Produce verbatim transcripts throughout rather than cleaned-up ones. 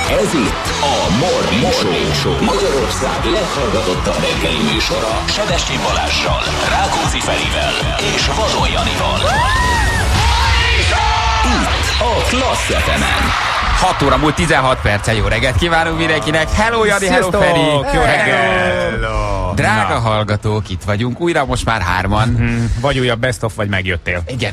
Ez itt a Morning, Morning Show. Magyarország leghallgatottabb reggeli műsora. Sebestyén Balázssal, Rákóczi Ferivel és Vadon Janival. Itt a Klassz ef emen. hat óra múlt tizenhat perce, jó reggelt kívánunk mindenkinek. Hello Jani, hello Feri. Jó reggel. Drága Na. hallgatók, itt vagyunk újra, most már hárman. Mm, vagy újabb best of, vagy megjöttél. Igen.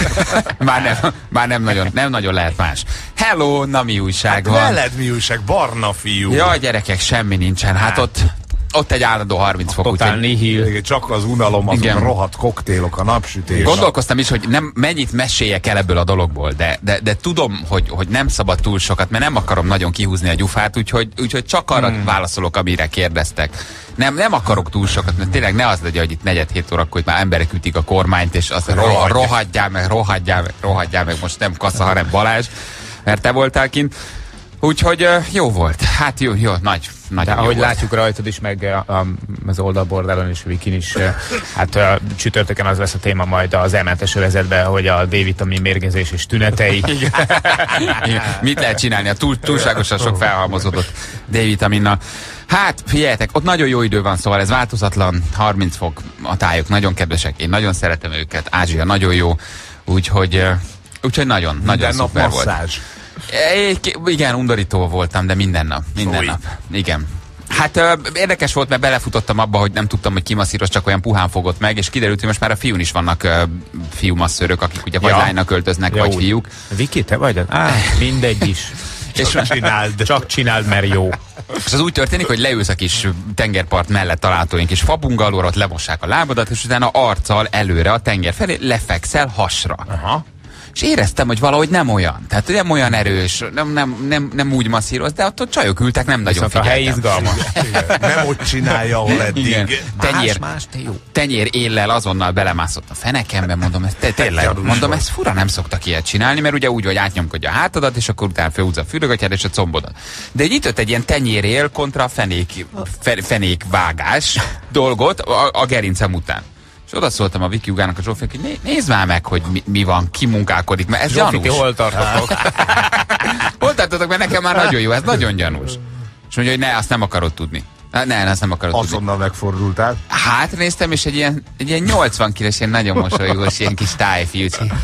már, nem, már nem, nagyon, nem nagyon lehet más. Hello, na mi újság van? Hát veled mi újság, barna fiú. Jaj, gyerekek, semmi nincsen. Hát ott... Ott egy állandó harminc fok. Totál nihil. Csak az unalom, azok a rohadt koktélok, a napsütés. Gondolkoztam is, hogy nem, mennyit meséljek el ebből a dologból, de, de, de tudom, hogy, hogy nem szabad túl sokat, mert nem akarom nagyon kihúzni a gyufát, úgyhogy, úgyhogy csak arra hmm. válaszolok, amire kérdeztek. Nem, nem akarok túl sokat, mert tényleg ne az legyen, hogy itt negyed hét órakor, hogy már emberek ütik a kormányt, és azt rohadjál, rohadjál meg, rohadjál meg, rohadjál meg, most nem Kassa, hanem Balázs, mert te voltál kint. Úgyhogy jó volt. Hát jó, jó, nagy, nagy. De jó ahogy volt. látjuk rajtad is, meg a, a, az oldalbordálon és Vikin is, hát a, csütörtökön az lesz a téma majd az elmentes övezetben, hogy a D-vitamin mérgezés és tünetei. Igen. Igen. Mit lehet csinálni a túl, túlságosan sok felhalmozódott D-vitaminnal? Hát, figyeljetek, ott nagyon jó idő van, szóval ez változatlan, harminc fok, a tájok nagyon kedvesek, én nagyon szeretem őket, Ázsia nagyon jó, úgyhogy, úgyhogy nagyon, minden nagyon nap szuper masszázs. volt. Igen, undorító voltam, de minden nap. Minden Oly. nap. Igen. Hát ö, érdekes volt, mert belefutottam abba, hogy nem tudtam, hogy kimasszíroz, csak olyan puhán fogott meg, és kiderült, hogy most már a fiún is vannak ö, fiúmasszőrök, akik ugye vagy ja. lánynak öltöznek, ja, vagy úgy. Fiúk. Viki, te vagy? Á, mindegy is. És csak csináld. Csak csináld, mert jó. És az úgy történik, hogy leülsz a kis tengerpart mellett található egy kis fabungalóra, ott lemossák a lábadat, és utána arccal előre a tenger felé lefekszel hasra. Aha. És éreztem, hogy valahogy nem olyan. Tehát nem olyan erős, nem, nem, nem, nem úgy masszíroz, de ott, ott csajok ültek, nem nagyon figyeltem. A hely izgalmas. Nem ott csinálja, ahol eddig. Igen. Tenyér, más, más, te jó. Tenyér éllel azonnal belemászott a fenekembe, mondom, ez te, tényleg, mondom, ez fura, nem szoktak ilyet csinálni, mert ugye úgy, hogy átnyomkodja a hátadat, és akkor utána felhúzza a fülögatyád és a combodat. De így nyitott egy ilyen tenyérél kontra fenék, fe, fenékvágás dolgot a, a gerincem után. És oda szóltam a Viki Ugának, a Zsófiak, hogy né, nézd már meg, hogy mi, mi van, ki munkálkodik, mert ez Zsófi, gyanús. hol tartotok? Hol tartotok, mert nekem már nagyon jó, ez nagyon gyanús. És mondja, hogy ne, azt nem akarod tudni. Ne, ne, azt nem akarod tudni. Azonnal megfordultál. Hát néztem, és egy ilyen, egy ilyen nyolcvan kilós, ilyen nagyon mosolygós, ilyen kis tájfiú.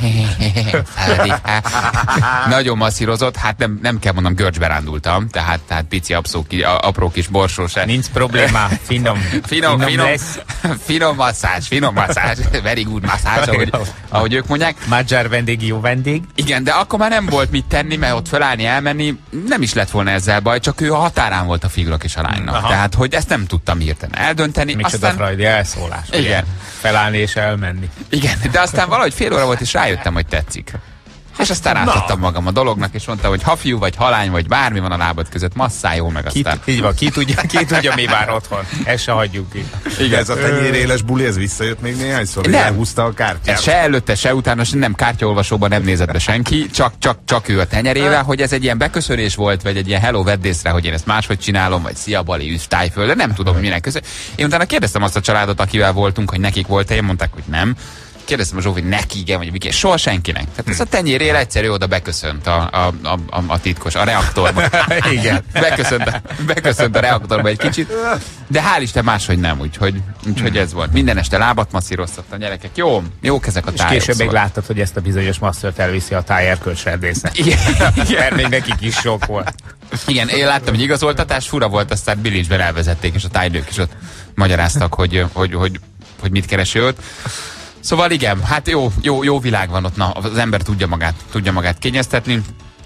Nagyon masszírozott, hát nem, nem kell mondom, görcsbe rándultam, tehát, tehát pici, abszó, apró kis borsó se. Nincs probléma, finom, finom, finom, finom, lesz. Finom masszázs, finom masszázs, very good masszázs, ahogy, ahogy ők mondják. Magyar vendég, jó vendég. Igen, de akkor már nem volt mit tenni, mert ott felállni, elmenni, nem is lett volna ezzel baj, csak ő a határán volt a fiúnak és a lánynak. Aha. Tehát, hogy ezt nem tudtam hirtelen eldönteni. Micsoda aztán... frajdi elszólás. Igen. Ugye? Felállni és elmenni. Igen, de aztán valahogy fél óra volt, és rájöttem, hogy tetszik. És aztán átadtam magam a dolognak, és mondtam, hogy ha fiú, vagy halány, vagy bármi van a lábad között, masszáljon meg aztán. Ki, így van, ki tudja, ki tudja, mi vár otthon. Ezt se hagyjuk ki. Igen, ez a tenyéréles buli, ez visszajött még néhányszor, hogy elhúzta a kártyát. Ez se előtte, se utána, nem kártyaolvasóban nem nézett be senki, csak, csak, csak ő a tenyerével, hogy ez egy ilyen beköszönés volt, vagy egy ilyen hello veddészre, hogy én ezt máshogy csinálom, vagy szia Bali, üsz tájföld, de nem tudom, hogy minek köszön. Én utána kérdeztem azt a családot, akivel voltunk, hogy nekik volt én mondták, hogy nem. Kérdeztem a Zsófi, neki igen, vagy Viki, soha senkinek. Tehát ez a tenyérél egyszerű oda beköszönt a, a, a, a, a titkos, a reaktorba. Igen. Beköszönt a, beköszönt a reaktorba egy kicsit, de hál' Isten máshogy nem, úgyhogy, úgyhogy ez volt. Minden este lábat masszíroztatta a gyerekek. Jó, jók ezek a tájok. És később még szóval. láttad, hogy ezt a bizonyos masszört elviszi a tájérkölcserdészre. Igen. Mert még nekik is sok volt. Igen, én láttam, hogy igazoltatás, fura volt, aztán bilincsben elvezették, és a tájnők is ott magyaráztak, hogy, hogy, hogy, hogy mit kereső ott. Szóval igen, hát jó, jó, jó világ van ott, na, az ember tudja magát, tudja magát kényeztetni.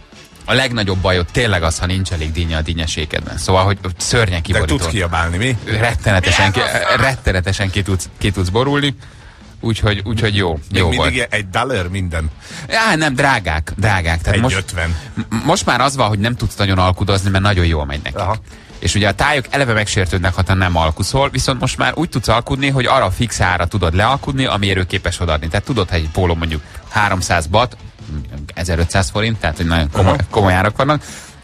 A legnagyobb bajod tényleg az, ha nincs elég dinnye a dinnyesékedben. Szóval, hogy szörnyen kiborító. De tudsz kiabálni, mi? Rettenetesen, ki, rettenetesen ki, tudsz, ki tudsz borulni. Úgyhogy, úgyhogy jó, jó még volt. Mindig egy dollar minden? Já, nem, drágák, drágák. Tehát egy most, ötven. Most már az van, hogy nem tudsz nagyon alkudozni, mert nagyon jól megy nekik. Aha. És ugye a tájok eleve megsértődnek, ha te nem alkuszol, viszont most már úgy tudsz alkudni, hogy arra a fix ára tudod lealkudni, amiért ő képes odaadni. Tehát tudod, hogy egy póló mondjuk háromszáz bat, ezerötszáz forint, tehát hogy nagyon komoly, komoly árak vannak,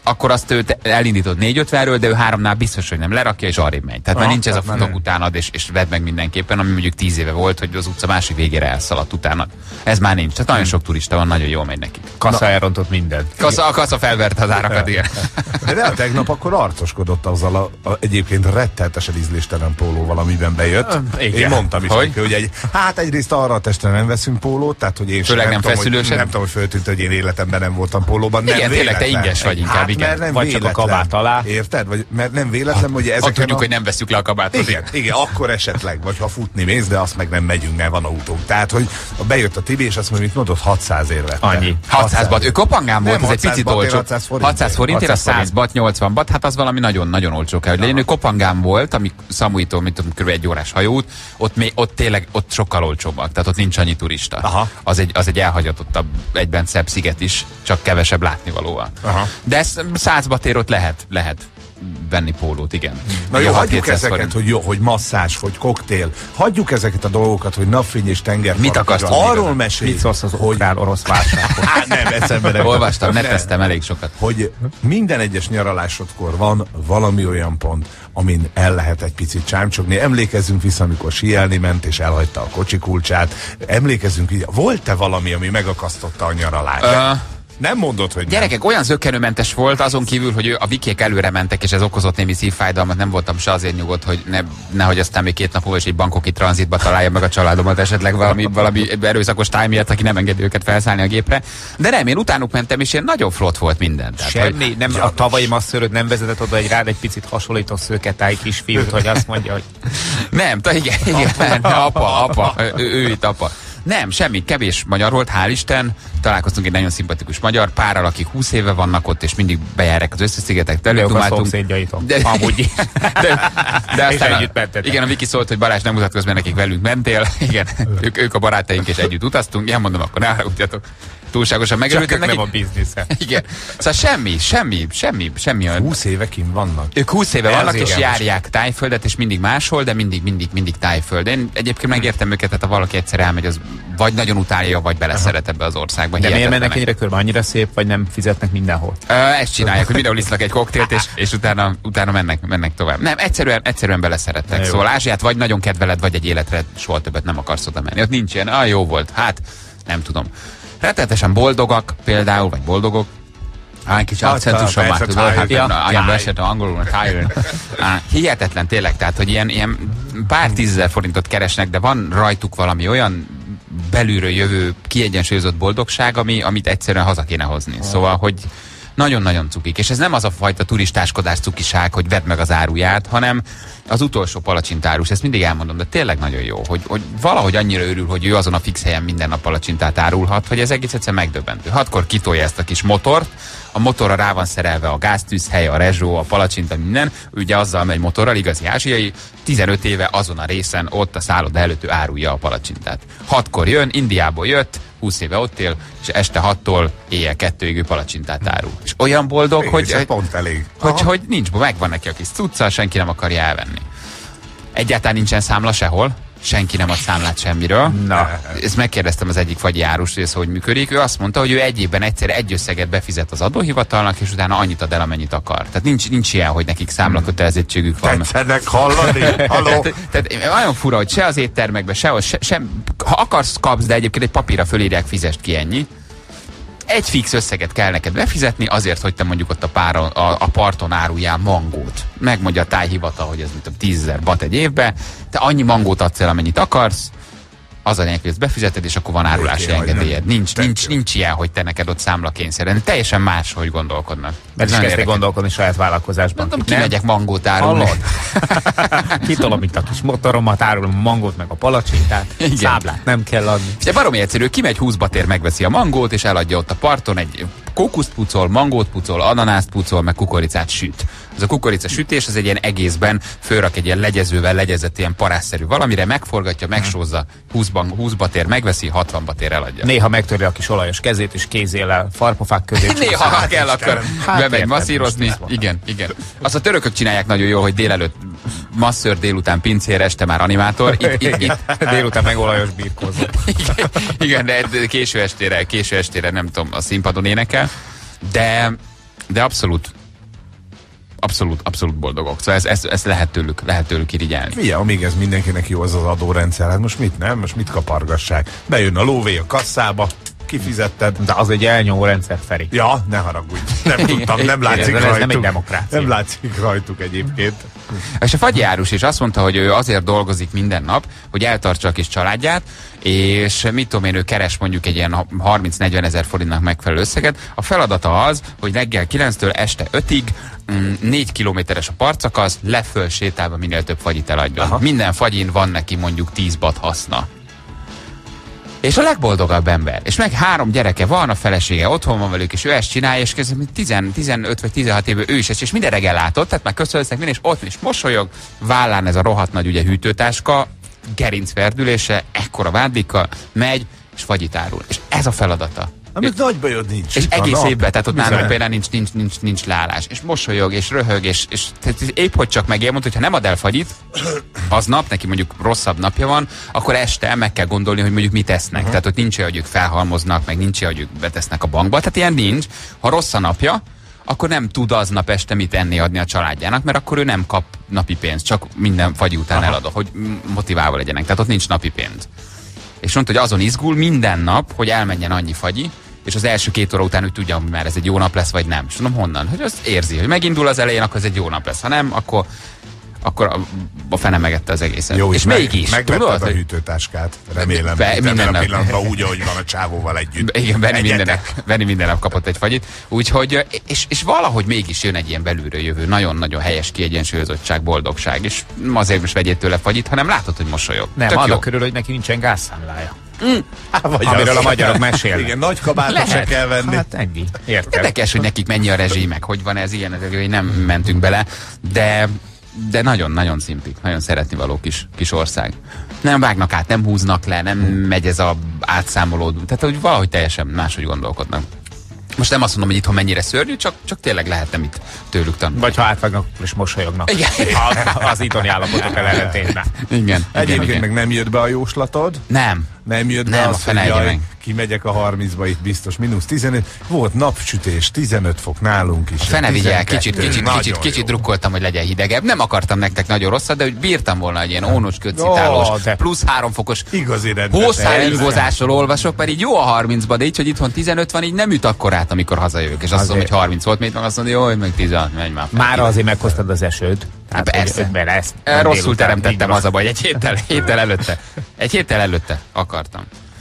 akkor azt ő elindítod négyszázötvenről, de ő háromnál biztos, hogy nem lerakja, és arrébb megy. Tehát Aha, már nincs ez a tehát futok utánad, és, és vedd meg mindenképpen, ami mondjuk tíz éve volt, hogy az utca másik végére elszaladt utánad. Ez már nincs. Tehát nagyon sok turista van, nagyon jól megy nekik. Kassa elrontott mindent. Kassa, a kassa felverte az árakat, igen. De, de tegnap akkor arcoskodott azzal a, a egyébként rettenetesen ízléstelen pólóval, amiben bejött. Igen. Én mondtam is Hogy? neki, hogy egy, hát egyrészt arra a testre nem veszünk pólót, tehát hogy én sem, Főleg nem tudom, hogy, feszülősen. nem tudom, hogy föltűnt, hogy én életemben nem voltam pólóban. Nem Igen, tényleg, te véletlen. inges vagy inkább, hát, igen. Mert nem Vagy csak a véletlen. kabát alá. Érted? Vagy, mert nem véletlen, hogy Ha ezeken tudjuk, a... hogy nem veszük le a kabátot. Igen, igen, akkor esetleg, vagy ha futni mész, de azt meg nem megyünk, mert van autónk. Tehát, hogy bejött a Tibi, és azt mondja, mit mondott, hatszáz ér vette. Annyi. hatszáz bat, ő kopangán volt, Nem, ez egy hatszáz picit bat, olcsó. hatszáz forintért. hatszáz forintért, a hatszáz száz bat, nyolcvan bat, hát az valami nagyon-nagyon olcsó kell, hogy legyen. Ő kopangán volt, ami Szamuitól, mint tudom, kb. egy órás hajóút, ott, még, ott tényleg ott sokkal olcsóbbak, tehát ott nincs annyi turista. Aha. Az egy, az egy elhagyatottabb, egyben szebb sziget is, csak kevesebb látnivalóval. Aha. De ez száz batért ott lehet, lehet venni pólót, igen. Na jó, Jó, hagyjuk hat-hétszáz ezeket, forint. hogy jó, hogy masszázs, hogy koktél. Hagyjuk ezeket a dolgokat, hogy napfény és tengerpart. Mit akarsz tudni Arról igazán? mesélj, Mit szólsz az hogy... ukrán-orosz válsághoz? Hát nem, eszembe nem. Olvastam, Nem. neteztem elég sokat. Hogy minden egyes nyaralásodkor van valami olyan pont, amin el lehet egy picit csámcsogni. Emlékezzünk vissza, amikor síelni ment, és elhagyta a kocsi kulcsát. Emlékezzünk így, volt-e valami, ami megakasztotta a nyaralást? Ö, Nem mondod, hogy nem. Gyerekek, olyan zökkenőmentes volt, azon kívül, hogy ő, a vikék előre mentek, és ez okozott némi szívfájdalmat, nem voltam se azért nyugodt, hogy ne, nehogy aztán még két nap múlva is egy bankoki tranzitba találja meg a családomat esetleg valami, valami erőszakos táj miatt, aki nem engedi őket felszállni a gépre. De nem, én utánuk mentem, és ilyen nagyon flott volt minden. Tehát, hogy, Semmi, nem, a tavalyi masszöröd nem vezetett oda egy rád egy picit hasonlító szőketáj kisfiút, hogy azt mondja, hogy nem, ta, igen, igen, apa, apa, ő, ő itt apa. Nem, semmi, kevés magyar volt, hál' Isten. Találkoztunk egy nagyon szimpatikus magyar párral, akik húsz éve vannak ott, és mindig bejárják az összeszigetek, de ők a előtumáltunk. szomszédjaitok. De, Amúgy. de, de aztán együtt a, mentetek. igen, a Viki szólt, hogy Balázs nem mutatkoz, mert nekik velünk mentél. Igen, ők, ők a barátaink, és együtt utaztunk. Ilyen mondom, akkor ne haragudjatok. Túlságosan Csak megörültem ők nem neki. a biznisze. Igen. Szóval semmi, semmi, semmi, semmi. olyan- húsz éve kint vannak. Ők húsz éve Ez vannak, igen, és most. járják Tájföldet, és mindig máshol, de mindig, mindig, mindig Tájföld. Én egyébként megértem őket, tehát ha valaki egyszer elmegy, az vagy nagyon utálja, vagy beleszeret ebbe az országba. De miért mennek Hihetetlenek. ennyire körbe? Annyira szép, vagy nem fizetnek mindenhol? Ö, ezt csinálják, hogy mindenhol isznak egy koktélt, és, és utána, utána mennek, mennek tovább. Nem, egyszerűen, egyszerűen beleszerettek. Jó. Szóval Ázsiát vagy nagyon kedveled, vagy egy életre soha többet nem akarsz oda menni. Ott nincs ilyen, ah, jó volt, hát nem tudom. Rettenetesen boldogak például, vagy boldogok. Á, egy kis Hát, akcentusom persze, már, tudod, hát tired. ja, Ja. beesett angolul, tired. Á, hihetetlen tényleg, tehát, hogy ilyen, ilyen pár tízezer forintot keresnek, de van rajtuk valami olyan belülről jövő kiegyensúlyozott boldogság, ami, amit egyszerűen haza kéne hozni. Szóval, hogy nagyon-nagyon cukik. És ez nem az a fajta turistáskodás cukiság, hogy vedd meg az áruját, hanem az utolsó palacsintárus, ezt mindig elmondom, de tényleg nagyon jó, hogy, hogy valahogy annyira örül, hogy ő azon a fix helyen minden nap palacsintát árulhat, hogy ez egész egyszerűen megdöbbentő. Hatkor kitolja ezt a kis motort, a motorra rá van szerelve a gáztűzhely, a rezsó, a palacsinta, minden, ő ugye azzal megy motorral, igazi ázsiai, tizenöt éve azon a részen, ott a szálloda előtt ő árulja a palacsintát. Hatkor jön, Indiából jött, húsz éve ott él, és este hattól éjjel kettőig ő palacsintát árul. És olyan boldog, Mégis hogy, ez pont elég. hogy, Aha. hogy nincs, megvan neki a kis cucca, senki nem akarja elvenni. Egyáltalán nincsen számla sehol, senki nem ad számlát semmiről. Na. Ezt megkérdeztem az egyik fagyi árust, hogy ez hogy működik. Ő azt mondta, hogy ő egy évben egyszer egy összeget befizet az adóhivatalnak, és utána annyit ad el, amennyit akar. Tehát nincs, nincs ilyen, hogy nekik számlakötelezettségük van. Tetszenek hallani? Halló? Tehát, tehát nagyon fura, hogy se az éttermekben, se, se, sem, ha akarsz, kapsz, de egyébként egy papírra fölírják, fizest ki, ennyi. Egy fix összeget kell neked befizetni azért, hogy te mondjuk ott a, páron, a, a parton áruljál mangót. Megmondja a tájhivatal, hogy ez mint a tízezer bat egy évbe, te annyi mangót adsz el, amennyit akarsz, az a lényeg, hogy ezt befizeted, és akkor van árulási Végén, hogy engedélyed. nem. Nincs, Tök nincs, jó. nincs ilyen, hogy te neked ott számlakényszerűen. Teljesen más, hogy gondolkodnak. Mert is Nagyon kezdték érdekes. gondolkodni saját vállalkozásban. Mondom, Nem? kimegyek mangót árulni. Hallod? Kitolom itt a kis motoromat, árulom a mangót meg a palacsintát. Igen. Száblát nem kell adni. Ugye baromi egyszerű, kimegy húsz batér, megveszi a mangót, és eladja ott a parton, egy kókuszt pucol, mangót pucol, ananászt pucol, meg kukoricát süt. Az a kukorica sütés, az egy ilyen egészben fölrak egy ilyen legyezővel legyezett ilyen parásszerű valamire, megforgatja, megsózza, húsz batér megveszi, hatvan batér eladja. Néha megtörli a kis olajos kezét, és kézéllel farpofák közé. Néha, ha kell, akkor Hát bemegy érted, masszírozni. most mit Igen, igen. Azt a törökök csinálják nagyon jól, hogy délelőtt masször, délután pincér, este már animátor. Itt, itt, itt, Délután meg olajos birkózó. igen, igen, de késő estére, késő estére nem tudom, a színpadon énekel, de, de abszolút abszolút, abszolút boldogok. Szóval ez, ez, ez lehet tőlük, lehet tőlük irigyelni. Milyen, amíg ez mindenkinek jó az az adórendszer, hát most mit nem? Most mit kapargassák? Bejön a lóvé a kasszába, kifizetted. De az egy elnyomó rendszer, Feri. Ja, ne haragudj. Nem tudtam, nem látszik ez rajtuk. nem egy demokrácia. Nem látszik rajtuk egyébként. És a Fagyi Árus is azt mondta, hogy ő azért dolgozik minden nap, hogy eltartsa a kis családját, és mit tudom én, ő keres mondjuk egy ilyen harminc-negyven ezer forintnak megfelelő összeget. A feladata az, hogy reggel kilenctől este ötig négy kilométeres a partszakasz, leföl sétálva minél több fagyit eladjon. Aha. Minden fagyin van neki mondjuk tíz bat haszna. És a legboldogabb ember. És meg három gyereke van, a felesége otthon van velük, és ő ezt csinálja, és tizenöt vagy tizenhat évvel ő is ezt, és minden reggel látott, tehát már köszönöznek minden, és ott is mosolyog, vállán ez a rohadt nagy ugye hűtőtáska, gerincverdülése, ekkora vádlikkal, megy, és fagyit árul. És ez a feladata. Amíg nagy bajod nincs. És egész nap. évben, tehát ott Bizony. nálunk például nincs, nincs, nincs, nincs lálás. És mosolyog, és röhög, és, és tehát épp hogy csak megél, mondta, hogy ha nem ad el fagyit, aznap, neki mondjuk rosszabb napja van, akkor este meg kell gondolni, hogy mondjuk mit esznek. Uh-huh. Tehát ott nincs olyan, hogy ők felhalmoznak, meg nincs olyan, hogy ők betesznek a bankba. Tehát ilyen nincs. Ha rossz a napja, akkor nem tud aznap este mit enni adni a családjának, mert akkor ő nem kap napi pénzt, csak minden fagyi után Aha. eladok, hogy motiválva legyenek. Tehát ott nincs napi pénz. És mondta, hogy azon izgul minden nap, hogy elmenjen annyi fagyi, és az első két óra után úgy tudja, hogy már ez egy jó nap lesz, vagy nem. És mondom, honnan? Hogy azt érzi, hogy megindul az elején, akkor ez egy jó nap lesz. Ha nem, akkor, akkor a, a fene megette az egészet. Jó, és meg, mégis, megvetted tudod, a hogy hűtőtáskát, remélem. Be- Be, minden a nap. pillanatban úgy, ahogy van a csávóval együtt. igen, Benni minden, Egyetek. nap, Benni minden nap kapott egy fagyit. Úgyhogy, és, és valahogy mégis jön egy ilyen belülről jövő, nagyon-nagyon helyes kiegyensúlyozottság, boldogság. És azért most vegyél tőle fagyit, hanem látod, hogy mosolyog. Nem, Tök jó. annak körül, hogy neki nincsen gázszámlája. Vagy Amiről az. a magyarok mesélnek. Igen, nagy kabátot se Lehet. kell venni. Hát ennyi. Értem. Érdekes, hogy nekik mennyi a rezsi, meg hogy van ez ilyen, hogy nem mentünk bele, de de nagyon-nagyon szimpik, nagyon szeretni való kis, kis ország. Nem vágnak át, nem húznak le, nem megy ez a átszámoló, tehát hogy valahogy teljesen máshogy gondolkodnak. Most nem azt mondom, hogy itthon mennyire szörnyű, csak, csak tényleg lehetne mit tőlük tanulni. Vagy ha átvágnak, és mosolyognak. Igen. Az, az itthoni állapotok ellentétben. Igen. igen, Egyébként igen. meg nem jött be a jóslatod? Nem. Nem jött Nem, be a az, fene hogy egye jaj, meg. kimegyek a harmincba, itt biztos mínusz tizenöt. Volt napsütés, tizenöt fok nálunk is. A fene vigye el, kicsit, tizenkettő. kicsit, Nagyon kicsit, kicsit jó. drukkoltam, hogy legyen hidegebb. Nem akartam nektek nagyon rosszat, de hogy bírtam volna egy ilyen ónos, kötcitálós, Ó, de- plusz három fokos Igazi rendes. hószálingozásról olvasok, mert így jó a harmincba, de így, hogy itthon tizenöt van, így nem üt akkorát, amikor hazajövök. És azt mondom, hogy harminc volt, még meg azt mondja, hogy meg tizenhat, menj már. fel. Már azért meghoztad az esőt. Tehát, Persze. hogy- mert ezt Eh, Rosszul délután teremtettem, így az a baj, egy héttel, héttel előtte. Egy héttel előtte akartam.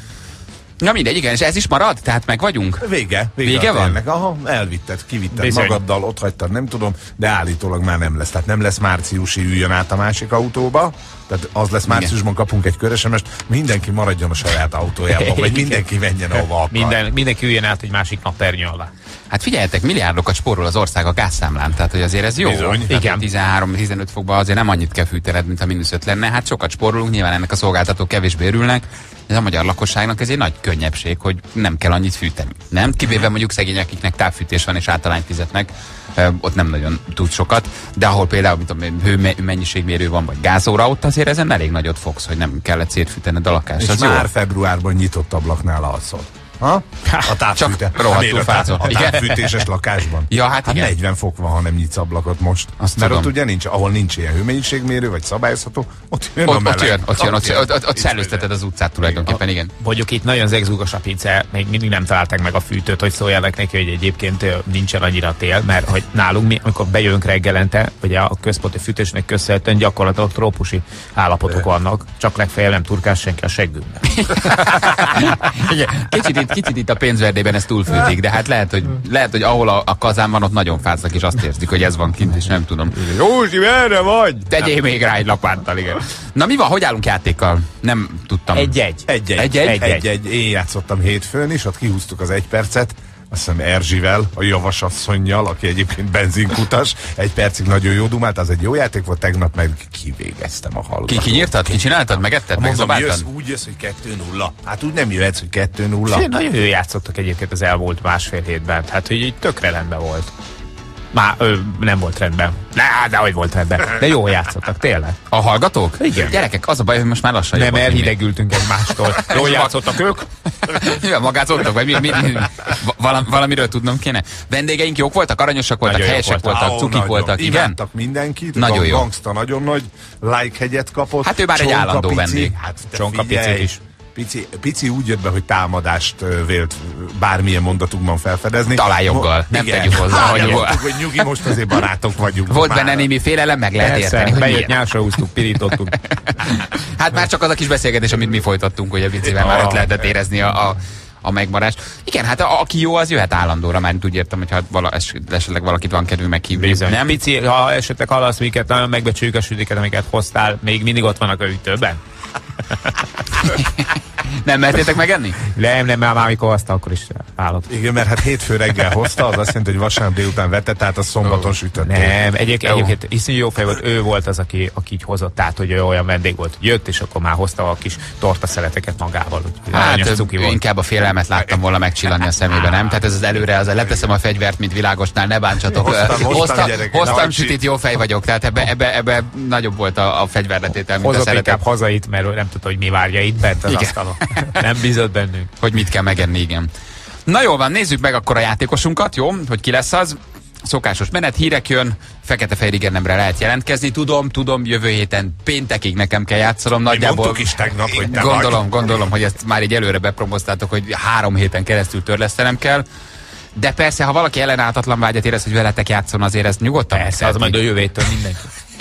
Na mindegy, igen, és ez is marad? Tehát meg vagyunk? Vége. Vége, Vége a van? térnek. Aha, elvitted, kivitted Bizony. magaddal, ott hagytad, nem tudom, de állítólag már nem lesz. Tehát nem lesz márciusi, üljön át a másik autóba. Tehát az lesz márciusban, kapunk egy köresemest, mindenki maradjon a saját autójában, vagy mindenki menjen ahova akar. Minden, mindenki üljön át egy másik napernyő alá. Hát figyeljetek, milliárdokat spórol az ország a gázszámlán, tehát hogy azért ez jó. Bizony. Tehát Igen. tizenhárom-tizenöt fokban azért nem annyit kell fűtened, mint a mínusz öt lenne. Hát sokat spórolunk, nyilván ennek a szolgáltatók kevésbé örülnek. Ez a magyar lakosságnak ez egy nagy könnyebbség, hogy nem kell annyit fűteni. Nem? Kivéve mondjuk szegények, akiknek távfűtés van és általányt fizetnek, ö, ott nem nagyon tud sokat. De ahol például mint a hőmennyiségmérő van, vagy gázóra, ott azért ezen elég nagyot fogsz, hogy nem kellett szétfűtened a lakást. És Az már jó. februárban nyitott ablaknál alszol. Ha? A távfűtés. Csak rohadtul fázol. A Igen. távfűtéses lakásban. Ja, hát igen. negyven fok van, ha nem nyitsz ablakot most. Azt Mert tudom. ott ugye nincs, ahol nincs ilyen hőmennyiségmérő, vagy szabályozható, ott jön a Ott, ott meleg. jön, ott jön, ott, ott, ott, ott Itt szellőzteted az utcát tulajdonképpen, igen. Mondjuk itt nagyon zegzúgos a pince, még mindig nem találták meg a fűtőt, hogy szóljanak neki, hogy egyébként ö, nincsen annyira tél, mert hogy nálunk mi, amikor bejövünk reggelente, ugye a központi fűtésnek köszönhetően gyakorlatilag trópusi állapotok vannak, csak legfeljebb nem turkál senki a seggünkben. Igen. Kicsit itt, kicsit itt a pénzverdében ez túlfűtik, de hát lehet, hogy, lehet, hogy ahol a, a kazán van, ott nagyon fáznak, és azt érzik, hogy ez van kint, és nem tudom. Józsi, merre vagy? Tegyél még rá egy lapáttal, igen. Na mi van, hogy állunk játékkal? Nem tudtam. Egy-egy. Egy-egy. Egy-egy? Egy-egy. Én játszottam hétfőn is, ott kihúztuk az egy percet. Azt hiszem Erzsivel, a javasasszonnyal, aki egyébként benzinkutas. Egy percig nagyon jó dumált, az egy jó játék volt, tegnap meg kivégeztem a hallgatót. Ki kinyírtad? Ki csináltad? Megetted? Mondom, jössz, Megzabáltad? úgy jössz, hogy kettő nulla. Hát úgy nem jöhetsz, hogy kettő nulla. Nagyon jól játszottak egyébként az elmúlt másfél hétben, hát hogy így tökre rendben volt. Már ő, nem volt rendben. Ne, de hogy volt rendben. De jól játszottak, tényleg. A hallgatók? Igen. Gyerekek, az a baj, hogy most már lassan Nem, jobbak, mint mi. elhidegültünk egymástól. Jól játszottak ők? Ja, magázottak, vagy mi, mi, mi, val, valamiről tudnom kéne. Vendégeink jók voltak, aranyosak voltak, Nagyon helyesek jók voltak. voltak, cukik Nagyon. voltak, igen? Imádtak mindenkit. Nagyon Gang- jó. Gangsta nagyon nagy like hegyet kapott. Hát ő már egy Csonka állandó pici. vendég. Hát te Csonka figyelj, pici is. Pici, pici úgy jött be, hogy támadást ö, vélt bármilyen mondatunkban felfedezni. Talán joggal. Mo- Nem igen. tegyük hozzá, Hát, hogy nem volt. mondtuk, hogy nyugi, most azért barátok vagyunk. Volt már. benne némi félelem, meg lehet érteni, Persze, hogy bejött, miért. nyásra húztuk, pirítottuk. Hát már csak az a kis beszélgetés, amit mi folytattunk, hogy a picivel már ott lehetett érezni a, a, a megmarást. Igen, hát a, aki jó, az jöhet állandóra, már úgy értem, hogy ha vala, esetleg valakit van kedvű meghívni. Bizony. Nem? Pici, ha esetleg hallasz minket, nagyon megbecsüljük a sütiket, amiket hoztál, még mindig ott vannak a ütőben. Nem mertétek megenni? Nem, nem, már amikor hozta, akkor is állott. Igen, mert hát hétfő reggel hozta, az azt jelenti, hogy vasárnap délután vette, tehát a szombaton sütötték. Nem, egyébként, egyébként iszonyú jó fej volt, ő volt az, aki, aki így hozott, tehát hogy ő olyan vendég volt, hogy jött, és akkor már hozta a kis torta szeleteket magával. Hát cuki volt. inkább a félelmet láttam volna megcsillanni a szemébe, nem? Tehát ez az előre, az leteszem a fegyvert, mint világosnál, ne bántsatok. Hoztam, hoztam, hoztam, gyerekek, hoztam nagy sütit, jó fej vagyok, tehát ebbe, ebbe, ebbe nagyobb volt a, a fegyverletétel, mint a Hozott szeretet. inkább hazait, mert ő nem tudta, hogy mi várja itt bent az Igen. asztalon. Nem bízott bennünk. Hogy mit kell megenni, igen. Na jól van, nézzük meg akkor a játékosunkat, jó? Hogy ki lesz az. Szokásos menet, hírek jön, fekete-fehér igenemre lehet jelentkezni. Tudom, tudom, jövő héten péntekig nekem kell játszanom. Nagyjából mondtuk is tegnap, hogy te gondolom, vagy. gondolom, hogy ezt már így előre bepromoztátok, hogy három héten keresztül törlesztenem kell. De persze, ha valaki ellenállhatatlan vágyat érez, hogy veletek játszon, azért ezt nyugodtan. Persze, az majd a jövő héttől mindenki.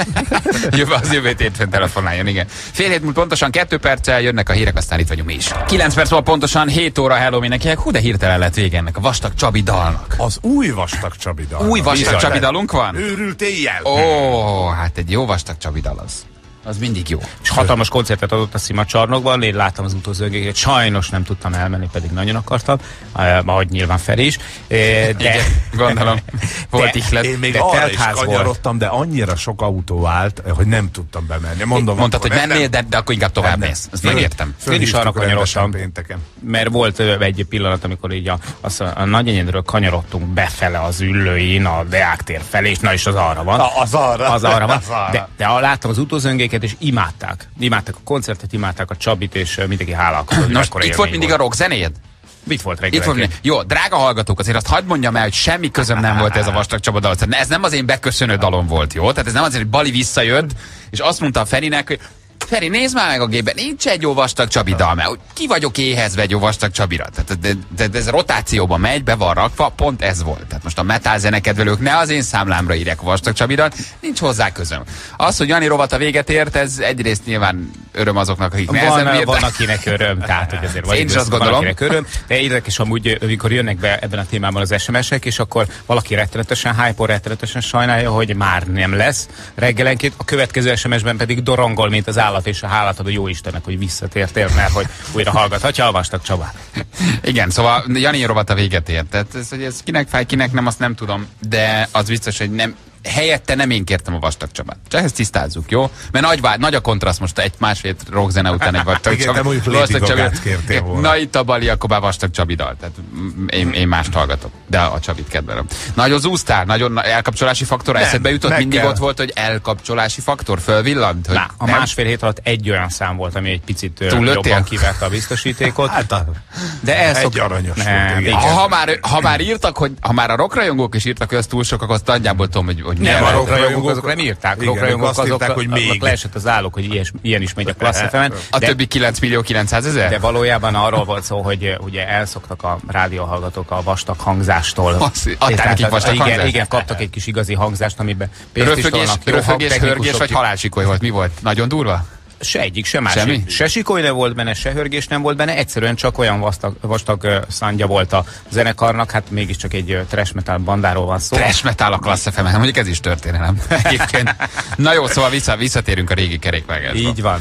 Jövő az jövő hétfőn telefonáljon, igen. Fél hét múlt pontosan kettő perccel jönnek a hírek, aztán itt vagyunk mi is. kilenc perc múlva pontosan hét óra, hello mindenkinek. Hú, de hirtelen lett vége ennek a Vastag Csabi dalnak. Az új Vastag Csabi dal. Új Vastag Bizony. Csabi dalunk van? Őrült éjjel. Ó, hát egy jó Vastag Csabi dal az. Az mindig jó. És hatalmas koncertet adott a Szima csarnokban, én láttam az utolsógéket, sajnos nem tudtam elmenni, pedig nagyon akartam, eh, ahogy nyilván Feri is. Eh, De, Igen, gondolom. Volt de- ihlet. Én még De arra telt is ház volt. kanyarodtam, de annyira sok autó állt, hogy nem tudtam bemenni. Mondom, Mondtad, hogy akkor nem- mennél, de, de akkor inkább tovább mész. Ezt megértem. Én is arra Fölhívtuk rendesen kanyarodtam. pénteken. Mert volt ö, egy pillanat, amikor így a, az, a Nagyenyedről kanyarodtunk befele az Üllőin, a Deák tér felé, és na is az arra van. A- az arra. Az arra van. Az arra. De, de a- láttam az utózöngéket, és imádták. Imádták a koncertet, imádták a Csabit, és ö, mindenki hálálkozott. Most itt volt mindig a rock zenéd? Itt volt Itt reggel. volt mindig. Jó, drága hallgatók, azért azt hagyd mondjam el, hogy semmi közöm nem volt ez a Vastag Csaba dal. Tehát ez nem az én beköszönő dalom volt, jó? Tehát ez nem azért, hogy Bali visszajött, és azt mondta a Ferinek, hogy Feri, nézd már meg a gépben, nincs egy jó Vastag Csabi dal, mert ki vagyok éhezve egy jó Vastag Csabira. Tehát de, de, de ez rotációban megy, be van rakva, pont ez volt. Tehát most a metal zenekedvelők ne az én számlámra írják a Vastag Csabi dalt, nincs hozzá közöm. Az, hogy Jani rovata véget ért, ez egyrészt nyilván öröm azoknak, akik nehezen Van, bírták. van, akinek öröm, tehát hogy azért vagy Én is idősz, azt van, gondolom. akinek öröm. De érdekes amúgy, amikor jönnek be ebben a témában az es em es-ek, és akkor valaki rettenetesen hype rettenetesen sajnálja, hogy már nem lesz reggelenként, a következő es em es-ben pedig dorongol, mint az állat, és a hálát ad a jó Istennek, hogy visszatértél, mert hogy újra hallgathatja a Vastag Csabát. Igen, szóval Jani rovata véget ért. Tehát ez, hogy ez kinek fáj, kinek nem, azt nem tudom, de az biztos, hogy nem, helyette nem én kértem a Vastag Csabát. Csak ezt tisztázzuk, jó? Mert nagy, vá- nagy a kontraszt most egy másfél rockzene után egy Vastag Igen, Csabi. de mondjuk Lady Vastag Csabi- Gagát kértél volna. Na itt a Bali, akkor már Vastag Csabi dal. Tehát mm, én, én mást hallgatok, de a Csabit kedvelem. Nagyon zúztál, nagyon na- elkapcsolási faktor, Nem, eszedbe jutott, meg mindig kell. ott volt, hogy elkapcsolási faktor, fölvillant? Hogy Na, a nem? másfél hét alatt egy olyan szám volt, ami egy picit ö, Túllőttél? jobban kiverte a biztosítékot. Hát a, De elszok... egy aranyos Nem, volt, igen. Ha, ha, már, ha már írtak, hogy ha már a rockrajongók is írtak, hogy az túl sok, akkor azt nagyjából tudom, hogy, hogy Nem, milyen a rock- rockrajongók azok nem írták. Igen, Rockrajongók ők azt azok, írták, hogy még. azok leesett az állók, hogy ilyen, ilyen is megy a Klassz ef em-en. A De, többi kilenc millió kilencszázezer? de valójában arról volt szó, hogy uh, ugye elszoktak a rádióhallgatók a vastag hangzástól. Azt- adták És nekik tehát, vastag igen, hangzást? Igen, kaptak egy kis igazi hangzást, amiben pénzt is Röfögés, tolnak, jó röfögés, hangtechnikusok hörgés vagy ki- halálsikoly volt? Mi volt? Nagyon durva? Se egyik, se másik. Semmi? Se sikoly nem volt benne, se hörgés nem volt benne, egyszerűen csak olyan vastag, vastag uh, szándja volt a zenekarnak, hát mégiscsak egy uh, trash metal bandáról van szó. Trash metal a Klassz ef em-en, mondjuk ez is történelem. Egyébként. Na jó, szóval vissza, visszatérünk a régi kerékvágásba. Így van.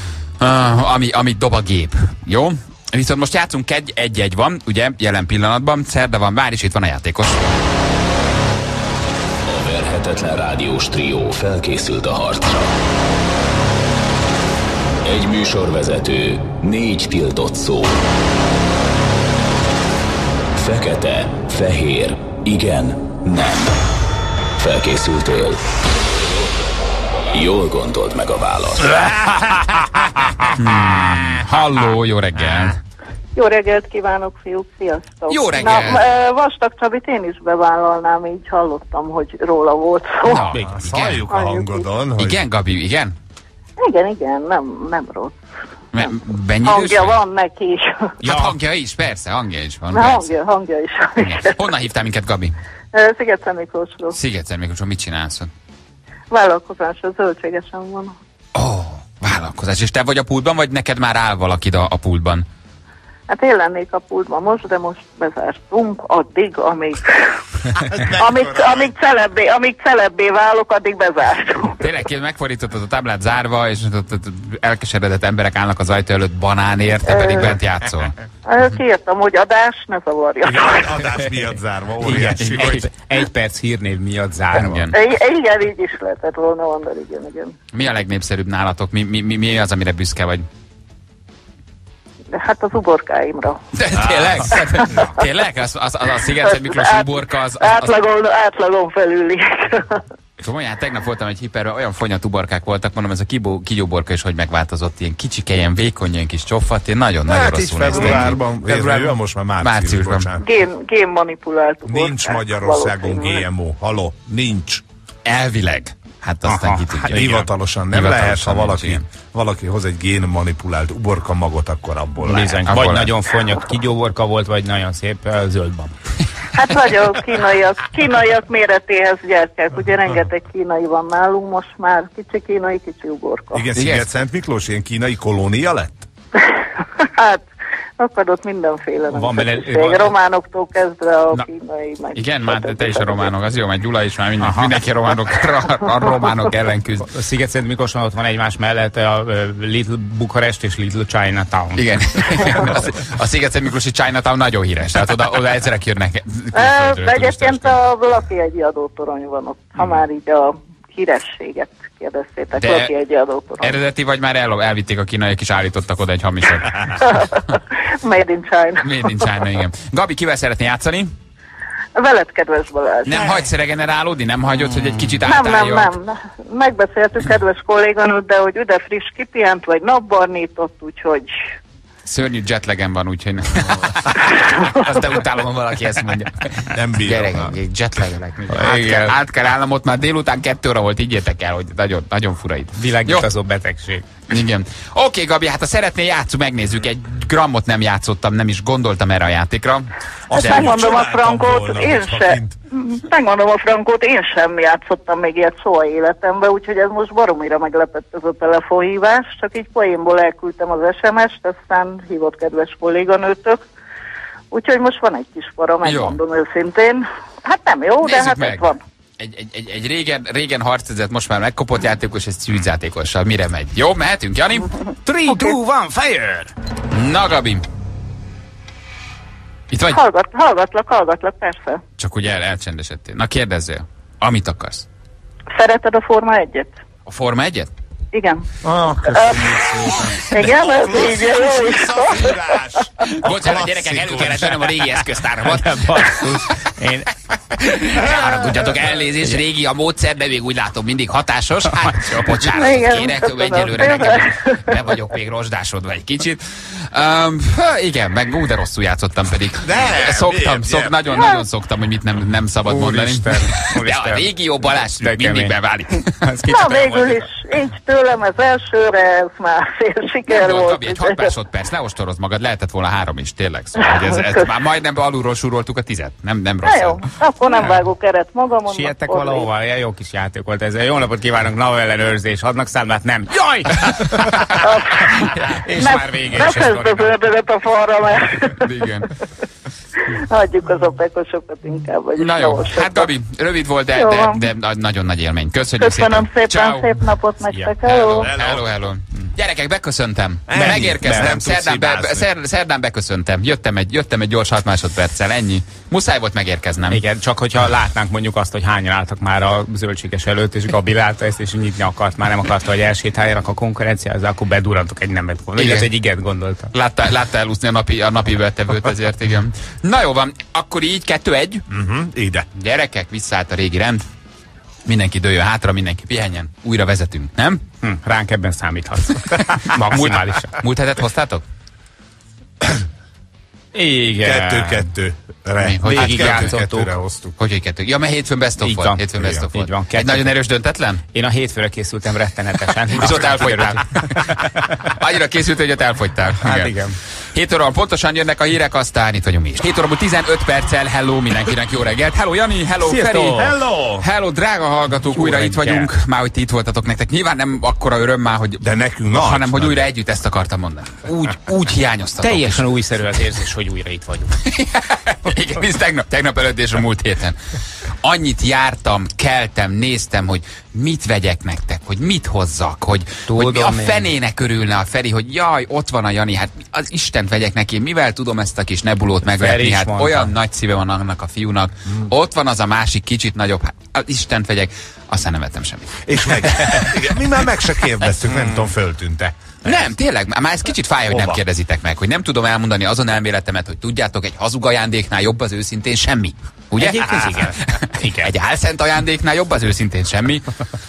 Uh, ami, ami dob a gép. Jó? Viszont most játszunk egy, egy-egy van, ugye, jelen pillanatban. Szerda van, vár is, itt van a játékos. A verhetetlen rádiós trió felkészült a harcra. Egy műsorvezető, négy tiltott szó. Fekete, fehér, igen, nem. felkészültél? Jól gondold meg a választ. Hmm, halló, jó reggel. Jó reggelt kívánok, fiúk, sziasztok! Jó reggel! Na, e, Vastag Csabit én is bevállalnám, így hallottam, hogy róla volt szó. Na, Na, szaljuk a hangodon, hogy... Igen, Gabi, igen? Igen, igen, nem, nem rossz. Me- Mennyi Hangja idős vagy? van neki is. Hát hangja is, persze, hangja is van. Na, persze. hangja, hangja is. Igen. Honnan hívtál minket, Gabi? E, Sziget Miklósról. Sziget Miklósról, mit csinálsz? Vállalkozás, a zöldségesen van. Ó, oh, vállalkozás. És te vagy a pultban, vagy neked már áll valaki a, a pultban? Hát én lennék a pultban most, de most bezártunk addig, amíg, amíg, amíg, celebbé, amíg celebbé válok, addig bezártunk. Tényleg, megfordítottad a táblát zárva, és ott, ott elkeseredett emberek állnak az ajtó előtt banánért, te pedig bent játszol. Kiírtam, hogy adás, ne zavarja. Adás miatt zárva, Igen, óriási egy, vagy. egy perc hírnév miatt zárva. Igen. I- igen, így is lehetett volna mondani, igen, igen. Mi a legnépszerűbb nálatok? Mi, mi, mi, mi az, amire büszke vagy? De hát az uborkáimra. De, tényleg? Tényleg? Az, az, az a Sziget Miklós uborka, az... az, az Átlagon, átlagon felüli. Komolyan, tegnap voltam egy hiperben, olyan fonyat uborkák voltak, mondom, ez a kibó, kígyóborka is hogy megváltozott, ilyen kicsike, ilyen vékony, ilyen kis csofat, én nagyon-nagyon Hát így rosszul néztem. februárban, februárban, most már március, Márciusban. bocsánat. Gén, gén manipulált uborkák. Nincs Magyarországon valószínűleg. gé em o. Haló, nincs. Elvileg. Hát aztán Aha, ki tudja. hát igen. Hivatalosan nem Hivatalosan lehet, ha nincs, valaki, igen. valaki hoz egy génmanipulált uborka magot, akkor abból lehet. Bizony, Abból vagy lehet. nagyon fonyott kigyóborka volt, vagy nagyon szép uh, zöldbab. Hát nagyon kínaiak, kínaiak méretéhez gyertyák, ugye rengeteg kínai van nálunk most már, kicsi kínai, kicsi uborka. Igen, Igen. Sziget-Szent Miklós ilyen kínai kolónia lett? Hát, akadott mindenféle Van benne- nemzetiség, van- románoktól kezdve a Na. kínai. Meg Igen, már te is a románok, az jó, mert Gyula is már mindenki, mindenki a románok, a románok ellen küzd. A Sziget-Szent Miklóson ott van egymás mellett a uh, Little Bukarest és Little Chinatown. Igen. A, a Sziget Miklósi Chinatown nagyon híres, tehát oda, oda egyszerre jönnek. E, de egyébként a Lakihegyi adótorony van ott, ha már így a hírességet kérdeztétek, De Lakihegyi adótorony. Eredeti, vagy már el, elvitték a kínaiak és állítottak oda egy hamisat? Made in China. Made in China, igen. Gabi, kivel szeretné játszani? Veled, kedves Balázs. Nem hagysz regenerálódni? Nem hagyod, hogy egy kicsit Nem, nem, átálljon? nem. Megbeszéltük kedves kolléganőt, de hogy üde friss kipihent, vagy napbarnított, úgyhogy... Szörnyű jetlegen van, úgyhogy nem. Azt de utálom, ha valaki ezt mondja. Nem bírom. Gyerekek, jetlegelek. Át Igen. kell, át kell állnom, ott már délután kettő óra volt, higgyétek el, hogy nagyon, nagyon fura itt. Világítazó betegség. Igen. Oké, okay, Gabi, hát ha szeretnél játszunk, megnézzük. Egy grammot nem játszottam, nem is gondoltam erre a játékra. Hát De- megmondom a csináltam frankót, volna, én hogyha se, kint. megmondom a frankót, én sem játszottam még ilyet soha életemben, úgyhogy ez most baromira meglepett ez a telefonhívás, csak így poénból elküldtem az es em est, aztán hívott kedves kolléganőtök, úgyhogy most van egy kis para, megmondom őszintén. Hát nem jó, de Nézzük hát meg. ez van. Egy, egy, egy, egy régen, régen harcezett, most már megkopott játékos, egy szűzjátékossal. Mire megy? Jó, mehetünk, Jani? three, two, one, fire! Na, Gabi. Itt vagy? Hallgat, hallgatlak, hallgatlak, persze. Csak ugye el, elcsendesedtél. Na, kérdezzél. Amit akarsz. Szereted a Forma egyet? A Forma egyet? Igen. Ah, köszönjük szépen. Igen, ez így jó is. Visszafírás. Bocsánat, gyerekek, elő kellett vennem a régi eszköztáramat. Basszus. Én Ne haragudjatok, elnézést, régi a módszer, de még úgy látom mindig hatásos. Hát, bocsánatot Igen, kérek, köszönöm egyelőre szépen. nekem be vagyok még rozsdásodva egy kicsit. Um, igen, meg ú, de rosszul játszottam pedig. De, szoktam, miért, szok, miért? nagyon, nagyon szoktam, hogy mit nem, nem szabad mondani. Úristen, De a úristen. régió Balázs De mindig kemény. beválik. az kicsit Na, olyan végül volt. is, így tőlem az elsőre, ez már fél siker Nem volt, volt. Gabi, egy hat másodperc, ne ostorozd magad, lehetett volna három is, tényleg. Szóval, hogy ez, ez már majdnem alulról súroltuk a tizet. Nem, nem Na rossz. jó, akkor nem vágok eret magamon. Siettek akkor valahova, ja, jó kis játék volt ez. Jó napot kívánok, NAV ellenőrzés, adnak számlát, nem. Jaj! És Ne, már vége ne is a kezd az sztorinak. ördögöt a falra, mert Igen. hagyjuk az opekosokat inkább. Vagyis Na jó, navosokat. hát Gabi, rövid volt, de, Jó de, van. de na- nagyon nagy élmény. Köszönjük Köszönöm szépen, Ciao. szép napot nektek. Hello, Hello. hello, hello. Gyerekek, beköszöntem. Ennyi, Megérkeztem, nem tudsz szerdán, be, hibázni. szer, szerdán beköszöntem. Jöttem egy, jöttem egy gyors hat másodperccel, ennyi. Muszáj volt megérkeznem. Igen, csak hogyha látnánk mondjuk azt, hogy hányan álltak már a zöldséges előtt, és Gabi látta ezt, és nyitni akart, már nem akarta, hogy elsétáljanak a konkurenciához, akkor bedurrantok egy nemet. Vagy Igen. ez egy igent gondolta. Látta, látta elúszni a napi, a napi betevőt, ezért igen. Na jó van, akkor így kettő egy. Uh-huh, ide. Gyerekek, visszaállt a régi rend. Mindenki dőljön hátra, mindenki pihenjen. Újra vezetünk, nem? Hm, ránk ebben számíthatsz. Maximálisan. Múlt, múlt hetet hoztátok? Igen. Kettő-kettő. Mi? Hogy végig hát játszottuk. kettő-kettőre hoztuk. Hogy egy kettő? Ja, mert hétfőn best of Így volt. van. Hétfőn best of Így volt. van. Egy Kettő- nagyon erős döntetlen? Én a hétfőre készültem rettenetesen. És ott elfogytál. Annyira készült, hogy ott elfogytál. Hát igen. hét óra pontosan jönnek a hírek, aztán itt vagyunk mi is. hét óra tizenöt perccel, hello mindenkinek, jó reggelt. Hello Jani, hello Sziasztok! Feri. Hello! Hello drága hallgatók, Jó újra itt reggelt. vagyunk. Már hogy ti itt voltatok nektek. Nyilván nem akkora öröm már, hogy De nekünk nagy. hanem hogy nagy. újra együtt ezt akartam mondani. Úgy, úgy hiányoztatok. Teljesen újszerű az érzés, hogy újra itt vagyunk. Igen, ez tegnap, tegnap előtt és a múlt héten. Annyit jártam, keltem, néztem, hogy mit vegyek nektek, hogy mit hozzak, hogy, hogy mi a Tudom én. fenének örülne a Feri, hogy jaj, ott van a Jani, hát az Istent vegyek neki, mivel tudom ezt a kis nebulót megvetni, is hát mondta. olyan nagy szíve van annak a fiúnak, hmm. ott van az a másik kicsit nagyobb, hát az Istent vegyek, aztán nem vettem semmit. És meg, igen, mi már meg se kérdeztük, nem tudom, föltűnt-e. Nem, tényleg, már ez kicsit fáj, hogy nem Hova? kérdezitek meg, hogy nem tudom elmondani azon elméletemet, hogy tudjátok, egy hazug ajándéknál jobb az őszintén semmi. Ugye? Egyébként igen. Igen. Egy álszent ajándéknál jobb az őszintén semmi.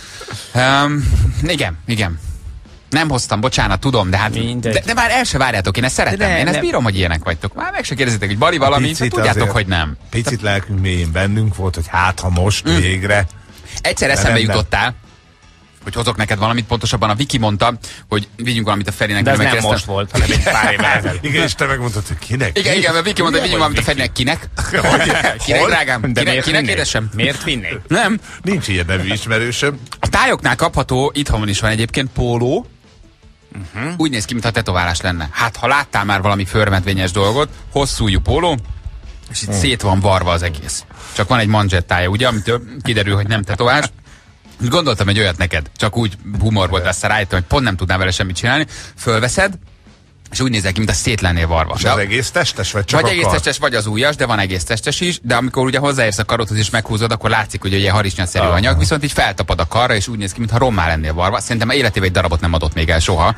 Um, igen, igen. Nem hoztam, bocsánat, tudom, de hát Mindegy. de, de már el se várjátok, én ezt szeretem. De nem, én ezt nem. bírom, hogy ilyenek vagytok. Már meg se kérdezitek, hogy Bali valami, Picit tudjátok, azért- hogy nem. Picit lelkünk mélyén bennünk volt, hogy hát ha most Mm. végre. Egyszer De eszembe nem, nem. jutottál, hogy hozok neked valamit, pontosabban a Viki mondta, hogy vigyünk valamit a Ferinek. De ez mert nem megkérdeztem- most volt, hanem egy pár évvel ezelőtt. Igen, és te megmondtad, hogy kinek? Igen, igen, mert Viki mondta, hogy vigyünk valamit a Ferinek. Kinek? Kinek, Hol? drágám? De Kinek, miért kinek vinnék? édesem? Miért vinnék? Nem. Nincs ilyen nevű ismerősöm. A tájoknál kapható, itthon is van egyébként póló. Uh-huh. Úgy néz ki, mintha tetoválás lenne. Hát, ha láttál már valami förmedvényes dolgot, hosszújú póló, és itt szét van varva az egész. Csak van egy manzsettája, ugye, amitől kiderül, hogy nem tetoválás. És gondoltam egy olyat neked, csak úgy humor volt ezt rájöttem, hogy pont nem tudnám vele semmit csinálni. Fölveszed, és úgy nézel ki, mint a szét lennél varva. És De az a- egész testes, vagy csak vagy a egész kar? testes, vagy az ujjas, de van egész testes is, de amikor ugye hozzáérsz a karodhoz és meghúzod, akkor látszik, hogy ugye harisnyaszerű Aha. anyag, viszont így feltapad a karra, és úgy néz ki, mintha rommá lennél varva. Szerintem életében egy darabot nem adott még el soha.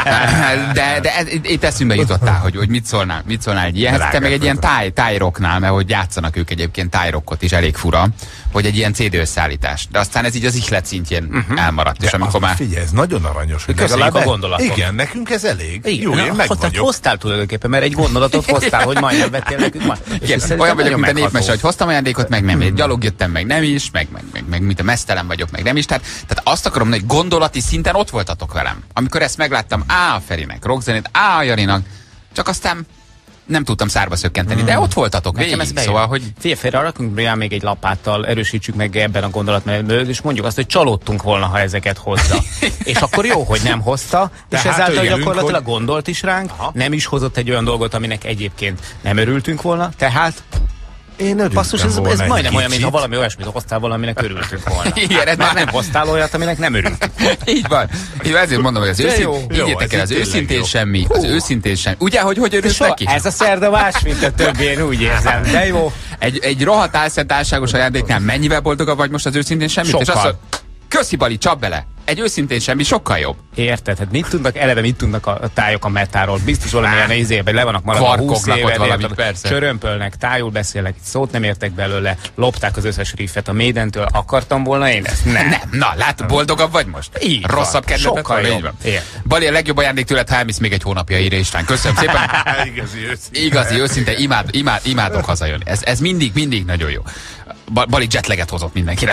De, de ez, itt eszünkbe jutottál, hogy, hogy mit szólnál, mit szólnál egy ilyenhez. Te meg egy ilyen táj, tájrocknál, mert hogy játszanak ők egyébként tájrockot is, elég fura, hogy egy ilyen cé dé összeállítás. De aztán ez így az ihlet szintjén uh-huh. elmaradt, és De amikor az- már... Figyelj, ez nagyon aranyos. hogy Köszönjük legalább a e- gondolatot. Igen, nekünk ez elég. Igen, Jó, én meg tehát vagyok. hoztál tulajdonképpen, mert egy gondolatot hoztál, hogy majdnem vettél nekünk ma. És Igen, ez szerintem olyan vagyok, nagyon mint a megható. népmese, hogy hoztam ajándékot, meg nem, gyalog jöttem, meg nem is, meg, meg, meg, meg mint a mesztelen vagyok, meg nem is. Tehát, tehát azt akarom, hogy gondolati szinten ott voltatok velem. Amikor ezt megláttam, á a Ferinek, rockzenét, á a Janinak, csak aztán nem tudtam szárba szökkenteni, de ott voltatok Nekem ez végig, bejön. szóval, hogy Figyelj, félre, rakunk rá még egy lapáttal, erősítsük meg ebben a gondolatmenetben, és mondjuk azt, hogy csalódtunk volna, ha ezeket hozza. És akkor jó, hogy nem hozta, és Tehát ezáltal örülünk, gyakorlatilag hogy- gondolt is ránk, Aha. nem is hozott egy olyan dolgot, aminek egyébként nem örültünk volna, tehát Én örültem basszus, ez, volna ez egy majdnem olyan, kicsit. mintha valami olyasmit hoztál valaminek örültünk volna. Igen, ez Már már nem hoztál olyat, aminek nem örültünk. így van. Így van, ezért mondom, hogy az De őszintén, jó. higgyétek Jó, el, ez az tényleg őszintén jó. semmi, az őszintén semmi. Ugye, hogy hogy örülsz Soha, neki? ez a szerda más, mint a többi, én úgy érzem. De jó. Egy, egy rohadt álszent álságos ajándéknál mennyivel boldogabb vagy most az őszintén semmit? És Sokkal. azt mondod, köszi Bali, csap bele. Egy őszintén semmi sokkal jobb. Érted? Hát mit tudnak, eleve mit tudnak a a tájok a metáról? Biztos valamilyen izében le vannak maradva Kvarkognak húsz ott éve, valamit, érted? persze. Csörömpölnek, tájul beszélnek, szót nem értek belőle, lopták az összes riffet a Maidentől, akartam volna én ezt? Nem. Nem, na, látod, boldogabb vagy most? Így van. Rosszabb kedvetet Sokkal van, jobb. így van. Érted. Bali, a legjobb ajándék tőled, ha elmész még egy hónapja, írja István. Köszönöm szépen. Igazi őszinte. Igazi, őszinte, imád, imád, imádok hazajönni. Ez, ez mindig, mindig nagyon jó. Ba- Bali jetleget hozott mindenkinek.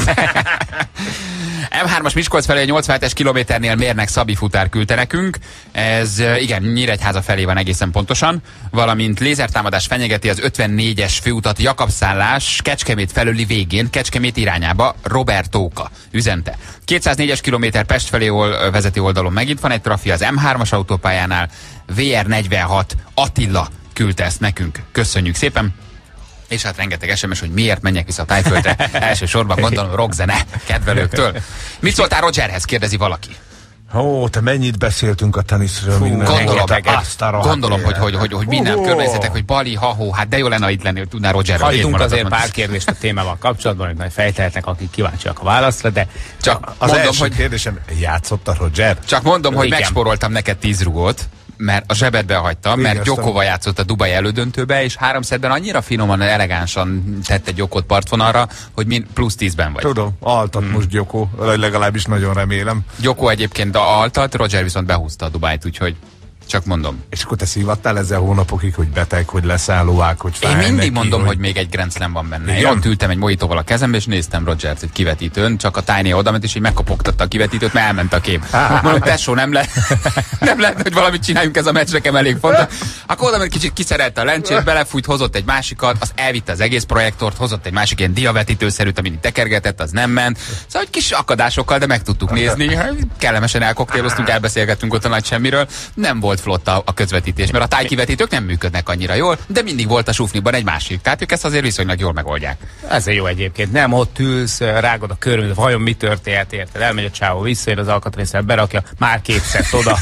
em hármas Miskolc felé nyolcvanhetes kilométernél mérnek Szabi futár küldte nekünk. Ez eh, igen, Nyíregyháza felé van egészen pontosan. Valamint lézertámadás fenyegeti az ötvennégyes főutat Jakabszállás Kecskemét felüli végén, Kecskemét irányába. Robertóka üzente. kétszáznégyes kilométer Pest felé ol, vezeti oldalon megint van egy trafi az em hármas autópályánál. vé er negyvenhat Attila küldte ezt nekünk. Köszönjük szépen! És hát rengeteg es em es, hogy miért menjek vissza a Tájföldre. Elsősorban gondolom rockzene kedvelőktől. Mit szóltál Rogerhez, kérdezi valaki. Ó, te mennyit beszéltünk a teniszről, még nem Gondolom, mondtad azt a rohadt gondolom hogy, élet. hogy, hogy, hogy minden Ó. körbenézzetek, hogy Bali, ha-hó, hát de jó lenne, ha itt lennél, tudnál Rogerről. két Hagytunk mondatot azért mondani. pár kérdést a témával kapcsolatban, hogy majd fejtehetnek, akik kíváncsiak a válaszra, de Csak Az mondom, első hogy, kérdésem, játszott a Roger? csak mondom, hogy Igen. megspóroltam neked tíz rugót. mert a zsebedbe hagyta, mert Végeztem. Djokovic játszott a Dubai elődöntőbe, és három szettben annyira finoman, elegánsan tette Djokot partvonalra, hogy min plusz tízben vagy. Tudom, altat hmm. most Djoko, legalábbis nagyon remélem. Djoko egyébként altat, Roger viszont behúzta a Dubájt, úgyhogy csak mondom. És akkor te szívattál ezzel hónapokig, hogy beteg, hogy leszállóák, hogy fáj Én mindig neki, mondom, hogy... hogy még egy Grand Slam van benne. Igen? Én ott ültem egy mojitóval a kezembe, és néztem Rogert egy kivetítőn, csak a Tiny odament, és így megkopogtatta a kivetítőt, mert elment a kép. Mondom, tesó, nem, le, nem lehet, hogy valamit csináljunk, ez a meccs nekem elég fontos. Akkor oda, mert kicsit kiszerelte a lencsét, belefújt, hozott egy másikat, az elvitte az egész projektort, hozott egy másik ilyen diavetítőszerűt, amit tekergetett, az nem ment. Szóval hogy kis akadásokkal, de meg tudtuk nézni. Kellemesen elkoktéloztunk, elbeszélgettünk ott a nagy semmiről. Nem volt flott a, a közvetítés, mert a tájkivetítők nem működnek annyira jól, de mindig volt a sufniban egy másik. Tehát ők ezt azért viszonylag jól megoldják. Ez jó egyébként. Nem ott ülsz, rágod a körmöd, vajon mi történt, érted? Elmegy a csávó, visszajön az alkatrészre, berakja, már kétszer oda.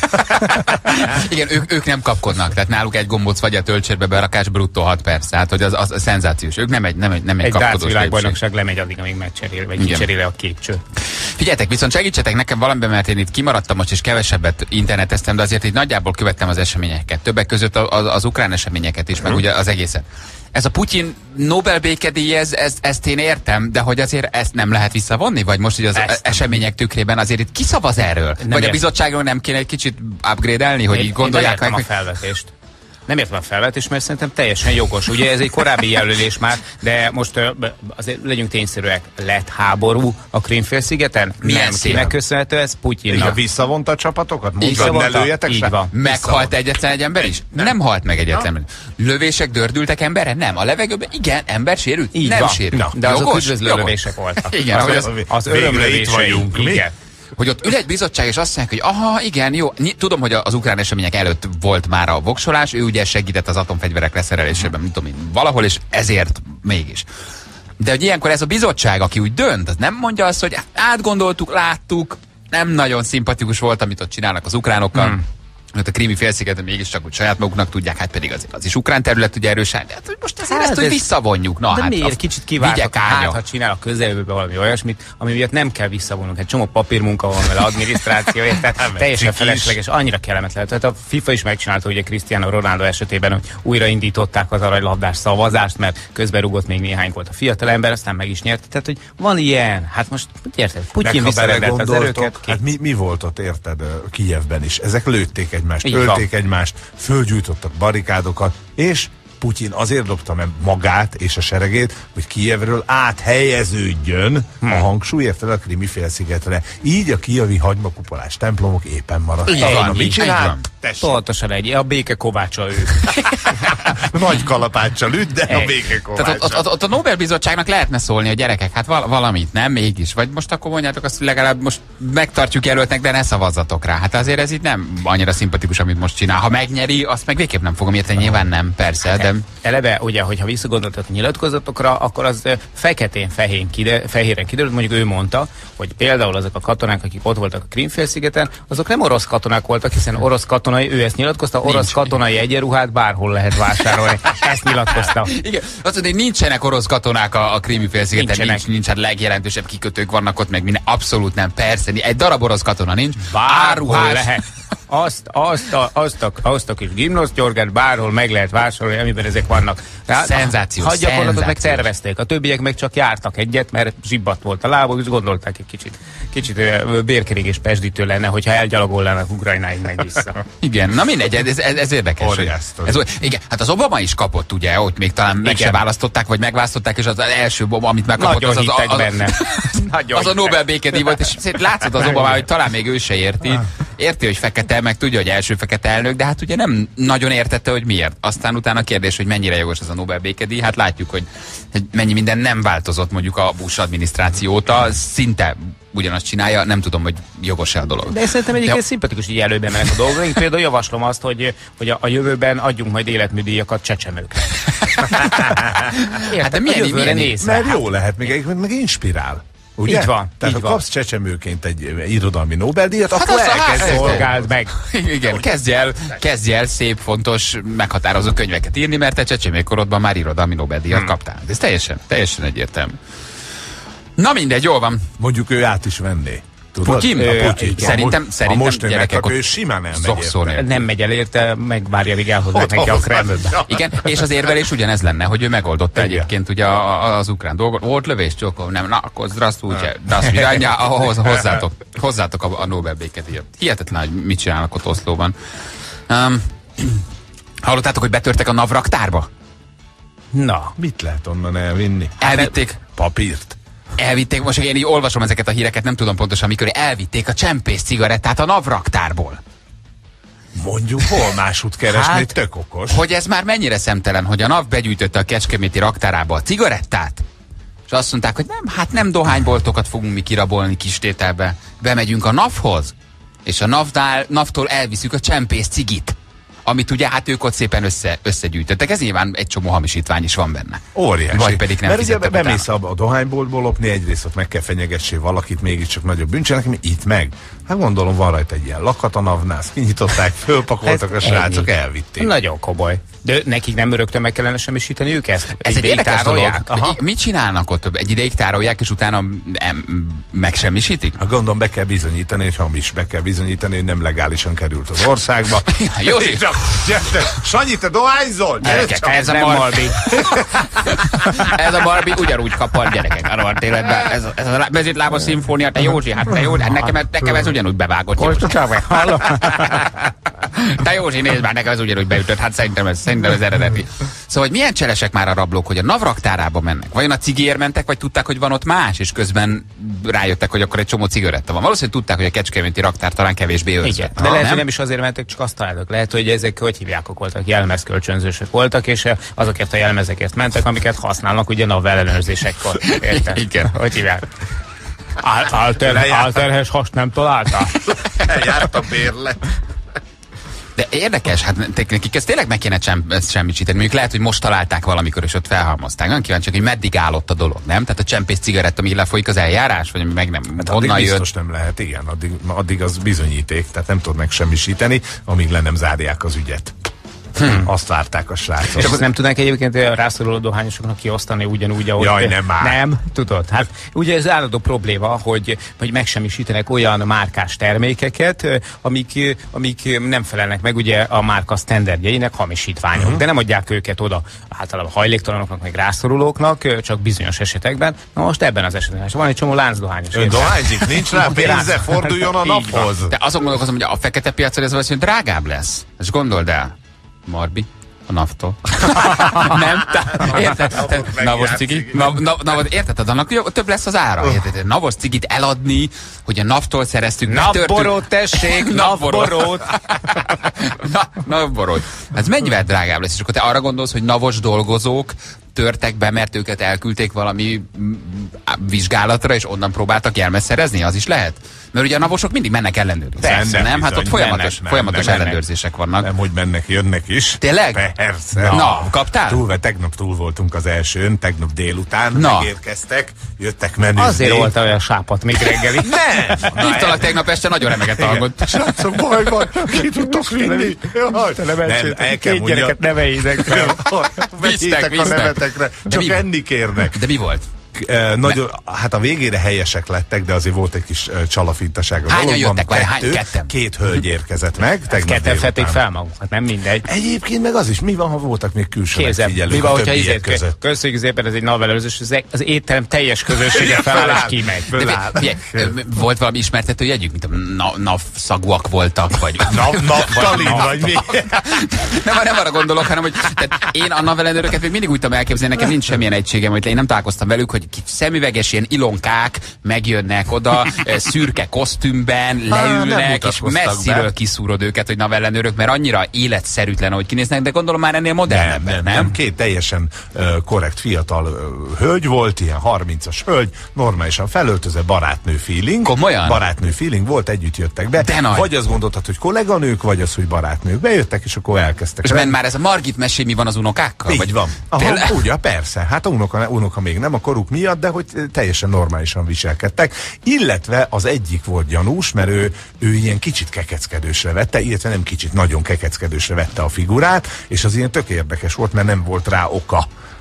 Igen, ők, ők nem kapkodnak, tehát náluk egy gombóc vagy a töltsérbe berakás bruttó hat perc, tehát hogy az, az szenzációs. Ők nem egy, nem egy, nem egy, Egy kapkodós darts lépség. világbajnokság lemegy addig, amíg megcserél, vagy Igen. kicserél a két cső. Figyeljetek, viszont segítsetek nekem valamiben, mert én itt kimaradtam most, és kevesebbet interneteztem, de azért itt nagyjából követtem az eseményeket. Többek között az, az, az ukrán eseményeket is, meg ugye az egészet. Ez a Putyin Nobel békedíj, ez, ez, ezt én értem, de hogy azért ezt nem lehet visszavonni? Vagy most ugye az Ezt események tükrében azért itt kiszavaz erről? Nem Vagy a ért. bizottságról nem kéne egy kicsit upgrade-elni, hogy Én- így gondolják én nem meg? értem a felvetést. Nem értem a felvetést, mert szerintem teljesen jogos. Ugye ez egy korábbi jelölés már, de most ö, azért legyünk tényszerűek. Lett háború a Krímfélszigeten? Milyen Nem, szépen. kinek köszönhető ez? Igen, Putyinnak. visszavonta a csapatokat? Mondta, hogy ne Visszavonta? lőjetek Így se? van. Meghalt egyetlen egy ember is? Nem, nem halt meg egyetlen ember. Lövések dördültek emberre? Nem. A levegőben? Igen. Ember sérült? Így nem van. sérült. Na, de azok Jogos? üdvözlő Jogos. lövések voltak. Igen, az, hogy az, az- az végre itt örömlövései. vagyunk, mi? Igen. Hogy ott ül egy bizottság, és azt mondják, hogy aha, igen, jó. Ny- Tudom, hogy az ukrán események előtt volt már a voksolás, ő ugye segített az atomfegyverek leszerelésében, mint tudom én, valahol, és ezért mégis. De hogy ilyenkor ez a bizottság, aki úgy dönt, az nem mondja azt, hogy átgondoltuk, láttuk, nem nagyon szimpatikus volt, amit ott csinálnak az ukránokkal. Hmm. A Krími félszigeten mégiscsak úgy saját maguknak tudják, hát pedig azért az is ukrán terület ugye erősen, de hát, hogy most ezért Hát ezt, hogy ez- visszavonjuk. Na, De hát miért azt kicsit kiváltak, vigyek hát árnya. ha csinál a közeljövőben valami olyasmit, ami miatt nem kell visszavonunk. Egy csomó papírmunka van vele, adminisztráció, tehát teljesen ciki felesleges, annyira kellemetlen. Tehát a FIFA is megcsinálta ugye Cristiano Ronaldo esetében, hogy újraindították az aranylabdás szavazást, mert közben rugott még néhány volt a fiatalember, aztán meg is nyert. Tehát, hogy van ilyen, hát most érted, Putyin Meg ha visszarendelte az belegondoltok, erőket. hát mi, mi volt ott, érted, ö, Kijevben is? Ezek lőtték egymást, Így ölték van. egymást, fölgyújtottak barikádokat, és Putyin azért dobta meg magát és a seregét, hogy Kijevről áthelyeződjön hmm. a hangsúly, érted, a Krimi félszigetre. Így a kijevi hagymakupolás templomok éppen maradtak. Így van, Na, így- mit így csinál? van. Tessék, Pontosan egy, a béke kovácsa ő. nagy kalapáccsal üt, de a Egy. béke Tehát ott, ott, ott a Nobel-bizottságnak lehetne szólni, hogy gyerekek, hát val- valamit, nem? Mégis. Vagy most akkor mondjátok azt, hogy legalább most megtartjuk jelöltnek, de ne szavazzatok rá. Hát azért ez itt nem annyira szimpatikus, amit most csinál. Ha megnyeri, azt meg végképp nem fogom érteni, nyilván nem, persze, de... Eleve, ugye, hogyha visszagondoltak a nyilatkozatokra, akkor az eh, feketén-fehén kide, fehéren kiderült, mondjuk ő mondta, hogy például azok a katonák, akik ott voltak a Krímfélszigeten, azok nem orosz katonák voltak, hiszen orosz katonai, ő ezt nyilatkozta, orosz Nincs. katonai egyenruhát bárhol lehet vásárolni. Ezt nyilatkozta. Igen, azt mondja, hogy nincsenek orosz katonák a, a Krími félszigeten, Nincsenek. nincs, nincs, hát legjelentősebb kikötők vannak ott, meg minden, abszolút nem, persze, egy darab orosz katona nincs. Bárhol Áruhás- lehet. Azt, azt, a, azt, a, azt a kis gimnosztyorgát bárhol meg lehet vásárolni, amiben ezek vannak. Tehát, Szenzációs, Ha gyakorlatot meg szenzációs. tervezték, a többiek meg csak jártak egyet, mert zsibbat volt a lábuk, és gondolták egy kicsit, kicsit ö, bérkeringés pesdítő lenne, hogyha elgyalogolnának Ukrajnáig meg vissza. Igen, na mindegy, ez, ez, ez érdekes. hogy- Óriásztó. Ez, igen, hát az Obama is kapott, ugye, ott még talán meg Igen. se választották, vagy megválasztották, és az első bomba, amit megkapott, Nagyon az, az, hittek az, benne. Nagyon az a hittek. Nobel békedíj volt, és szép látszott az Obama, hogy talán még ő se érti. Érti, hogy fekete, meg tudja, hogy első fekete elnök, de hát ugye nem nagyon értette, hogy miért. Aztán utána a kérdés, hogy mennyire jogos ez a Nobel békedíj, hát látjuk, hogy, hogy mennyi minden nem változott mondjuk a Bush adminisztráció óta, szinte ugyanazt csinálja, nem tudom, hogy jogos-e a dolog. De szerintem egyébként Ja. szimpatikus, hogy előben mennek a dolgok. Én például javaslom azt, hogy, hogy a, a jövőben adjunk majd életműdíjakat csecsemőknek. Hát de milyen- a jövőre milyen- nézve. Mert jó lehet, még, meg inspirál. Ugye? Így van, Tehát így ha van. kapsz csecsemőként egy irodalmi Nobel-díjat, Hát akkor az a elkezdesz ház- dolgozni. Szolgáld meg. Igen, kezdj el, kezdj el szép, fontos, meghatározó könyveket írni, mert te csecsemőkorodban már irodalmi Nobel-díjat hmm. kaptál. Ez teljesen, teljesen egyértelmű. Na mindegy, jól van. Mondjuk ő át is venné. Tudod? Putyin? Ö, A Putyin. igen. Szerintem, Ha szerintem most ő gyerekek megkapja, ott ő simán elmegy zokszor érte. Nem megy el érte, megvárja, amíg elhozzák neki a Kremlbe. Igen, és az érvelés ugyanez lenne, hogy ő megoldotta Igen. egyébként ugye a- az ukrán dolgot. Volt lövés, Csokov? Nem, na akkor zdravsztújtje, daszvidanya, ahhoz hozzátok, hozzátok a, a Nobel békedíjat. Hihetetlen, hogy mit csinálnak ott Oszlóban. Um, hallottátok, hogy betörtek a NAV raktárba? Na, Mit lehet onnan elvinni? Elvitték, Papírt. elvitték, most én így olvasom ezeket a híreket, nem tudom pontosan mikor, elvitték a csempész cigarettát a NAV raktárból. Mondjuk hol másút keresni, Hát, hát, tök okos. Hogy ez már mennyire szemtelen, hogy a NAV begyűjtötte a kecskeméti raktárába a cigarettát, és azt mondták, hogy nem, hát nem dohányboltokat fogunk mi kirabolni kistételbe. Bemegyünk a NAV-hoz, és a NAV-nál, NAV-tól elviszük a csempész cigit, amit ugye hát ők ott szépen össze, összegyűjtöttek. Ez nyilván egy csomó hamisítvány is van benne. Óriási. Vagy pedig nem Mert ugye fizettek bemész a, a dohányboltból lopni, egyrészt ott meg kell fenyegessél valakit, mégiscsak nagyobb bűncselekmény, mi itt meg. Hát gondolom van rajta egy ilyen lakat a NAV-nál, azt kinyitották, fölpakoltak a Ez srácok, ennyi. elvitték. Nagyon komoly. De nekik nem örökte meg kellene semmisíteni őket? Ez egy Ideig érdekes dolog. tárolják? Aha. Mit csinálnak ott? Egy ideig tárolják, és utána em, megsemmisítik? A gondom be kell bizonyítani, hogy hamis, be kell bizonyítani, hogy nem legálisan került az országba. Józsi! Gyere, Sanyi, te dohányzol? Gyere Gyerekek, csak! ez a Nem Marbi. Marbi. Ez a Marbi ugyanúgy kapar, gyerekek, a rohadt életben. Ez, ez a mezőtlábas szimfónia, te Józsi, hát te Józsi, hát nekem, nekem ez ugyanúgy bevágott. Józsi. Te Józsi, nézd már, nekem ez ugyanúgy beütött, hát szerintem ez, szerintem ez eredeti. Szóval, hogy milyen cselesek már a rablók, hogy a NAV raktárába mennek? Vajon a cigéért mentek, vagy tudták, hogy van ott más, és közben rájöttek, hogy akkor egy csomó cigaretta van. Valószínűleg tudták, hogy a kecskeméti raktár talán kevésbé őrzött. Igen, de Ha, lehet, nem? hogy nem is azért mentek, csak azt találtak. Lehet, hogy ezek, hogy hívják, voltak, jelmezkölcsönzősök voltak, és azokért a jelmezekért mentek, amiket használnak ugye NAV ellenőrzésekor. Érted? Igen. Hogy hívják? Al- alter, alterhes hast nem találta? Eljárt a bérlet. De érdekes, hát te- nekik ezt tényleg meg kéne sem, ezt semmisíteni. Mondjuk lehet, hogy most találták valamikor, és ott felhalmozták. Nagyon kíváncsiak, hogy meddig állott a dolog, nem? Tehát a csempész cigaretta, amíg lefolyik az eljárás, vagy ami meg nem, Hát honnan addig jött? biztos nem lehet, igen, addig, addig az bizonyíték, tehát nem tudod megsemmisíteni, amíg le nem zárják az ügyet. Hmm. Azt várták a srácok. És akkor nem tudnánk egyébként a rászoruló dohányosoknak kiosztani ugyanúgy, ahogy... Jaj, nem már. Nem, tudod. Hát ugye ez állandó probléma, hogy, hogy megsemmisítenek olyan márkás termékeket, amik, amik nem felelnek meg ugye a márka sztenderdjeinek, hamisítványok. Uh-huh. De nem adják őket oda általában hajléktalanoknak, meg rászorulóknak, csak bizonyos esetekben. Na most ebben az esetben van egy csomó láncdohányos. Ön dohányzik, nincs rá pénze, forduljon a Így van. naphoz. De azon gondolkozom, hogy a fekete piacon ez valószínűleg drágább lesz. És gondold el, Marbi, a NAV-tól. Nem? Te- Érted? Te- Navos cigi? Nav- nav- nav- Érted? Annak jó, több lesz az ára. Érted? Navos cigit eladni, hogy a NAV-tól szereztük, Napborót tessék, napborót! Na, navborót. Ez mennyivel drágább lesz? És akkor te arra gondolsz, hogy navos dolgozók törtek be, mert őket elküldték valami mm, vizsgálatra, és onnan próbáltak jelmezt szerezni? Az is lehet? Mert ugye a navosok mindig mennek ellenőrizni. Persze, nem? Hát bizony, ott folyamatos, mennek, nem, folyamatos nem mennek. ellenőrzések vannak. Nem, hogy mennek, jönnek is. Tényleg? Persze. Na, kaptál? Túl, tegnap túl voltunk az elsőn, tegnap délután Na. megérkeztek, jöttek menüzni. Azért volt olyan sápat még reggeli. Nem! Hívtalak tegnap este, nagyon remegett algott. Srácok, baj van, ki tudtok vinni? Jaj, nem, el kell Két gyereket neveljétek fel. Visztek, Visztek a visztek. nevetekre, De csak mi- enni kérnek. De mi volt? E, nagyon, hát a végére helyesek lettek, de azért volt egy kis e, csalafintaság a Hányan dologban. jöttek? Várj, hány? Kettő, Ketten? Két hölgy érkezett meg. tegnap Ketten délután. fették fel magukat, nem mindegy. Egyébként meg az is, mi van, ha voltak még külső Képzeld, megfigyelők mi van, a hogyha többiek izét között? köszönjük szépen, ez egy navelőzés, az, az étterem teljes közössége feláll és kimegy. De Föláll. figyelj, volt valami ismertető jegyük, mint a na- NAV szagúak voltak, vagy... Nap, naptalin, vagy mi? Nem, nem arra gondolok, hanem hogy tehát én a NAV ellenőröket még mindig úgy tudom elképzelni, nekem nincs semmilyen egységem, hogy én nem találkoztam velük, hogy kis szemüveges ilyen ilonkák megjönnek oda, eh, szürke kosztümben, nem leülnek, és mutatkoztak messziről be. kiszúrod őket, hogy NAV ellenőrök, mert annyira életszerűtlen, ahogy kinéznek, de gondolom már ennél modernebbek, Nem, nem? nem, nem. Két teljesen uh, korrekt fiatal uh, hölgy volt, ilyen harmincas hölgy, normálisan felöltözve, barátnő feeling. Komolyan? Barátnő feeling volt, együtt jöttek be. De nagy. Vagy azt gondoltad, hogy kolléganők, vagy az, hogy barátnők. Bejöttek, és akkor elkezdtek. És ment már ez a Margit mesé, mi van az unokákkal? Így vagy van. Aha, Tényleg? ugye, persze. Hát a unoka, unoka még nem a koruk miatt, de hogy teljesen normálisan viselkedtek. Illetve az egyik volt gyanús, mert ő, ő ilyen kicsit kekeckedősre vette, illetve nem kicsit, nagyon kekeckedősre vette a figurát, és az ilyen tök érdekes volt, mert nem volt rá oka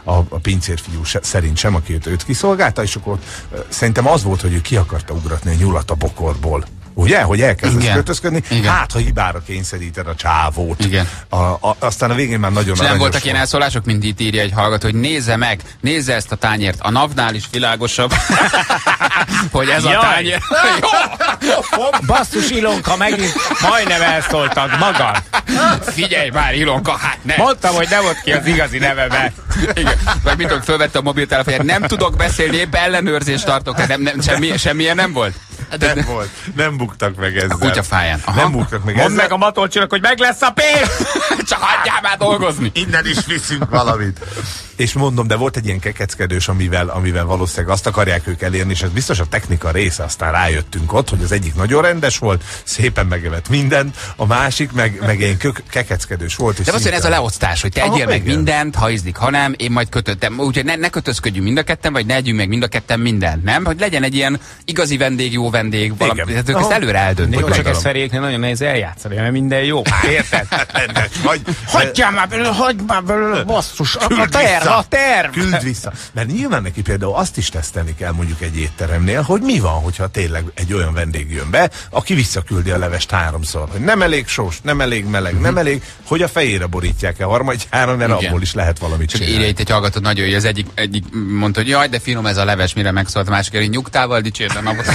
a, a pincérfiú szerint sem, aki őt, őt kiszolgálta, és akkor szerintem az volt, hogy ő ki akarta ugratni a nyulat a bokorból. Ugye? Hogy elkezdesz költözködni, hát ha hibára kényszeríted a csávót. Igen. A, a, aztán a végén már nagyon nem voltak ilyen elszólások, mint itt írja egy hallgató, hogy nézze meg, nézze ezt a tányért. A navnál is világosabb, hogy ez Jaj. a tányér. Basszus, Ilonka, megint majdnem elszóltad magad. Figyelj már, Ilonka, hát ne. Mondtam, hogy nem volt ki az igazi nevebe. Igen. Vagy mit tudom, fölvette a mobiltelefonját, nem tudok beszélni, épp ellenőrzést tartok, nem, nem, semmi, semmilyen nem volt. Nem volt. Nem buktak meg ezzel. A kutyafáján. Aha. Nem buktak meg Mondd ezzel. meg a matolcsinak, hogy meg lesz a pénz! Csak hagyjál már dolgozni. Innen is viszünk valamit. És mondom, de volt egy ilyen kekeckedős, amivel, amivel valószínűleg azt akarják ők elérni, és ez biztos a technika része, aztán rájöttünk ott, hogy az egyik nagyon rendes volt, szépen megevett mindent, a másik meg, meg ilyen kök, kekeckedős volt. De azt ez a leosztás, hogy te Aha, egyél meg igen. mindent, ha ízlik, ha nem, én majd kötöttem. Úgyhogy ne, ne kötözködjünk mind a ketten, vagy ne együnk meg mind a ketten mindent, nem? Hogy legyen egy ilyen igazi vendég, jó vendég, valami. Hát ők ezt előre eldöntik. Jó, csak ezt Feréknél nagyon nehéz eljátszani, mert minden jó. Érted? Hagy, Hagyjál már belőle, hagyd már belőle, basszus, a, a terv, a terv! Küld vissza. Mert nyilván neki például azt is tesztelni kell mondjuk egy étteremnél, hogy mi van, hogyha tényleg egy olyan vendég jön be, aki visszaküldi a levest háromszor, hogy nem elég sós, nem elég meleg, nem elég, hogy a fejére borítják-e harmadjára, mert Igen. abból is lehet valamit Csak csinálni. írja itt egy hallgató nagyon, hogy az egyik, egyik mondta, hogy jaj, de finom ez a leves, mire megszólt, a másik, hogy nyugtával dicsérd a napot.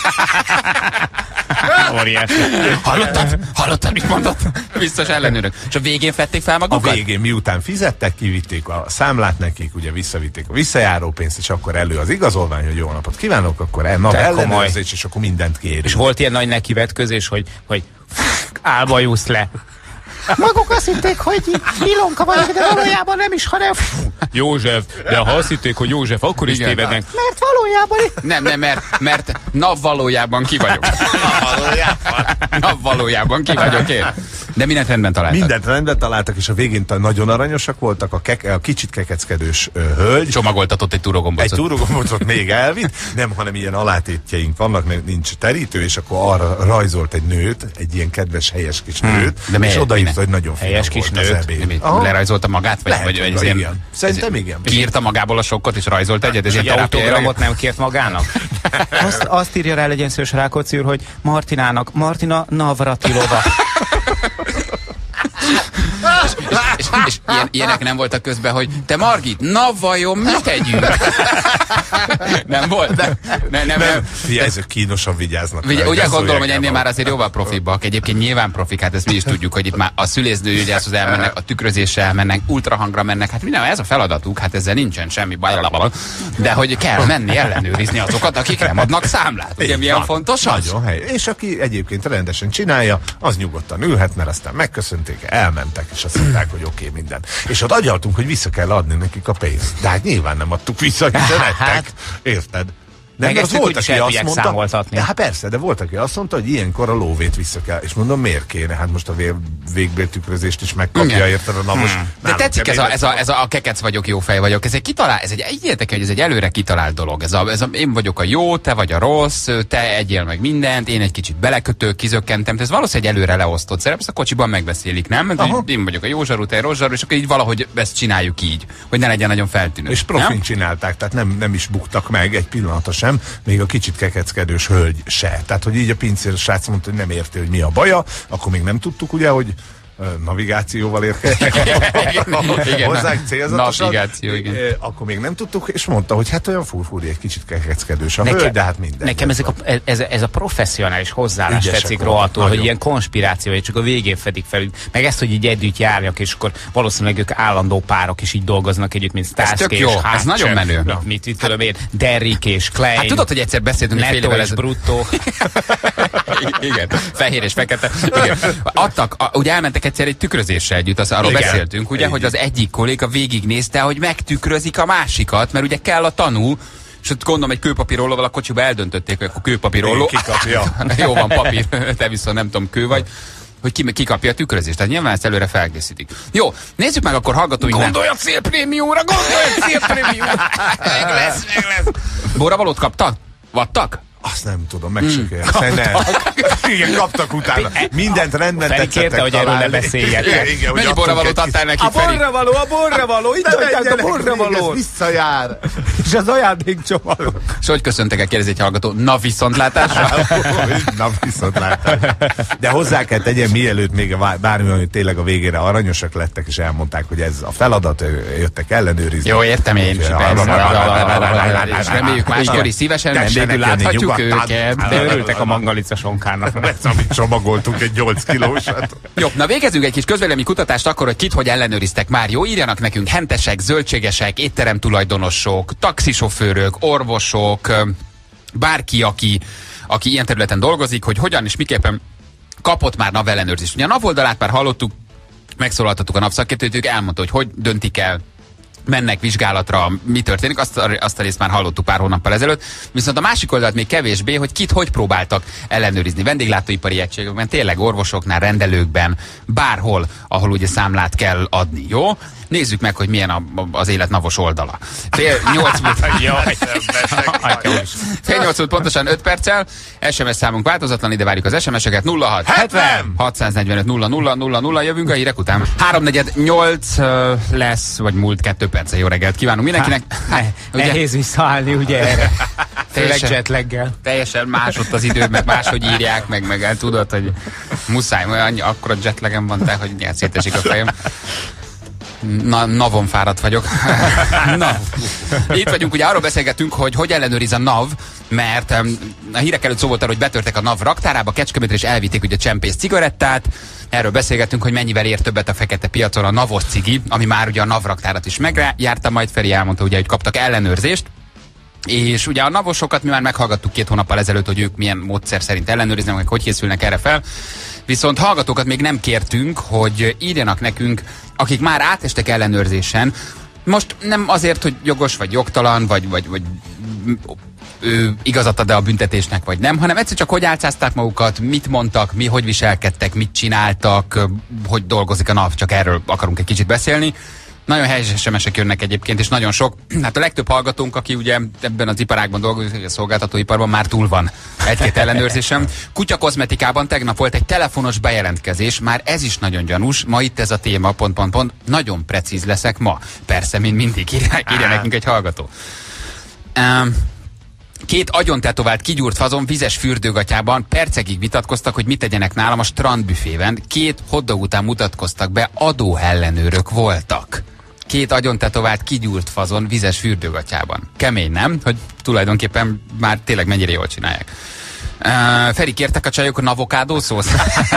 Óriási. Hallottad? Hallottad, mit mondott? Biztos ellenőrök. És a végén fették fel A magukat? végén, miután fizettek, kivitték a számlát nekik, ugye visszavitték a visszajáró pénzt, és akkor elő az igazolvány, hogy jó napot kívánok, akkor el, nap ellenőrzés, és akkor mindent kér. És volt ilyen nagy nekivetközés, hogy, hogy álbajusz le. Maguk azt hitték, hogy Ilonka vagyok, de valójában nem is, hanem József. De ha azt hitték, hogy József, akkor is Igen. tévednek. Mert valójában... Nem, nem, mert, mert nap valójában ki vagyok. Nap valójában ki vagyok én. De mindent rendben találtak. Mindent rendben találtak, és a végén nagyon aranyosak voltak, a, keke, a kicsit kekeckedős ö, hölgy. Csomagoltatott egy túrógombócot. Egy túrógombócot még elvitt, nem, hanem ilyen alátétjeink vannak, mert nincs terítő, és akkor arra rajzolt egy nőt, egy ilyen kedves, helyes kis nőt, De és miért? odaírta, hogy nagyon finom Helyes kis volt az nőt? ebéd. Mi, Aha. lerajzolta magát? Vagy, Lehet, vagy, vagy hogy ez ilyen, igen. Szerintem igen. Kiírta magából a sokkot, és rajzolt egyet? Ez Egy ilyen autogramot nem kért magának? Azt, azt írja rá, legyen szős Rákóczi úr, hogy Martinának, Martina Navratilova. És, és, és ilyen, ilyenek nem voltak közben, hogy te Margit, na vajon mit tegyünk? Nem volt? Nem, nem, nem. nem. Fia, ezek kínosan vigyáznak. Ugye, ugye gondolom, hogy ennél magam. már azért jóval profibbak. Egyébként nyilván profik, hát ezt mi is tudjuk, hogy itt már a szülésznőgyógyászhoz elmennek, a tükrözésre elmennek, ultrahangra mennek, hát minden, ez a feladatuk, hát ezzel nincsen semmi baj. De hogy kell menni ellenőrizni azokat, akik nem adnak számlát. Ugye milyen Van. fontos az? Nagyon hely. És aki egyébként rendesen csinálja, az nyugodtan ülhet, mert aztán megköszönték, elmentek, és azt mondták, hogy oké, okay, minden. És ott agyaltunk, hogy vissza kell adni nekik a pénzt. De hát nyilván nem adtuk vissza, hiszen ettek. Érted? De Meg ezt ők úgyis el tudják számoltatni. de hát persze, de volt, aki azt mondta, hogy ilyenkor a lóvét vissza kell. És mondom, miért kéne? Hát most a vér, végbéltükrözést is megkapja, Igen. érted a napos. Hmm. De tetszik ez a, ez, a, ez a, a kekec vagyok, jó fej vagyok. Ez egy kitalál, ez egy, így értek, hogy ez egy előre kitalált dolog. Ez a, ez a, én vagyok a jó, te vagy a rossz, te egyél meg mindent, én egy kicsit belekütök, kizökkentem. Ez valószínűleg egy előre leosztott szerep, ezt a kocsiban megbeszélik, nem? Én vagyok a jó zsarú, te rossz zsarú, és akkor így valahogy ezt csináljuk így, hogy ne legyen nagyon feltűnő. És profin csinálták, tehát nem, nem is buktak meg egy pillanata sem, még a kicsit kekeckedős hölgy se. Tehát, hogy így a pincér srác mondta, hogy nem érti, hogy mi a baja, akkor még nem tudtuk ugye, hogy navigációval érkeztek hozzánk célzatosan. Navigáció, igen. Akkor még nem tudtuk, és mondta, hogy hát olyan furfúri, egy kicsit kekeckedős a hölgy, de hát minden. Nekem ezek a, ez, ez a professzionális hozzáállás Ügyesek tetszik voltak, rohadtul, hogy nagyon. ilyen konspiráció, hogy csak a végén fedik fel, meg ezt, hogy így együtt járjak, és akkor valószínűleg ők állandó párok is így dolgoznak együtt, mint Starsky tök és jó, ez Hutch, nagyon menő. mit, mit, mit tudom én, Derrick és Klein, Hát tudod, hogy egyszer beszéltünk egy fél Netto évvel és ezelőtt. Bruttó. Igen, fehér és fekete. Igen. Adtak, a, ugye elmentek egyszer egy tükrözésre együtt, az, arról Igen. beszéltünk, ugye, Egy. hogy az egyik kolléga végignézte, hogy megtükrözik a másikat, mert ugye kell a tanú, és ott gondolom egy kőpapírollóval a kocsiba eldöntötték, hogy akkor kőpapírolló. Kikapja. Jó van, papír, te viszont nem tudom, kő vagy. Hogy ki, ki kapja a tükrözést. Tehát nyilván ezt előre felkészítik. Jó, nézzük meg akkor hallgatóinknak. Gondolj a célprémiumra, gondolj a célprémiumra! Meg lesz, meg lesz. Borravalót kaptak? Vattak? Azt nem tudom, megcsökélni. Igen, kaptak utána. Mindent rendben Feri kérte, hogy erről ne beszéljetek. Mennyi borravalót adtál neki, A Feri? borravaló, a borravaló, itt adják a borravalót. Visszajár. És az ajándékcsomag. És hogy köszöntek el, kérdezi egy hallgató? Na viszontlátásra? Na viszontlátásra. De hozzá kell tegyen, mielőtt még bármi, hogy tényleg a végére aranyosak lettek, és elmondták, hogy ez a feladat, jöttek ellenőrizni. Jó, értem én is. Reméljük máskor is szívesen, vendégül láthatjuk őket. De örültek a mangalica sonkának. Ez, amit csomagoltunk egy nyolc kilósat. Jó, na végezzünk egy kis közvélemény kutatást akkor, hogy kit hogy ellenőriztek már. Jó, írjanak nekünk hentesek, zöldségesek, étterem tulajdonosok, taxisofőrök, orvosok, bárki, aki, aki ilyen területen dolgozik, hogy hogyan és miképpen kapott már NAV ellenőrzést. Ugye a NAV oldalát már hallottuk, megszólaltattuk a NAV szakértőt, ők elmondta, hogy hogy döntik el, mennek vizsgálatra, mi történik, azt a, azt a részt már hallottuk pár hónappal ezelőtt, viszont a másik oldalt még kevésbé, hogy kit hogy próbáltak ellenőrizni. Vendéglátóipari egységekben, tényleg orvosoknál, rendelőkben, bárhol, ahol ugye számlát kell adni, jó? Nézzük meg, hogy milyen a, az élet navos oldala. Fél nyolc múlt, fél nyolc múlt pontosan öt perccel, es em es számunk változatlan, ide várjuk az es em es-eket, nulla hat hetven hatszáznegyvenöt nulla nulla nulla nulla, jövünk a hírek után. háromnegyed nyolc uh, lesz, vagy múlt kettő perce. Jó reggelt kívánunk mindenkinek. Hát, ugye? Nehéz visszaállni, ugye erre. Főleg jetlaggel. Teljesen más ott az idő, meg máshogy írják, meg, meg el tudod, hogy muszáj, olyan akkora jetlagem van, te, hogy nyilván szétesik a fejem. Na, navon fáradt vagyok. NAV. Itt vagyunk, ugye arról beszélgetünk, hogy hogy ellenőriz a NAV, mert um, a hírek előtt szó volt arra, hogy betörtek a NAV raktárába, Kecskemétre és elvitték ugye csempész cigarettát. Erről beszélgettünk, hogy mennyivel ér többet a fekete piacon a navos cigi, ami már ugye a NAV raktárat is megjárta, majd Feri elmondta, ugye, hogy kaptak ellenőrzést. És ugye a navosokat mi már meghallgattuk két hónappal ezelőtt, hogy ők milyen módszer szerint ellenőriznek, meg hogy készülnek erre fel. Viszont hallgatókat még nem kértünk, hogy írjanak nekünk, akik már átestek ellenőrzésen. Most nem azért, hogy jogos vagy jogtalan, vagy, vagy, vagy ő igazat ad-e a büntetésnek, vagy nem, hanem egyszer csak hogy álcázták magukat, mit mondtak, mi hogy viselkedtek, mit csináltak, hogy dolgozik a NAV, csak erről akarunk egy kicsit beszélni. Nagyon helyes es em es-ek jönnek egyébként, és nagyon sok. Hát a legtöbb hallgatónk, aki ugye ebben az iparágban dolgozik, a szolgáltatóiparban már túl van egy-két ellenőrzésem. Kutya kozmetikában tegnap volt egy telefonos bejelentkezés, már ez is nagyon gyanús. Ma itt ez a téma, pont, pont, pont. Nagyon precíz leszek ma. Persze, mint mindig, írja, írja nekünk egy hallgató. Um, Két agyontetovált kigyúrt fazon vizes fürdőgatyában percekig vitatkoztak, hogy mit tegyenek nálam a strandbüfében. Két hotdog után mutatkoztak be, adóellenőrök voltak. Két agyontetovált kigyúrt fazon vizes fürdőgatyában. Kemény, nem? Hogy tulajdonképpen már tényleg mennyire jól csinálják. Uh, Feri, kértek a csajok avokádó szósz?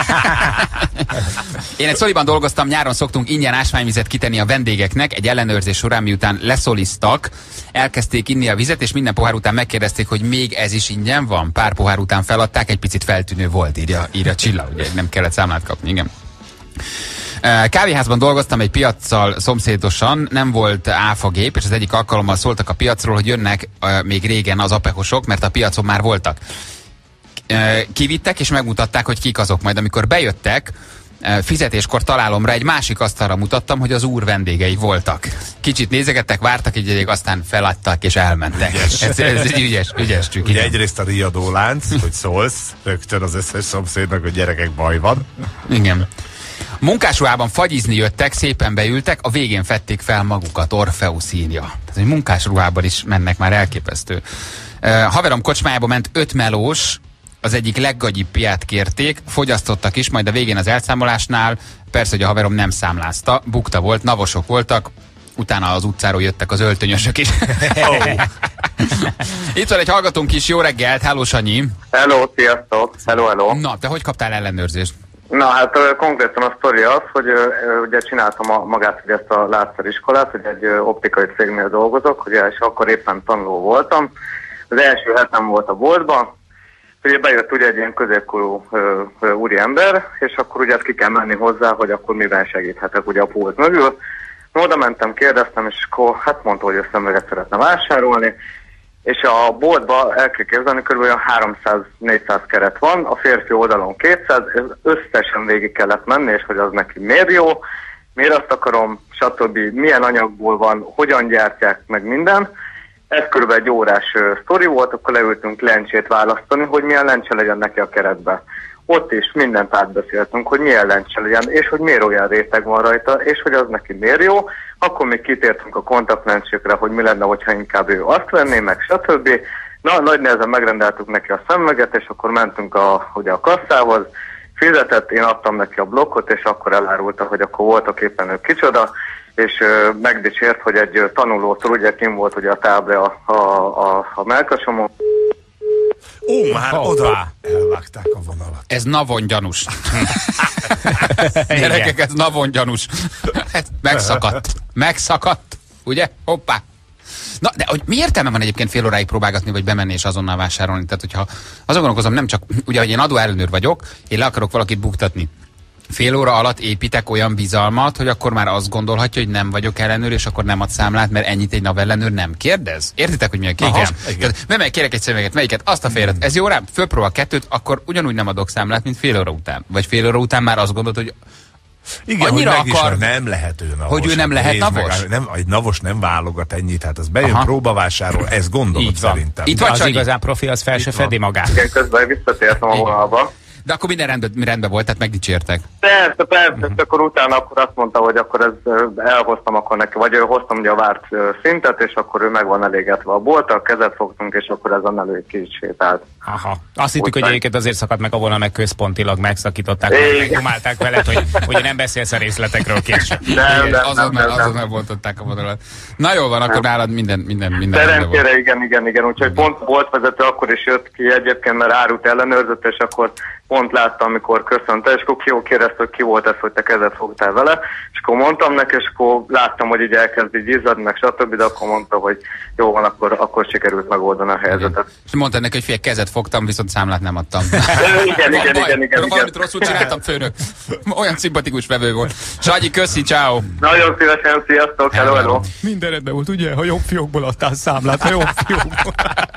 Én egy szoliban dolgoztam, nyáron szoktunk ingyen ásványvizet kitenni a vendégeknek. Egy ellenőrzés során, miután leszoliztak, elkezdték inni a vizet, és minden pohár után megkérdezték, hogy még ez is ingyen van. Pár pohár után feladták, egy picit feltűnő volt, írja, írja Csilla, ugye nem kellett számlát kapni, igen. Kávéházban dolgoztam egy piaccal szomszédosan, nem volt áfagép, és az egyik alkalommal szóltak a piacról, hogy jönnek uh, még régen az apehosok, mert a piacon már voltak. Uh, kivittek, és megmutatták, hogy kik azok. Majd amikor bejöttek, uh, fizetéskor találomra egy másik asztalra mutattam, hogy az úr vendégei voltak. Kicsit nézegettek, vártak egy ideig, aztán feladtak és elmentek. Ügyes. Ez, ez egy ügyes, ügyes trükk. Ugye egyrészt a riadólánc, hogy szólsz, rögtön az összes szomszédnak, hogy gyerekek, baj van. Igen. Munkásruhában fagyizni jöttek, szépen beültek, a végén fették fel magukat, Orpheus írja. Tehát, hogy munkásruhában is mennek, már elképesztő. Uh, haverom kocsmájába ment öt melós, az egyik leggagyibb piát kérték, fogyasztottak is, majd a végén az elszámolásnál, persze, hogy a haverom nem számlázta, bukta volt, navosok voltak, utána az utcáról jöttek az öltönyösök is. Oh. Itt van egy hallgatónk is, jó reggelt, hello Sanyi. Hello, sziasztok, hello, hello. Na, te hogy kaptál ellenőrzést? Na hát konkrétan a sztori az, hogy ugye csináltam a, magát ugye ezt a látszeriskolát, hogy egy optikai cégnél dolgozok, ugye, és akkor éppen tanuló voltam. Az első hetem volt a boltban, ugye bejött ugye egy ilyen középkorú úriember, és akkor ugye ki kell menni hozzá, hogy akkor mivel segíthetek ugye a pult mögül. Oda mentem, kérdeztem, és akkor hát mondta, hogy összemleget szeretne vásárolni, és a boltban el kell képzelni, kb. háromszáz-négyszáz keret van, a férfi oldalon kétszáz, ez összesen végig kellett menni, és hogy az neki miért jó, miért azt akarom, stb. Milyen anyagból van, hogyan gyártják, meg minden. Ez körülbelül egy órás uh, sztori volt, akkor leültünk lencsét választani, hogy milyen lencse legyen neki a keretbe. Ott is mindent átbeszéltünk, hogy milyen lencse legyen, és hogy miért olyan réteg van rajta, és hogy az neki miért jó. Akkor még kitértünk a kontaktlencsékre, hogy mi lenne, hogyha inkább ő azt venné, meg stb. Na, nagy nehezen megrendeltük neki a szemüveget, és akkor mentünk a, ugye a kasszához, fizetett, én adtam neki a blokkot, és akkor elárulta, hogy akkor voltak éppen ő kicsoda, és ö, megdicsért, hogy egy ö, tanulótól, ugye kim volt ugye a tábla a, a, a, a mellkasomon. Ó, már Hoppá. oda elvágták a vonalat. Ez navon gyanús. Gyerekek, ez navon gyanús. Ez megszakadt. Megszakadt. Ugye? Hoppá. Na, de hogy mi értelme van egyébként fél óráig próbálgatni, vagy bemenni és azonnal vásárolni? Tehát, hogyha azon gondolkozom, nem csak, ugye, hogy én adóellenőr vagyok, én le akarok valakit buktatni. Fél óra alatt építek olyan bizalmat, hogy akkor már azt gondolhatja, hogy nem vagyok ellenőr, és akkor nem ad számlát, mert ennyit egy navellenőr nem kérdez. Értitek, hogy mi a kérdés? Mert kérek egy szemüveget, melyiket? Azt a félret. Ez jó rám? Fölpróbál kettőt, akkor ugyanúgy nem adok számlát, mint fél óra után. Vagy fél óra után már azt gondolod, hogy igen, annyira hogy meg akar, is, nem lehet ő navos. hogy ő nem lehet Nézd navos? Meg, nem, egy navos nem válogat ennyit, hát az bejön, Aha. próbavásárol, ez gondolod Így van. szerintem. Itt De van az Csanyi. igazán profi, az fel se fedi magát. Igen, közben visszatértem a vonalba. De akkor minden rendben, rendben volt, tehát megdicsértek. Persze, persze, és akkor utána akkor azt mondta, hogy akkor ez ö, elhoztam akkor neki, vagy ö, hoztam ugye a várt ö, szintet, és akkor ő meg van elégetve a bolttal, kezet fogtunk, és akkor ezen elő ki is sétált. Aha. Azt hittük, hogy Úgy egyébként azért szakadt meg a vonal, meg központilag megszakították, Igen. megnyomálták veled, hogy, hogy nem beszélsz a részletekről később. Nem, nem, Azon nem, nem, nem. megbontották a vonalat. Na jól van, akkor nálad minden, minden, minden rendben volt. Szerencsére igen, igen, igen, úgyhogy pont a boltvezető akkor is jött ki egyébként, mert árut ellenőrzött, és akkor pont láttam, amikor köszönte, és akkor ki kérdezte, hogy ki volt ez, hogy te kezet fogtál vele, és akkor mondtam neki, és akkor láttam, hogy így elkezd így izzadni, meg stb., de akkor mondta, hogy jó van, akkor, akkor sikerült megoldani a helyzetet. És mondtad neki, hogy fél kezet fogtam, viszont számlát nem adtam. Igen, igen, igen, igen, Valamit igen. rosszul csináltam, főnök. Olyan szimpatikus vevő volt. Sanyi, köszi, ciao. Nagyon szívesen, sziasztok, hello, hello. Minden rendben volt, ugye? Ha jobb fiókból adtál számlát, ha jobb fiókból.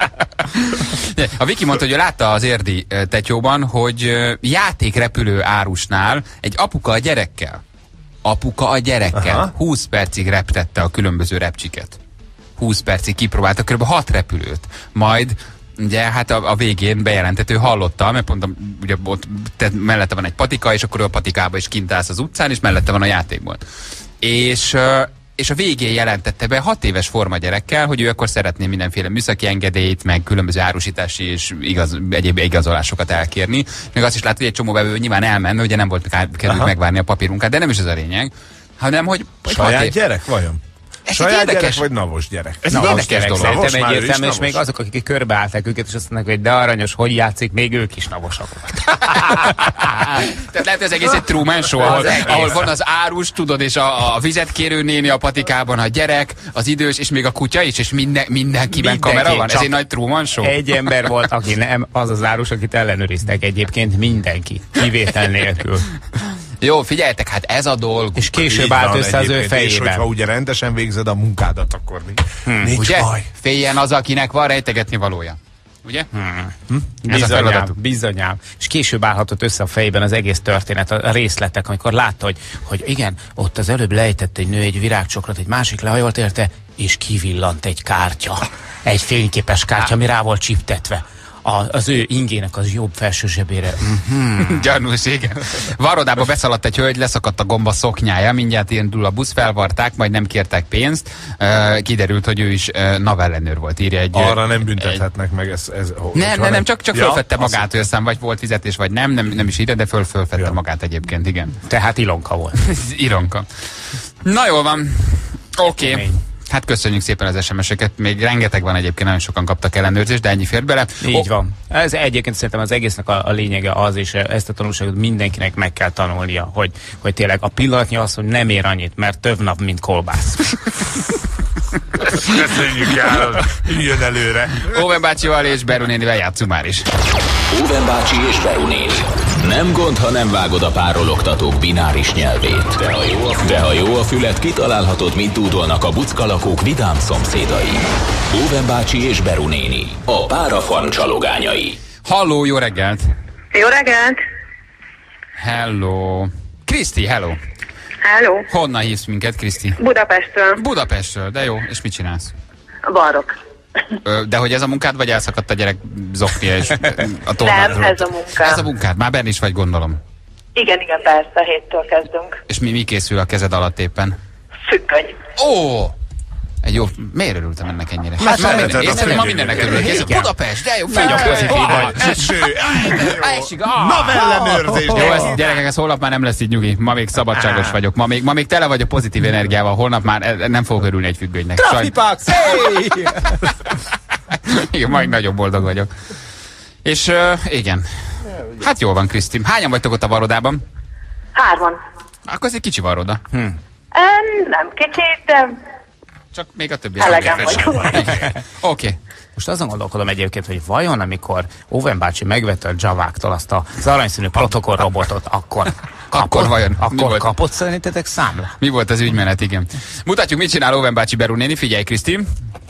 A Viki mondta, hogy ő látta az érdi eh, tetyóban, hogy eh, játékrepülő árusnál egy apuka a gyerekkel. Apuka a gyerekkel. Aha. húsz percig reptette a különböző repcsiket. húsz percig kipróbálta kb. hat repülőt. Majd ugye hát a, a végén bejelentető hallotta, mert pont a, ugye ott te, mellette van egy patika, és akkor ő a patikába is kint állsz az utcán, és mellette van a játékból. És uh, és a végén jelentette be hat éves forma gyerekkel, hogy ő akkor szeretné mindenféle műszaki engedélyt, meg különböző árusítási és igaz, egyéb igazolásokat elkérni. Még azt is látta, hogy egy csomó vevő nyilván elmenne, ugye nem volt került megvárni a papírunkát, de nem is ez a lényeg, hanem hogy... hogy Saját év... gyerek vajon? Ez Saját érdekes... gyerek vagy navos gyerek? Ez Na, egy érdekes érdekes dolog. dolog. Szerintem Navos, már ő is egyértelmű, és navos. még azok, akik körbeállták őket, és azt mondják, hogy de aranyos, hogy játszik, még ők is navosak. Tehát lehet, ez egész egy Truman Show, ahol, ahol van az árus, tudod, és a, a vizet kérő néni a patikában, a gyerek, az idős, és még a kutya is, és minden, mindenkiben Mindenki, kamera van. Ez csak egy nagy Truman Show. Egy ember volt, aki nem, az az árus, akit ellenőriztek egyébként mindenki, kivétel nélkül. Jó, figyeljetek, hát ez a dolg. És később Így állt van össze az ő egyébként, És fejében. hogyha ugye rendesen végzed a munkádat, akkor hmm, nincs Ugye? baj. Féljen az, akinek van rejtegetni valója. Ugye? Hmm. Ez a Bizonyám, feladatuk. bizonyám. És később állhatott össze a fejében az egész történet, a részletek, amikor látta, hogy, hogy igen, ott az előbb lejtett egy nő egy virágcsokrot, egy másik lehajolt érte, és kivillant egy kártya. Egy fényképes kártya, ami rá volt csiptetve. A, az ő ingének az jobb felső zsebére. Mm-hmm. Gyanús, igen. Varrodába beszaladt egy hölgy, leszakadt a gomba szoknyája, mindjárt indul a busz, felvarták, majd nem kértek pénzt. Uh, kiderült, hogy ő is uh, navellenőr volt, írja egy... Arra nem büntethetnek meg. Ez, ez, Nem, nem, nem, csak, csak Ja, fölfedte azt magát, hogy aztán vagy volt fizetés, vagy nem, nem, nem is ide, de föl, fölfedte Ja. magát egyébként, igen. Tehát Ilonka volt. Ironka. Na jól van. Oké. Okay. Kemény. Hát köszönjük szépen az es em es-eket. Még rengeteg van egyébként, nagyon sokan kaptak ellenőrzést, de ennyi fért bele. Így Ó, van. Ez egyébként szerintem az egésznek a, a lényege az, és ezt a tanulságot mindenkinek meg kell tanulnia, hogy, hogy tényleg a pillanatnyi az, hogy nem ér annyit, mert több nap, mint kolbász. Köszönjük, János. Jön előre. Óven bácsival és Beru nénivel játszunk már is. Óven bácsi és Beru néni. Nem gond, ha nem vágod a párologtatók bináris nyelvét. De ha jó a, De ha jó a fület, kitalálhatod, mit dúdolnak a buckalakók vidám szomszédai. Óven bácsi és Beru néni. A párafarm csalogányai. Halló, jó reggelt! Jó reggelt! Hello! Kriszti, hello! Hello! Honnan hívsz minket, Kriszti? Budapestről. Budapestről, de jó. És mit csinálsz? Balrok. Ö, de hogy ez a munkád, vagy elszakadt a gyerek zoknia és a tornádról? Nem, ez a munkám. Ez a munkád. Már benne is vagy, gondolom. Igen, igen, persze, héttől kezdünk. És mi, mi készül a kezed alatt éppen? Függöny. Ó! Egy jó... Miért örültem ennek ennyire? Hát ma, szereted minden, a én szerintem ma függönyt. mindennek örülök. Ez a Budapest, de jó, Nagyon pozitív vagy. Eső! Esik, ah! Navellenőrzés! Jó, ez, gyerekek, ez holnap már nem lesz így nyugi. Ma még szabadságos vagyok. Ma még, ma még tele vagyok pozitív energiával. Holnap már e- nem fogok örülni egy függönynek. Trafipax! Hey! Igen, majd nagyon boldog vagyok. És uh, igen. Hát jól van, Krisztin. Hányan vagytok ott a varodában? Hárman. Akkor ez egy kicsi varoda. Hm. Um, nem kicsit, de Csak még a többi. elegen vagyunk. Oké. Okay. Most azon gondolkodom egyébként, hogy vajon amikor Owen bácsi megvette a Javáktól azt az aranyszínű protokoll robotot, akkor Akkor vajon? Mi Akkor volt? kapott szerintetek számla? Mi volt az ügymenet, igen. Mutatjuk, mit csinál Owen bácsi Beru néni. Figyelj, Krisztin.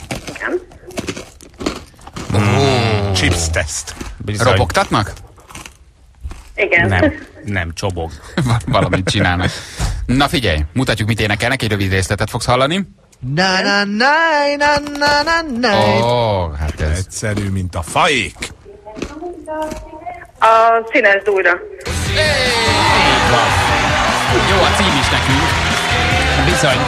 Chips test. Bizony. Robogtatnak? Igen. Nem, nem csobog. Valamit csinálnak. Na figyelj, mutatjuk, mit énekelnek. Egy rövid részletet fogsz hallani. Na na na na na na na. Ó, oh, hát ez... Egyszerű, mint a faék. A színezd újra. Jó, a cím is nekünk. Bizony.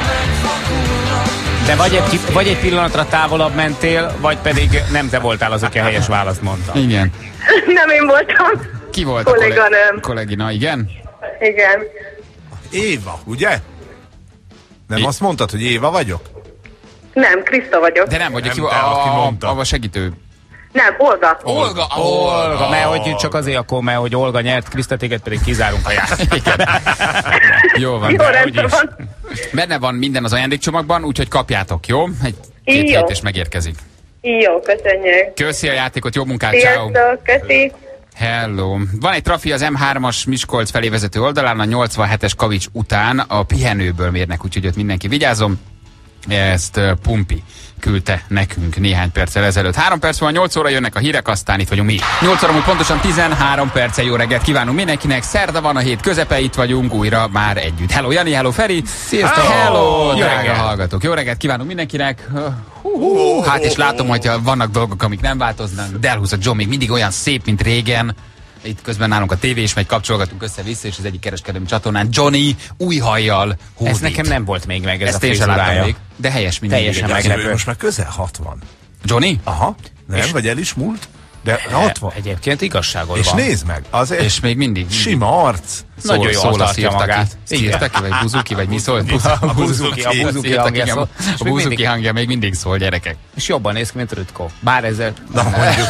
De vagy egy, vagy egy pillanatra távolabb mentél, vagy pedig nem te voltál az, aki a helyes választ mondta. Igen. Nem én voltam. Ki volt a Kolléganőm. kollég... kollégina? Igen? Igen. Éva, ugye? Nem É- azt mondtad, hogy Éva vagyok? Nem, Kriszta vagyok. De nem, vagyok Nem ki te, aki a, mondta. a, a segítő. Nem, Olga. Olga, Olga, mert hogy csak azért akkor, mert hogy Olga nyert, Kriszta, téged pedig kizárunk a játékot. Jó van. Jó, de rendben úgyis. van. Benne van minden az ajándékcsomagban, úgyhogy kapjátok, jó? Egy két Jó. hét és megérkezik. Jó, köszönjük. Köszi a játékot, jó munkát, ciao. Sziasztok, köszi. Hello. Van egy trafi az em hármas Miskolc felé vezető oldalán, a nyolcvanhetes Kavics után a pihenőből mérnek, úgyhogy ott mindenki vigyázzon. Ezt uh, Pumpi küldte nekünk néhány perccel ezelőtt. Három perc van, nyolc óra jönnek a hírek, aztán itt vagyunk mi. nyolc óra múlt pontosan tizenhárom perce, jó reggelt kívánunk mindenkinek. Szerda van, a hét közepe, itt vagyunk újra már együtt. Hello Jani, hello Feri. Sziasztok. Hello, Jó drága reggelt. hallgatók. Jó reggelt kívánunk mindenkinek. Hú, hú, hát és látom, hogy vannak dolgok, amik nem változnak. Delhúz a John még mindig olyan szép, mint régen. Itt közben nálunk a tévé is megy, kapcsolgatunk össze-vissza, és az egyik kereskedelmi csatornán Johnny új hajjal hódít. Ez nekem nem volt még meg, ez Ezt a én sem láttam frizurája. még, de helyes mindig. Teljesen igen. meglepő. Most már közel hatvan. Johnny? Aha. Nem, És- vagy el is múlt? De hatvan. Egyébként igazságod És van. nézd meg, azért És még mindig. mindig. sima arc. Nagyon jól szóla tartja szírta magát. ki. Szírta ki, vagy buzuki, vagy mi szól? A buzuki, a buzuki Szírta ki, hangja igen. szól. A És még buzuki mindig- hangja még mindig szól, gyerekek. És jobban néz ki, mint Rütko. Bár ezzel... Na, mondjuk.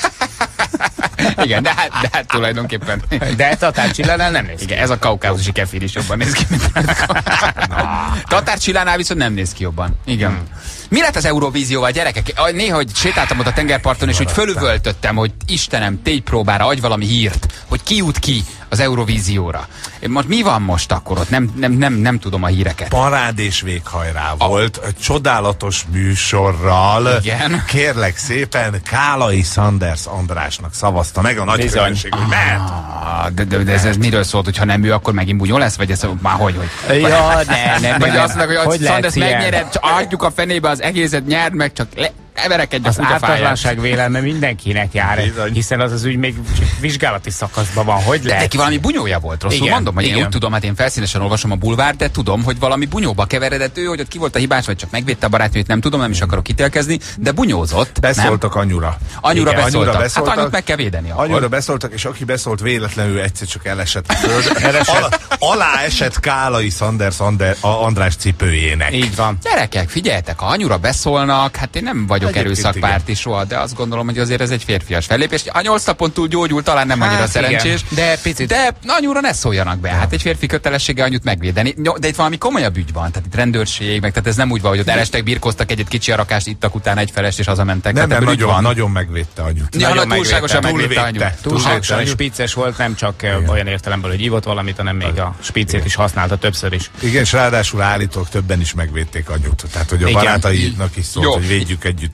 Igen, de hát, de hát tulajdonképpen. De Tatárcsillánál nem néz ki. Igen, ez a kaukázusi kefir is jobban néz ki, mint Tatárcsillánál viszont nem néz ki jobban. Igen. Hmm. Mi lett az Eurovízióval, gyerekek? Ah, Néha, hogy sétáltam ott a tengerparton, és úgy fölüvöltöttem, hogy Istenem, tégy próbára, adj valami hírt, hogy ki jut ki az Eurovízióra. Most mi van most akkor ott? Nem, nem, nem, nem tudom a híreket. Parád és véghajrá volt, egy csodálatos műsorral. Igen. Kérlek szépen, Kálai Sanders Andrásnak szavazta meg a nagy Bizony. közönség, hogy mert. Ah, de, de, de ez, ez miről szólt, hogy ha nem ő, akkor megint bunyó lesz? Vagy ez már hogy? hogy? Ja, ne, nem, Vagy nem. azt mondják, hogy, hogy Sanders megnyered, csak adjuk a fenébe az egészet, nyerd meg, csak le, everekedj a Az kutyafáját. ártatlanság vélelme mindenkinek jár, Bizony. hiszen az az ügy még csak vizsgálati szakaszban van. Hogy De lehet? neki valami bunyója volt, rosszul Igen, mondom, hogy én igen. úgy tudom, hát én felszínesen olvasom a bulvárt, de tudom, hogy valami bunyóba keveredett ő, hogy ott ki volt a hibás, vagy csak megvédte a barátnőt, nem tudom, nem is akarok ítélkezni, de bunyózott. Beszóltak anyura. Anyura Igen, beszóltak. anyura Hát anyut meg kell védeni akkor. Anyura beszóltak, és aki beszólt véletlenül egyszer csak elesett a föld. Alá, alá esett Kálai Sanders Ander, a András cipőjének. Így van. Gyerekek, figyeljetek, ha anyura beszólnak, hát én nem vagyok Egyébként erőszakpárti soha, de azt gondolom, hogy azért ez egy férfias fellépés. A nyolc napon túl gyógyul, talán nem annyira Hát szerencsés. igen, de picit. De anyura ne szóljanak be. Hát egy férfi kötelessége anyut megvédeni. Nyo- De itt valami komolyabb ügy van. Tehát itt rendőrség, meg tehát ez nem úgy van, hogy ott elestek, birkoztak egyet kicsi arakást, ittak utána egy felest és hazamentek. Nem, Tehát nem, ebből ügy nagyon, van. nagyon megvédte anyut. Ja, nagyon na, túlságosan megvédte. megvédte anyut. Túlságosan Túlságosan. spicces volt, nem csak uh, olyan értelemben, hogy ívott valamit, hanem még a spicét is használta többször is. Igen, és ráadásul állítók többen is megvédték anyut. Tehát, hogy a Igen. barátainak is szólt, Jó. hogy védjük együtt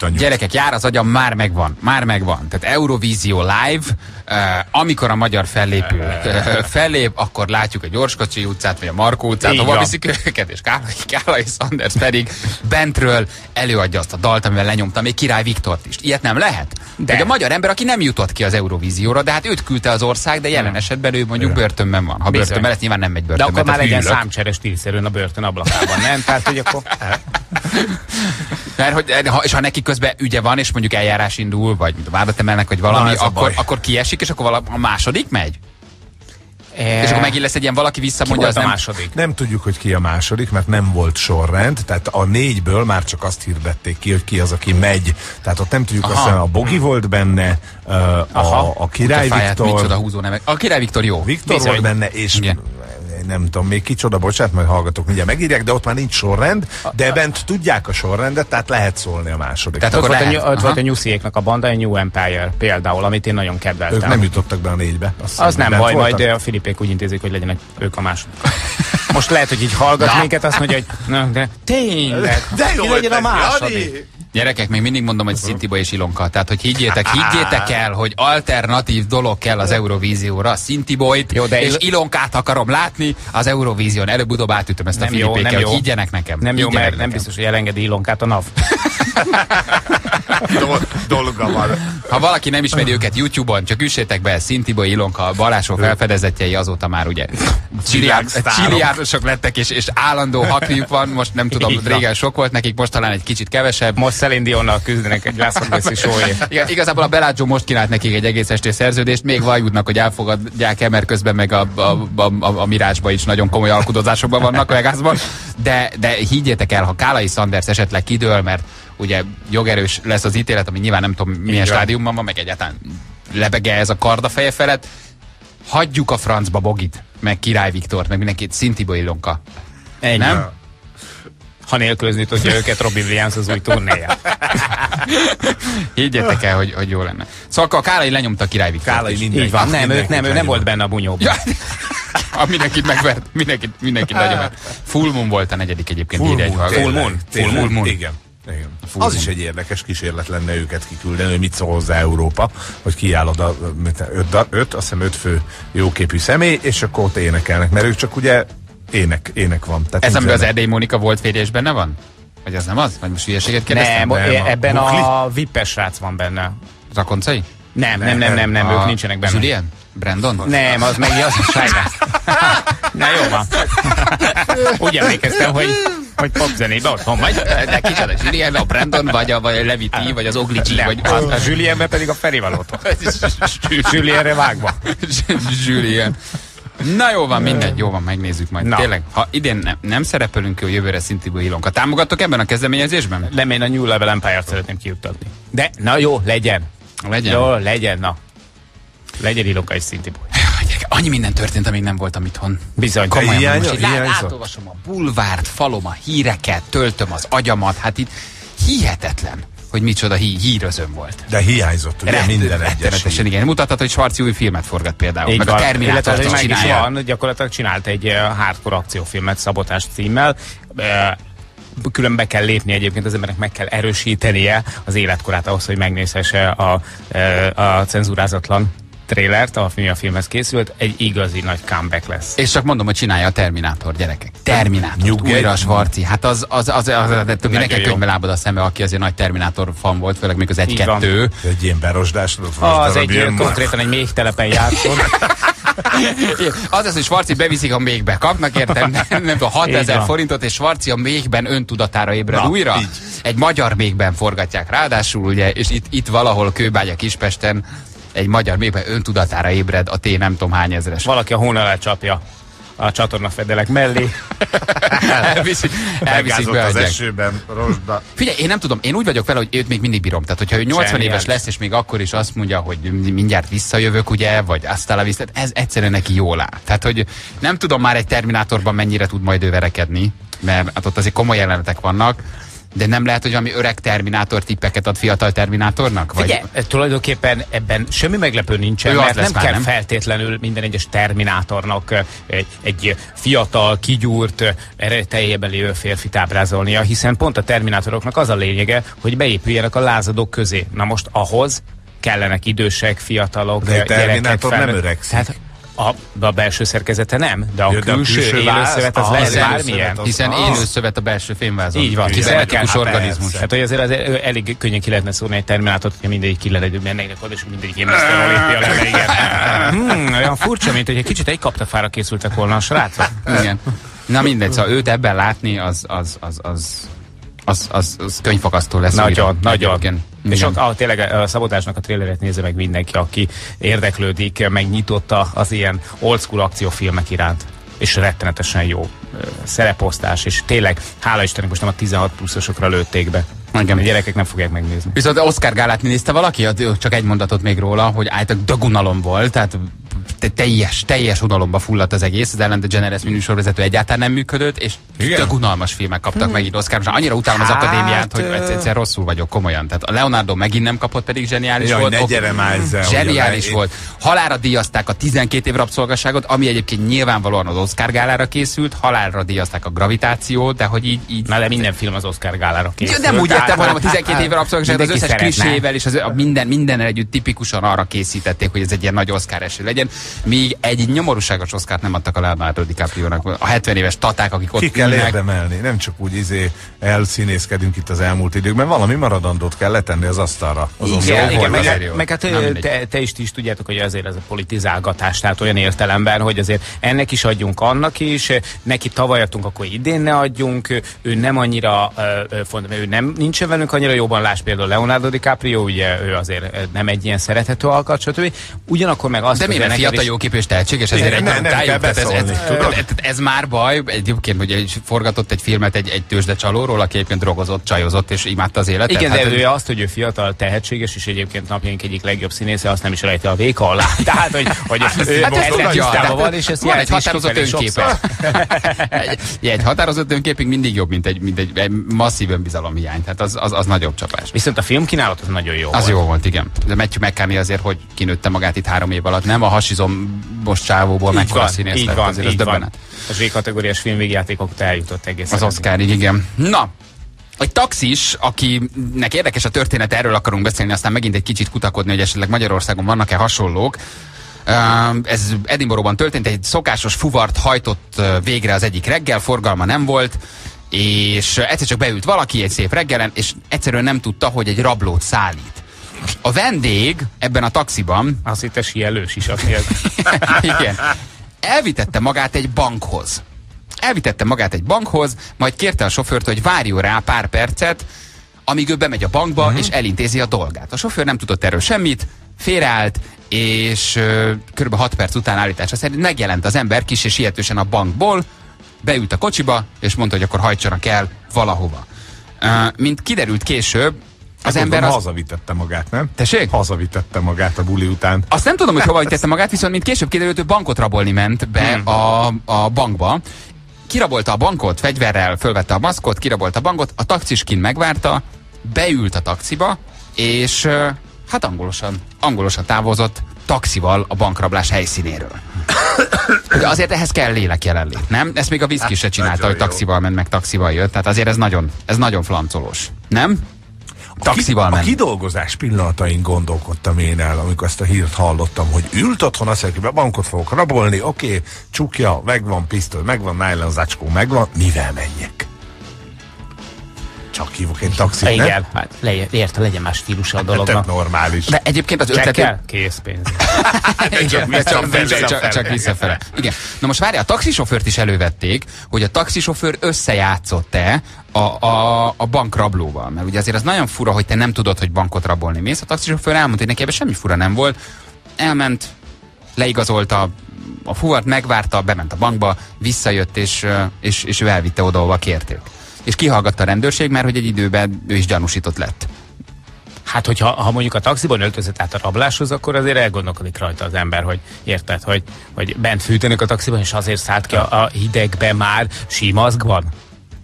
itt a nyug. Gyerekek, jár az agyam, már megvan, már megvan. Tehát Eurovízió live, uh, amikor a magyar fellépő uh, fellép, akkor látjuk a Gyorskocsi utcát, vagy a Markó utcát, ahol viszik őket, és Kálai, Kálai Sanders pedig bentről előadja azt a dalt, amivel lenyomta még Király Viktort is. Ilyet nem lehet? De. Hogy a magyar ember, aki nem jutott ki az Eurovízióra, de hát őt küldte az ország, de jelen esetben ő mondjuk börtönben van. Ha Bizony. börtönben lesz, nyilván nem megy börtönbe. De akkor már legyen hűlök. számcseres stílszerűen a börtön ablakában, nem? Tehát, hogy akkor... Mert, hogy, ha, és ha neki közben ügye van, és mondjuk eljárás indul, vagy vádat emelnek, vagy valami, Na, akkor, akkor kiesik, és akkor vala, a második megy? E... És akkor megint lesz egy ilyen valaki visszamondja, az a nem... második? Nem tudjuk, hogy ki a második, mert nem volt sorrend, tehát a négyből már csak azt hirdették ki, hogy ki az, aki megy. Tehát ott nem tudjuk, azt a Bogi volt benne, a, a Király Viktor. Micsoda húzó nevek. A Király Viktor jó. Viktor Bizony. volt benne, és Igen. nem tudom, még kicsoda, bocsánat, majd hallgatok, mindjárt megírják, de ott már nincs sorrend, de bent tudják a sorrendet, tehát lehet szólni a második. Tehát Ott akkor volt, lehet. a, ott volt a Nyusziéknak a banda, a New Empire például, amit én nagyon kedveltem. Ők nem jutottak be a négybe. Az nem baj, voltak? majd a Filipék úgy intézik, hogy legyenek ők a második. Most lehet, hogy így hallgat minket, azt mondja, hogy na, de tényleg, De jó ki legyen a ötlet, második. Jani! Gyerekek, még mindig mondom, hogy Szintibo és Ilonka. Tehát, hogy higgyétek, higgyétek el, hogy alternatív dolog kell az Eurovízióra. Szintiboyt Jó, de és il- Ilonkát akarom látni az Eurovízión. Előbb-utóbb átütöm ezt a Nem jó, Filipékkel, nem hogy jó. higgyenek nekem. Nem jó, higgyenek mert nem nekem. biztos, hogy elengedi Ilonkát a NAV. Dolga van. Ha valaki nem ismeri őket YouTube-on, csak üssétek be, Szintibo, Ilonka, Balázsó felfedezetjei, azóta már ugye csiliárdosok lettek, és, és állandó hakliuk van, most nem tudom, Így van. régen sok volt nekik, most talán egy kicsit kevesebb. Most Celine Dionnal küzdenek egy Las Vegas-i showért. Igen, igazából a Bellagio most kínált nekik egy egész estés szerződést, még vajudnak, hogy elfogadják-e, mert közben meg a, a, a, a, a Mirázsban is nagyon komoly alkudozásokban vannak Vegasban, de, de higgyétek el, ha Kálai Sanders esetleg kidől, mert ugye jogerős lesz az ítélet, ami nyilván nem tudom milyen stádiumban van, meg egyáltalán lebege ez a kard a feje felett, hagyjuk a francba Bogit, meg Király Viktort, meg mindenkit, Szintibo, Ilonka. Ennyi. Nem? Ha nélkülözni tudja őket Robbie Williams az új turnéja. Higgyétek el, hogy, hogy jó lenne. Szóval akkor a Kálai lenyomta a Király Viktort Kálai is. mindenki. Így van, nem, őt nem, ő nem lenyom. volt benne a bunyóban. Ja, a mindenkit megvert, mindenkit, mindenkit nagyon vert. Full Moon volt a negyedik egyébként. Full írja egy Moon, hallgató. tényleg, Full Moon. tényleg, Full Moon. Igen. Igen. Full Az Moon. is egy érdekes kísérlet lenne őket kiküldeni, hogy mit szól hozzá Európa, hogy kiáll oda mit, öt, öt, azt hiszem öt fő jóképű személy, és akkor ott énekelnek, mert ők csak ugye ének, ének van. Tehát Ez, amiben az nincsenek- Erdély Mónika volt férje, és benne van? Vagy ez nem az? Vagy most hülyeséget kérdeztem? Nem, Nem, a ebben Bukli? a vippes srác van benne. Rakoncai? Nem, nem, nem, nem, nem, ők nincsenek benne. Julien? Brandon? Nem, az meg az a Sajnás. Na jó van. Úgy emlékeztem, hogy, hogy popzenében otthon vagy. De kicsoda, Julien, a Brandon, vagy a, vagy a Levi T, vagy az Ogli G, Nem, vagy a, a Julienben pedig a Feri van otthon. Julienre vágva. Julien. Na jó van, mindegy, jó van, megnézzük majd. Na. Tényleg, ha idén nem, nem szerepelünk, hogy jövőre Szintibo, Ilonka. Támogattok ebben a kezdeményezésben? Nem, én a New Level Empire-t szeretném kijuttatni. De, na jó, legyen. Legyen. Jó, legyen, na. Legyen Ilonka és Szintibo. Gyerekek, annyi minden történt, amíg nem voltam itthon. Bizony. Komolyan, hiányol- most így hiányzott? átolvasom a bulvárt, falom a híreket, töltöm az agyamat, hát itt hihetetlen, hogy micsoda hí hírözöm volt. De hiányzott ugye Rett- minden egyes rettenetesen, igen. Mutattad, hogy Svarci új filmet forgat például, Így meg van. a Illetve, Terminátort hogy is meg is csinálja. van, gyakorlatilag csinált egy uh, hardcore akciófilmet Szabotás címmel. Uh, külön be kell lépni egyébként, az embernek meg kell erősítenie az életkorát ahhoz, hogy megnézhesse a, uh, a cenzúrázatlan trélert, a film a filmhez készült, egy igazi nagy comeback lesz. És csak mondom, hogy csinálja a Terminátor, gyerekek. Terminátor. Nyugodj. Újra a Svarci. Hát az, az, az, az, az de többi Nagyon neked jó. könyvbe lábad a szeme, aki azért nagy Terminátor fan volt, főleg még az Így egy-kettő. Egy ilyen berosdás, tudod, Az darab egy jön uh, ma. konkrétan egy méhtelepen játszott. Az az, hogy Svarci beviszik a méhbe, kapnak értem, nem, nem tudom, Így hatezer van. forintot, és Svarci a méhben öntudatára ébred Na, újra. így. Egy magyar méhben forgatják ráadásul, ugye, és itt, itt valahol Kőbánya Kispesten egy magyar méhben öntudatára ébred a T nem tudom hány ezres. Valaki a hónalát csapja a csatornafedelek mellé. elviszik, elviszik Meggázott az beadják. esőben, rosda. Figyelj, én nem tudom, én úgy vagyok vele, hogy őt még mindig bírom. Tehát, hogyha ő nyolcvan Semmi éves hát. lesz, és még akkor is azt mondja, hogy mindjárt visszajövök, ugye, vagy aztán a vissza, ez egyszerűen neki jól áll. Tehát, hogy nem tudom már egy Terminátorban mennyire tud majd ő verekedni, mert hát ott azért komoly jelenetek vannak, De nem lehet, hogy valami öreg Terminátor tippeket ad fiatal Terminátornak? Vagy... Ugye, tulajdonképpen ebben semmi meglepő nincsen, Ő mert lesz nem már, kell nem? feltétlenül minden egyes Terminátornak egy, egy fiatal, kigyúrt, erejteljében lévő férfit ábrázolnia, hiszen pont a Terminátoroknak az a lényege, hogy beépüljenek a lázadók közé. Na most ahhoz kellenek idősek, fiatalok, De a Terminátor gyerekek, nem öregszik. Tehát a, a belső szerkezete nem, de a Jó, de a külső, külső élőszövet az váz, lehet az bármilyen. élőszövet az- Hiszen Ah. élőszövet a belső fémvázon. Így van, hiszen el kell- Kibernetikus hát organizmus. Hát, hogy azért, azért elég könnyen ki lehetne szólni egy Terminátort, hogy mindegyik ki lenne mennének oda, és mindegyik én miszter Olympia lenne, igen. Hmm, olyan furcsa, mint hogy egy kicsit egy kaptafára készültek volna a srácok. Igen. Na mindegy, szóval őt ebben látni, az, az, az, az, az, az, az könyvfakasztó lesz. Nagyon, újra. nagyon. Igen. És Igen. a, a, tényleg a Szabotásnak a trailerét nézze meg mindenki, aki érdeklődik, megnyitotta az ilyen old school akciófilmek iránt. És rettenetesen jó ö, szereposztás, és tényleg, hála Istennek, most nem a tizenhat pluszosokra lőtték be. Igen. A gyerekek nem fogják megnézni. Viszont Oscar gálát nézte valaki? Csak egy mondatot még róla, hogy általában dögunalom volt, tehát te- teljes, teljes unalomba fulladt az egész, az Ellen DeGeneres műsorvezető egyáltalán nem működött, és tök unalmas filmek kaptak hmm. megint Oscar. Most annyira utálom az Hát, akadémiát, hogy ö- egyszer, egyszer rosszul vagyok, komolyan. Tehát a Leonardo megint nem kapott, pedig zseniális Jaj, volt. ne Ok- gyere már ezzel, hogy Zseniális a- volt. Halálra díjazták a tizenkét év rabszolgasságot, ami egyébként nyilvánvalóan az Oscar gálára készült, halálra díjazták a gravitációt, de hogy így... így Na de minden film az Oscar gálára készül. nem úgy Tehát- értem, hanem a tizenkét év rabszolgasságot az Mindenki összes szeretne. klisével és az, a minden, minden együtt tipikusan arra készítették, hogy ez egy ilyen nagy Oscar eső legyen. Míg egy nyomorúságos Oscart nem adtak a Leonardo DiCaprio-nak. A hetven éves taták, akik ott Ki kell ülnek. érdemelni, nem csak úgy izé elszínészkedünk itt az elmúlt időkben, valami maradandót kell letenni az asztalra. Azon Igen, jó igen, volt, meg- azért Meg, jó. meg hát Na, ö, mindegy. te, te is, is tudjátok, hogy azért ez a politizálgatás, tehát olyan értelemben, hogy azért ennek is adjunk, annak is, neki tavaly adtunk, akkor idén ne adjunk, ő nem annyira ö, ö, fontos, ő nem nincsen velünk annyira jóban, láss például Leonardo DiCaprio, ugye ő azért nem egy ilyen szerethető alkat, stb. Ugyanakkor meg azt De miért neked fiatal, is- jóképű és tehetséges, Igen, ezért egy ne- nem utáljuk. kell Tehát ez, ez, beszólni, tudod? ez, ez már baj. Egyébként, hogy egy, forgatott egy filmet egy, egy tőzsdecsalóról, aki egyébként drogozott, csajozott és imádta az életet. Igen, hát, de ő azt, hogy ő fiatal, tehetséges, és egyébként napjaink egyik legjobb színésze, azt nem is rejti a véka alá. Tehát, hogy, hogy ő Hát ez ezzel tudja, tisztában de van, és ezt van egy jelzi is határozott kifelé önképe. sokszor. egy, egy határozott önképig mindig jobb, mint egy, mint egy, egy masszív önbizalomhiány. Tehát az, az, az nagyobb csapás. Viszont a filmkínálat az nagyon jó Az volt. jó volt, igen. De Matthew McConaughey azért, hogy kinőtte magát itt három év alatt. Nem a hasizom most csávóból Így mekkora van, színész így lett, van, azért az így van. döbbenet. A Z-kategóriás filmvégjátékokat eljutott egészen. Az Oscarig, igen. Na, egy taxis, akinek érdekes a történet, erről akarunk beszélni, aztán megint egy kicsit kutakodni, hogy esetleg Magyarországon vannak-e hasonlók. Ez Edinburghban történt, egy szokásos fuvart hajtott végre az egyik reggel, forgalma nem volt, és egyszer csak beült valaki egy szép reggelen, és egyszerűen nem tudta, hogy egy rablót szállít. A vendég ebben a taxiban Azt hitte síelős is, azt miért. igen, elvitette magát egy bankhoz. Elvitette magát egy bankhoz, majd kérte a sofőrt, hogy várjon rá pár percet, amíg ő bemegy a bankba, uh-huh. és elintézi a dolgát. A sofőr nem tudott erről semmit, félreállt, és uh, kb. hat perc után állítása szerint megjelent az ember kis és sietősen a bankból, beült a kocsiba, és mondta, hogy akkor hajtsanak el valahova. Uh, mint kiderült később, az Hát ember mondom, az... hazavitette magát, nem? Tessék? Hazavitette magát a buli után. Azt nem tudom, hogy hova tette magát, viszont mint később kiderült, ő bankot rabolni ment be Hmm. a, a bankba. Kirabolta a bankot, fegyverrel fölvette a maszkot, kirabolta a bankot, a taxis kint megvárta, beült a taxiba, és uh, hát angolosan, angolosan távozott taxival a bankrablás helyszínéről. De azért ehhez kell lélek jelenlét, nem? Ezt még a Whisky se csinálta, nagyon hogy jó. taxival ment, meg taxival jött, tehát azért ez nagyon, ez nagyon flancolós, nem? Taxival A ment. kidolgozás pillanatain gondolkodtam én el, amikor ezt a hírt hallottam, hogy ült otthon, azt mondja, hogy bankot fogok rabolni, oké, okay, csukja, megvan pisztoly, megvan nylon zacskó, megvan, mivel menjek? Csak hívok egy taxit, nem? Igen, hát le, érte, legyen más stílusa a Tök dolognak. normális. De egyébként az ötletét... Csekkel? Készpénz. Igen, csak csak, csak, visszafele. csak, csak visszafele. Igen. Na most várj, a taxisofőrt is elővették, hogy a taxisofőr összejátszott-e a, a, a bankrablóval. Mert ugye azért az nagyon fura, hogy te nem tudod, hogy bankot rabolni mész. A taxisofőr elmondta, hogy neki ebben semmi fura nem volt. Elment, leigazolta a fuvart, megvárta, bement a bankba, visszajött, és, és, és ő elvitte oda, ahova kérték. És kihallgatta a rendőrség, mert hogy egy időben ő is gyanúsított lett. Hát, hogyha ha mondjuk a taxiban öltözött át a rabláshoz, akkor azért elgondolkodik rajta az ember, hogy érted, hogy, hogy bent fűtenek a taxiban, és azért szállt ki a, a hidegbe már símaszkban.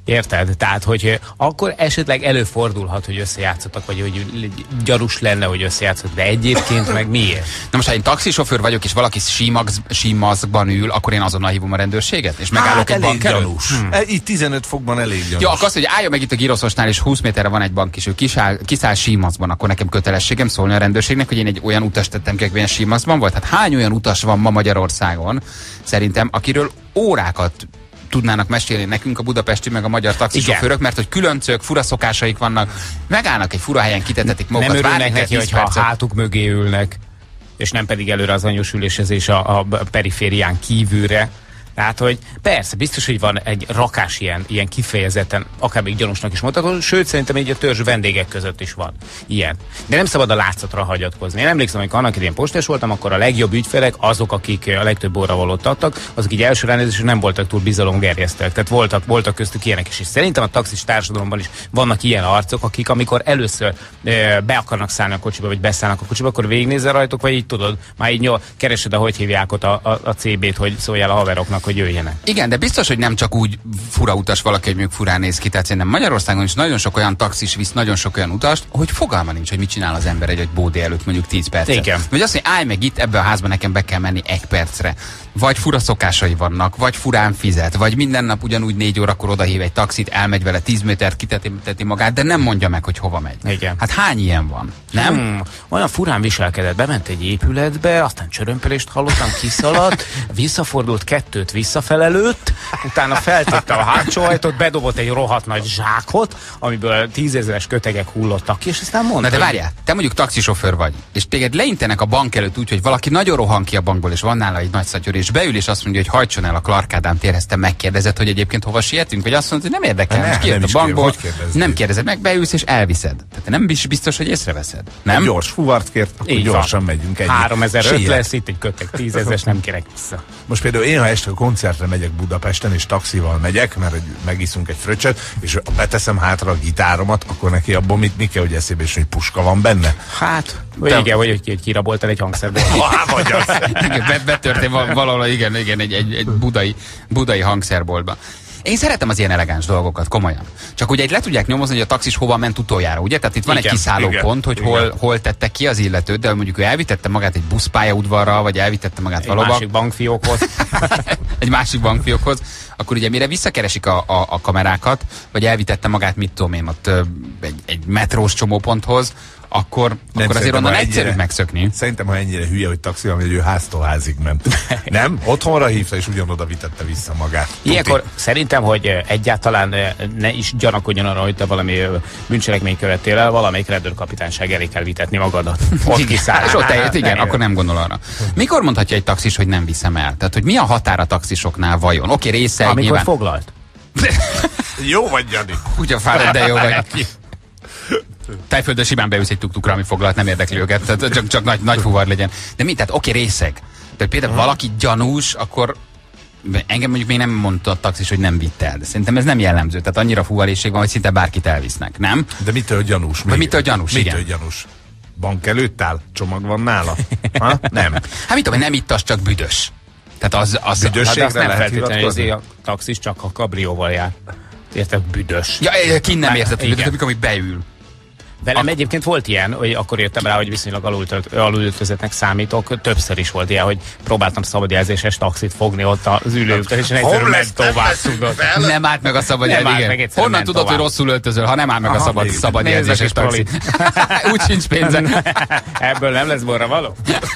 Érted? Tehát, hogy akkor esetleg előfordulhat, hogy összejátszatok, vagy hogy gyanús lenne, hogy összejátszatok, de egyébként meg miért? Na most, ha én taxisofőr vagyok, és valaki símaszkban ül, akkor én azonnal hívom a rendőrséget, és megállok Hát egy elég bank előtt? gyanús. Hmm. E, itt tizenöt fokban elég gyanús. Ja, akkor azt, hogy álljon meg itt a Giroszosnál, és húsz méterre van egy bank, és ő kisáll, kiszáll símaszban, akkor nekem kötelességem szólni a rendőrségnek, hogy én egy olyan utas tettem ki, aki símaszban volt. Hát hány olyan utas van ma Magyarországon, szerintem, akiről órákat tudnának mesélni nekünk a budapesti meg a magyar taxisofőrök, mert hogy különcök, fura szokásaik vannak, megállnak egy fura helyen, kitetetik magukat, nem örülnek neki, hogyha a hátuk mögé ülnek, és nem pedig előre az anyós ülésezés a, a periférián kívülre. Tehát, hogy persze, biztos, hogy van egy rakás ilyen, ilyen kifejezetten, akár még gyanúsnak is mondható, sőt, szerintem egy a törzs vendégek között is van ilyen. De nem szabad a látszatra hagyatkozni. Én emlékszem, hogy annak idén postás voltam, akkor a legjobb ügyfelek, azok, akik a legtöbb óravalót adtak, azok így első ránézésre nem voltak túl bizalomgerjesztőek. Tehát voltak, voltak köztük ilyenek is. És szerintem a taxis társadalomban is vannak ilyen arcok, akik amikor először e, be akarnak szállni a kocsiba, vagy beszállnak a kocsiba, akkor végignézzel rajtuk, vagy így tudod, már így nyol, keresed a hogy hívják ott a, a, a cé bét, hogy szóljál a haveroknak, hogy jöjjenek. Igen, de biztos, hogy nem csak úgy fura utas valaki, hogy mondjuk furán néz ki. Tehát szerintem Magyarországon is nagyon sok olyan taxis visz, nagyon sok olyan utast, hogy fogalma nincs, hogy mit csinál az ember egy, egy bódé előtt mondjuk tíz percet. Igen. Vagy azt, hogy állj meg itt, ebbe a házba nekem be kell menni egy percre. Vagy fura szokásai vannak, vagy furán fizet, vagy minden nap ugyanúgy négy órakor odahív egy taxit, elmegy vele tíz métert, kiteti magát, de nem mondja meg, hogy hova megy. Igen. Hát hány ilyen van? Nem? Hmm, olyan furán viselkedett, bement egy épületbe, aztán csörömpelést hallottam, kiszaladt, visszafordult kettőt visszafelelőtt, utána feltette a hátsó ajtót, bedobott egy rohadt nagy zsákot, amiből tízezeres kötegek hullottak ki, és aztán mondta. Na de várjál, te mondjuk taxisofőr vagy, és téged leintenek a bank előtt úgy, hogy valaki nagyon rohan ki a bankból, és van nála egy nagy szatyor, és beül, és azt mondja, hogy hajtson el a Clark Ádám térhez, te megkérdezed, hogy egyébként hova sietünk, vagy azt mondod, hogy nem érdekel, Ne, most kijött a bankból, nem kérdezed meg, beülsz és elviszed. Tehát te nem biztos, hogy észreveszed. Nem? Gyors fuvart kért, akkor Így gyorsan van. megyünk egy. háromezer-öt lesz, itt egy köteg tízezres, nem kérek vissza. Most például én, ha este a koncertre megyek Budapesten, és taxival megyek, mert megiszunk egy fröccset, és beteszem hátra a gitáromat, akkor neki abból mit, mi kell, hogy eszébe is, hogy puska van benne? Hát, vagy Te... igen, vagy hogy kiraboltál egy hangszerből. Ah, vagy az. Igen, betörtél valahol, igen, igen, egy, egy, egy budai, budai hangszerboltba. Én szeretem az ilyen elegáns dolgokat, komolyan. Csak ugye egy le tudják nyomozni, hogy a taxis hova ment utoljára, ugye? Tehát itt van igen, egy kiszállópont, hogy hol, hol tette ki az illetőt, de mondjuk ő elvitette magát egy buszpályaudvarra, vagy elvitette magát egy valóban. Egy másik bankfiókhoz. egy másik bankfiókhoz. Akkor ugye mire visszakeresik a, a, a kamerákat, vagy elvitette magát, mit tudom én, ott egy, egy metrós csomóponthoz, akkor, nem, akkor azért onnan egyszerűbb megszökni. Szerintem, ha ennyire hülye, hogy taxi, hogy ő háztól házig ment. Nem? Otthonra hívta, és ugyanoda vitette vissza magát. Ilyenkor szerintem, hogy egyáltalán ne is gyanakodjon arra, hogy te valami bűncselekményt követtél el, valamelyik rendőrkapitányság elé kell vitetni magadat. Ott kiszáll. És ott eljött, igen, akkor nem gondol arra. Mikor mondhatja egy taxis, hogy nem viszem el? Tehát, hogy mi a határ a taxisoknál vajon? Oké, része amikor nyilván... foglalt. Jó vagy, Jani. Ugye fáradt, de jó vagy. Tájföldön simán beülsz egy tuktukra, ami foglalt, nem érdekli őket, tehát csak, csak nagy, nagy fuvar legyen. De mi? Tehát oké, részeg. De például hmm. valaki gyanús, akkor engem mondjuk még nem mondta a taxis, hogy nem vitt el. De szerintem ez nem jellemző. Tehát annyira fuvalésség van, hogy szinte bárkit elvisznek, nem? De mitől gyanús? Vagy mitől gyanús, mitől igen. gyanús? Bank előtt áll? Csomag van nála? Ha? Nem. Hát mit tudom, nem itt, az csak büdös. Tehát az... az Büdösségre hát azt nem lehet feltétlenül, hogy hivatkozni? a taxis csak a kabrióval jár. Érted, büdös. Ja, kint nem érzett, igen. hogy amikor beül. Velem egyébként volt ilyen, hogy akkor értem rá, hogy viszonylag alulöltözetnek számítok. Többször is volt ilyen, hogy próbáltam szabadjelzéses taxit fogni ott az ülőt, és egyszerűen ment tovább, tudod. Nem állt meg a szabadjelzés. Honnan tudod, tovább. Hogy rosszul öltözöl, ha nem áll meg Aha, a szabad, szabadjelzéses taxi? Úgy sincs pénzen. Ebből nem lesz borra való?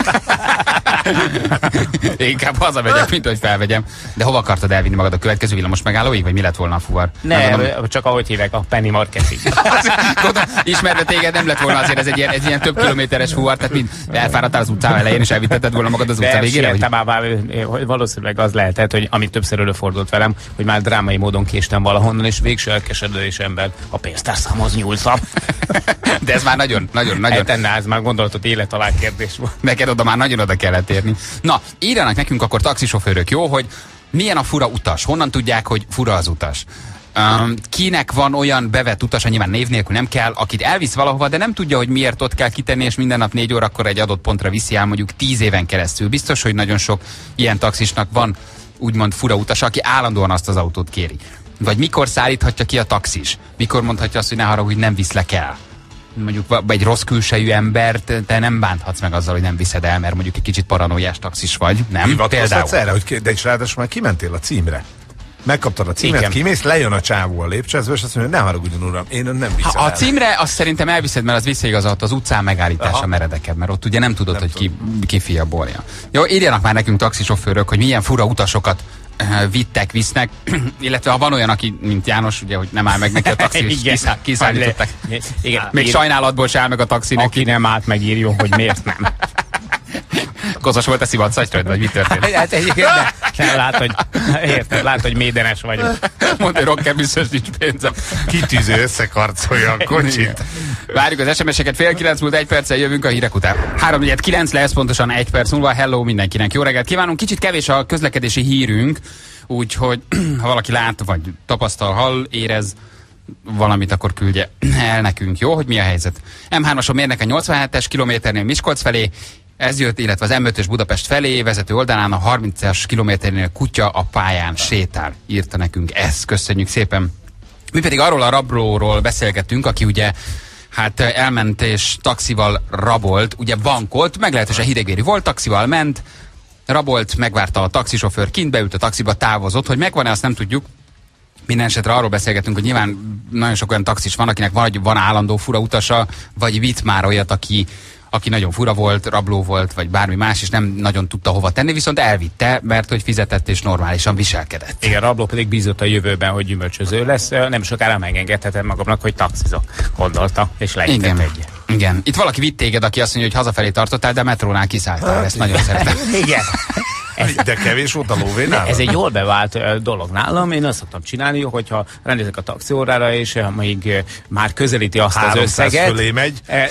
Inkább hazamegyek, mint hogy felvegyem. De hova akartad elvinni magad, a következő villamos megállóig, vagy mi lett volna a fuvar? Nem, nem csak ahogy hívják, a penny marketing. Ismerve téged nem lett volna azért ez egy ilyen, ez ilyen több kilométeres fuvar, tehát mind elfáradtál az utcán elején, és elvittetted volna magad az utca végére? Hogy... Már, valószínűleg az lehetett, hogy amit többször előfordult velem, hogy már drámai módon késtem valahonnan, és végső elkeseredésemben a pénztárszámhoz nyúltam. De ez már nagyon, nagyon, nagyon... Etenne, ez már gondolatod élet alá kérdés volt. Neked oda már nagyon oda kellett érni. Na, írjanak nekünk akkor taxisofőrök, jó, hogy milyen a fura utas, honnan tudják, hogy fura az utas. Um, kinek van olyan bevett utasa, nyilván név nélkül nem kell, akit elvisz valahova, de nem tudja, hogy miért ott kell kitenni, és minden nap négy órakor egy adott pontra viszi el mondjuk tíz éven keresztül. Biztos, hogy nagyon sok ilyen taxisnak van úgymond fura utasa, aki állandóan azt az autót kéri. Vagy mikor szállíthatja ki a taxis? Mikor mondhatja azt, hogy ne haragudj, nem viszlek el? Mondjuk egy rossz külsejű embert te nem bánthatsz meg azzal, hogy nem viszed el, mert mondjuk egy kicsit paranoiás taxis vagy, nem? Hivatkozhatsz erre, hogy ki, de is ráadásul már kimentél a címre. Megkaptad a címet, Igen. kimész, lejön a csávó a lépcsőzből, és azt mondja, ne haragudjon uram, én ön nem viszem Ha a el. címre azt szerintem elviszed, mert az visszaigazolhat az utcán megállítása Aha. meredekebb, mert ott ugye nem tudod, Nem hogy ki, ki fia bolja. Jó, írjanak már nekünk taxisofőrök, hogy milyen fura utasokat uh, vittek, visznek, illetve ha van olyan, aki, mint János, ugye, hogy nem áll meg neki a taxi, és Igen. kiszá- kiszállították. Igen. Még Ír- sajnálatból se áll meg a taxi Aki neki. nem állt, megírjon, hogy miért nem. Kozos volt a szivatszagyröd, vagy mi történt? Hát egyébként ne, nem lát, hogy érted, lát, hogy médenes vagyok. Mondta, hogy rocker biztos nincs pénzem. Kitűző összekarcolja a kocsit. Várjuk az es em es-eket, fél kilenc múlt egy perccel jövünk a hírek után. három négy kilenc lesz pontosan egy perc múlva. Hello mindenkinek, jó reggelt kívánunk. Kicsit kevés a közlekedési hírünk, úgyhogy ha valaki lát, vagy tapasztal, hall, érez valamit, akkor küldje el nekünk, jó? Hogy mi a helyzet? em hármason mérnek a nyolcvanhetes kilométernél Miskolc felé, ez jött, illetve az em ötös Budapest felé vezető oldalán a harmincas kilométernél kutya a pályán sétál. Írta nekünk ezt, köszönjük szépen. Mi pedig arról a rablóról beszélgettünk, aki ugye hát elment és taxival rabolt, ugye bankolt, meglehetősen hidegvérű volt, taxival ment, rabolt, megvárta a taxisofőr kint, beült a taxiba, távozott, hogy megvan-e, azt nem tudjuk. Minden esetre arról beszélgetünk, hogy nyilván nagyon sok olyan taxis van, akinek van, van állandó fura utasa, vagy vitt már olyat, aki, aki nagyon fura volt, rabló volt, vagy bármi más, és nem nagyon tudta hova tenni, viszont elvitte, mert hogy fizetett és normálisan viselkedett. Igen, rabló pedig bízott a jövőben, hogy gyümölcsöző lesz. Nem sokára megengedhetem magamnak, hogy taxizok, gondolta, és leített Igen. egy. Igen. Itt valaki vitt téged, aki azt mondja, hogy hazafelé tartottál, de a metrónál kiszálltál. Ezt nagyon szeretem. Igen. De kevés volt a lóvénál? Ez egy jól bevált ö, dolog nálam. Én azt szoktam csinálni, hogyha rendezek a taxiórára, és ö, még ö, már közelíti azt az háromszáz összeget. fölé megy. E,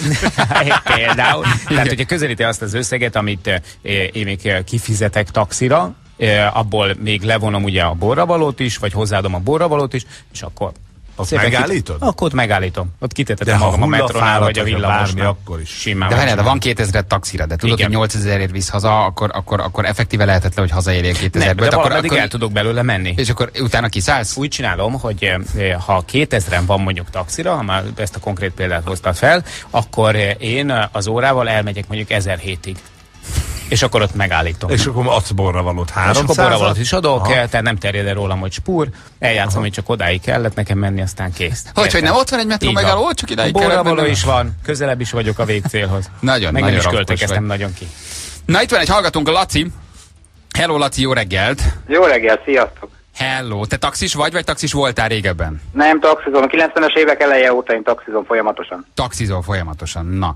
Például. Tehát, hogyha közelíti azt az összeget, amit ö, én még ö, kifizetek taxira, ö, abból még levonom ugye a borravalót is, vagy hozzáadom a borravalót is, és akkor Ott szépen megállítod? Ki... Akkor ott megállítom. Ott De kitetetem ha magam a metronál, hullafáradt vagy a vagy a villamosnál. bármi, akkor is. Simán De várjál, de megcsinálom. van kétezer taxira, de tudod, Igen. hogy nyolcezerért visz haza, akkor, akkor, akkor effektíve lehetetlen, hogy hazaérjél Nem, kétezerből. de akkor, valameddig akkor, el tudok belőle menni. és akkor utána kiszállsz? Úgy csinálom, hogy eh, ha kétezren van mondjuk taxira, ha már ezt a konkrét példát hoztad fel, akkor eh, én az órával elmegyek mondjuk ezerhétig. És akkor ott megállítom. És akkor adsz borra valót És akkor háromszázat? borravalót is adok, Aha. eh, tehát nem terjed el rólam, hogy spúr, eljátszom, hogy csak odáig kellett nekem menni, aztán kész. Hogy, hogy Érted? nem, ott van egy metró Így van. megálló, csak idáig kellett Borravaló mennem. is van, közelebb is vagyok a végcélhoz. Nagyon, Meg nagyon nem is rakkos költekeztem vagy. nagyon ki. Na itt van egy hallgatónk, a Laci. Hello Laci, jó reggelt. Jó reggel, sziasztok! Hello, te taxis vagy, vagy taxis voltál régebben? Nem taxizom, a kilencvenes évek eleje óta én taxizom folyamatosan. Taxizol folyamatosan, na.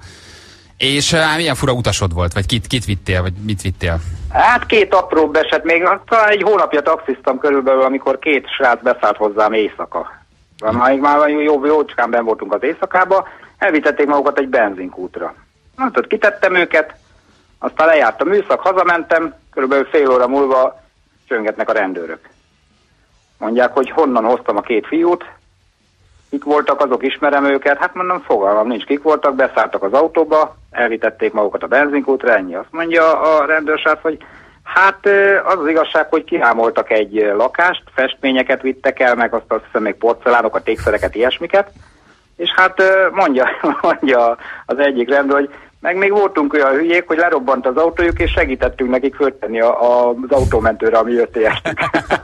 És uh, milyen fura utasod volt, vagy kit, kit vittél, vagy mit vittél? Hát két apróbb eset, még talán egy hónapja taxiztam körülbelül, amikor két srác beszállt hozzám éjszaka. Már, már jó, jócskán benn voltunk az éjszakába, elvitették magukat egy benzinkútra. Na, tudod, kitettem őket, aztán lejárt a műszak, hazamentem, körülbelül fél óra múlva csöngetnek a rendőrök. Mondják, hogy honnan hoztam a két fiút, kik voltak, azok ismerem őket, hát mondom, fogalmam nincs, kik voltak, beszálltak az autóba, elvitették magukat a benzinkútra, ennyi. Azt mondja a rendőrsrác, hogy hát az az igazság, hogy kihámoltak egy lakást, festményeket vittek el, meg azt azt hiszem még porcelánokat, ékszereket, ilyesmiket, és hát mondja, mondja az egyik rendőr, hogy meg még voltunk olyan hülyék, hogy lerobbant az autójuk, és segítettünk nekik föltenni a, a, az autómentőre, ami jött értük.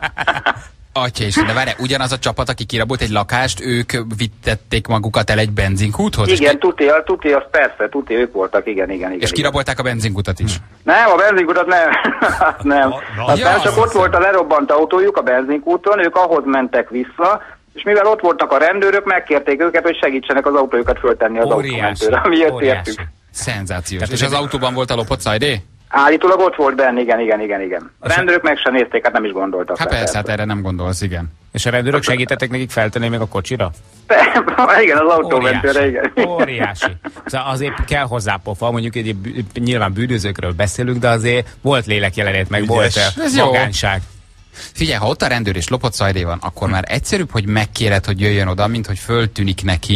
Atya is, de várj, ugyanaz a csapat, aki kirabolt egy lakást, ők vittették magukat el egy benzinkúthoz? Igen, és, tuti, tuti, az persze, tuti, ők voltak, igen, igen, igen. és kirabolták a benzinkutat is? Nem, a benzinkutat nem. nem. Aztán ja, csak ott volt a lerobbant autójuk a benzinkúton, ők ahhoz mentek vissza, és mivel ott voltak a rendőrök, megkérték őket, hogy segítsenek az autójukat föltenni az Óriási, autómentőre, ami jött óriási. értük. Szenzációs. Tehát És az autóban volt a lopott szajdé? Állítólag ott volt benne, igen, igen, igen, igen. A rendőrök meg sem nézték, hát nem is gondoltak. Hát rá, persze, hát erre nem gondolsz, igen. És a rendőrök segítettek nekik feltenni még a kocsira? Igen, az autómentőre, igen. Óriási. Szóval azért kell hozzá pofa, mondjuk egy, nyilván bűnözőkről beszélünk, de azért volt lélekjelenét, meg Ügyes. volt Ez jó. magánság. Figyelj, ha ott a rendőr és lopott szajdé van, akkor már egyszerűbb, hogy megkéred, hogy jöjjön oda, mint hogy föltűnik neki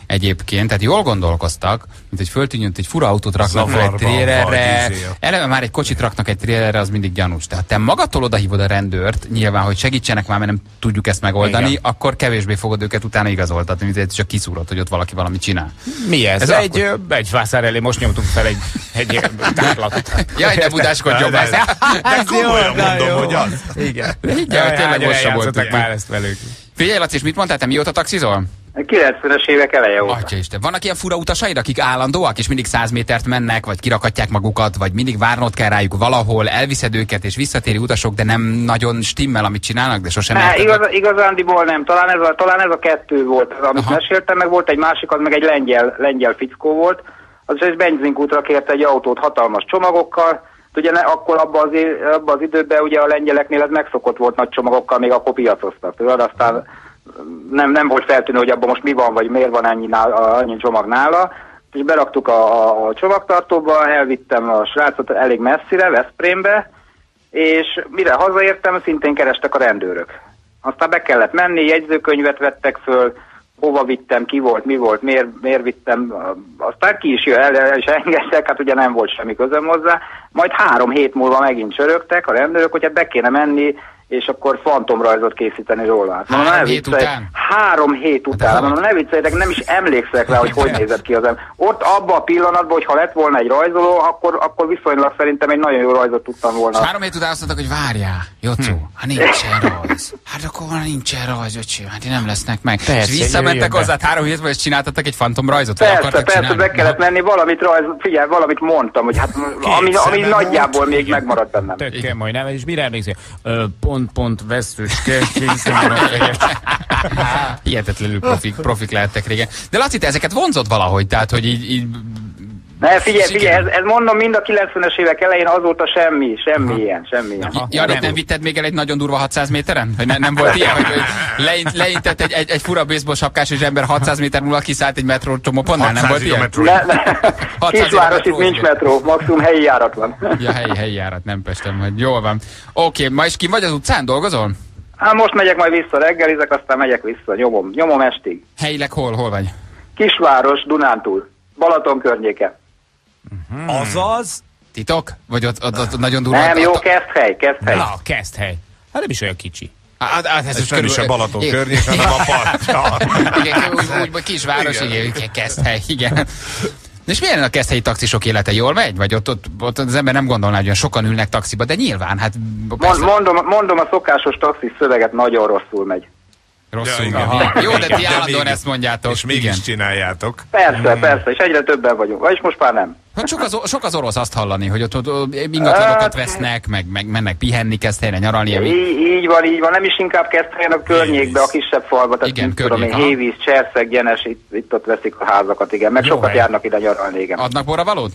egyébként, tehát jól gondolkoztak, mint hogy föltűnjön, egy fura autót raknak fel egy trélerre, eleve már egy kocsit raknak egy trélerre, az mindig gyanús. Tehát te magadtól odahívod a rendőrt, nyilván, hogy segítsenek már, mert nem tudjuk ezt megoldani, igen, akkor kevésbé fogod őket utána igazoltatni, mint csak kiszúrod, hogy ott valaki valamit csinál. Mi ez? Ez egy, akkor... egy vászár elé most nyomtunk fel egy, egy tárlatot. Jaj, ne budáskodjon már! De komolyan mondom, hogy az. Igen. Igen, tényleg most sem voltak már ezt velük. Figyelj, Laci, és mit mondtál, te mióta taxizol? kilencvenes évek eleje óta. Atya Isten, vannak ilyen fura utasaid, akik állandóak, és mindig száz métert mennek, vagy kirakatják magukat, vagy mindig várnod kell rájuk valahol, elviszed őket, és visszatéri utasok, de nem nagyon stimmel, amit csinálnak, de sosem ne, igaz, a... igazándiból nem. Talán ez, a, talán ez a kettő volt, az, amit aha, meséltem, meg volt egy másik, az meg egy lengyel, lengyel fickó volt, az egy benzinkútra kérte egy autót hatalmas csomagokkal. Ugye ne, akkor abban az, abba az időben ugye a lengyeleknél ez megszokott volt nagy csomagokkal, még akkor piacoztak. Tudod, aztán nem, nem volt feltűnő, hogy abban most mi van, vagy miért van ennyi, nála, ennyi csomag nála. És beraktuk a, a, a csomagtartóba, elvittem a srácot elég messzire, Veszprémbe, és mire hazaértem, szintén kerestek a rendőrök. Aztán be kellett menni, jegyzőkönyvet vettek föl, hova vittem, ki volt, mi volt, miért, miért vittem, aztán ki is jön el, el is engedtek, hát ugye nem volt semmi közöm hozzá. Majd három hét múlva megint csörögtek a rendőrök, hogy hát be kéne menni, és akkor fantomrajzot készíteni róla. Hát, három mondom, hét után? Három hét után. Mondom, ne vicceljétek, nem is emlékszek rá, hogy hogy nézett ki az ember. Ott abban a pillanatban, hogy ha lett volna egy rajzoló, akkor, akkor viszonylag szerintem egy nagyon jó rajzot tudtam volna. És három hét után azt mondtak, hogy várjál, Jocó, hm. hát nincsen rajz. Hát akkor nincsen rajz, öcsém, hát nem lesznek meg. Persze, és visszamentek hozzá, három hét és csináltattak egy fantomrajzot? Persze, persze, csinálni? Be kellett menni, valamit rajz, figyelj, valamit mondtam, hogy hát ami, ami nagyjából még megmaradt bennem. Tök majd nem, és mire emlékszik? Pont, pont, vesztőske, hihetetlenül profik, profik lehettek régen. De Laci, te ezeket vonzott valahogy, tehát, hogy így... így... Ne, figyelj, figyelj, ez, ez mondom mind a kilencvenes évek elején azóta semmi, semmi aha, ilyen, semmi ilyen. Ja, nem, nem vitted még el egy nagyon durva hatszáz méteren? Hogy ne, nem volt ilyen, hogy, hogy leint, leintett egy, egy, egy fura baseball sapkás, és ember hatszáz méter múlva kiszállt egy metró csomópontnál? Nem volt ilyen? Ne, ne. Kisváros itt nincs metró, maximum helyi járat van. Ja, helyi, helyi járat, nem Pestem, hogy jól van. Oké, okay, ma is ki vagy az utcán, dolgozol? Hát most megyek majd vissza, reggelizek, aztán megyek vissza, nyomom, nyomom estig. Helyileg hol, hol vagy? Kisváros, Dunántúl, Balaton környéke. Uh-huh. Azaz? Titok? Vagy ott, ott, ott nagyon durva? Nem, jó, Keszthely, Keszthely. Na, Keszthely. Hát nem is olyan kicsi. Hát, hát ez, ez nem is a Balaton környék, hanem a part. Igen, úgy, úgy kisváros, igen, igen, Keszthely, igen. És milyen a keszthelyi taxisok élete? Jól megy? Vagy ott, ott, ott az ember nem gondolná, hogy olyan sokan ülnek taxiba, de nyilván, hát... Mond, mondom, mondom, a szokásos taxis szöveget nagyon rosszul megy. Rosszul, ja, igen. Jó, de ti állandóan ezt mondjátok. És mégis igen, csináljátok. Persze, hmm. persze, és egyre többen vagyunk. Vagyis most már nem. Hát sok az, sok az orosz azt hallani, hogy ott, ott ingatlanokat vesznek, meg, meg mennek pihenni, Keszthelyre, nyaralni. Így, így van, így van. Nem is inkább Keszthelyen a környékbe, a kisebb falba. Tehát igen, tudom én, Hévíz, Cserszeg, Gyenes, itt, itt ott veszik a házakat, igen. Meg jó sokat hely. Járnak ide nyaralni, igen. Adnak borravalót?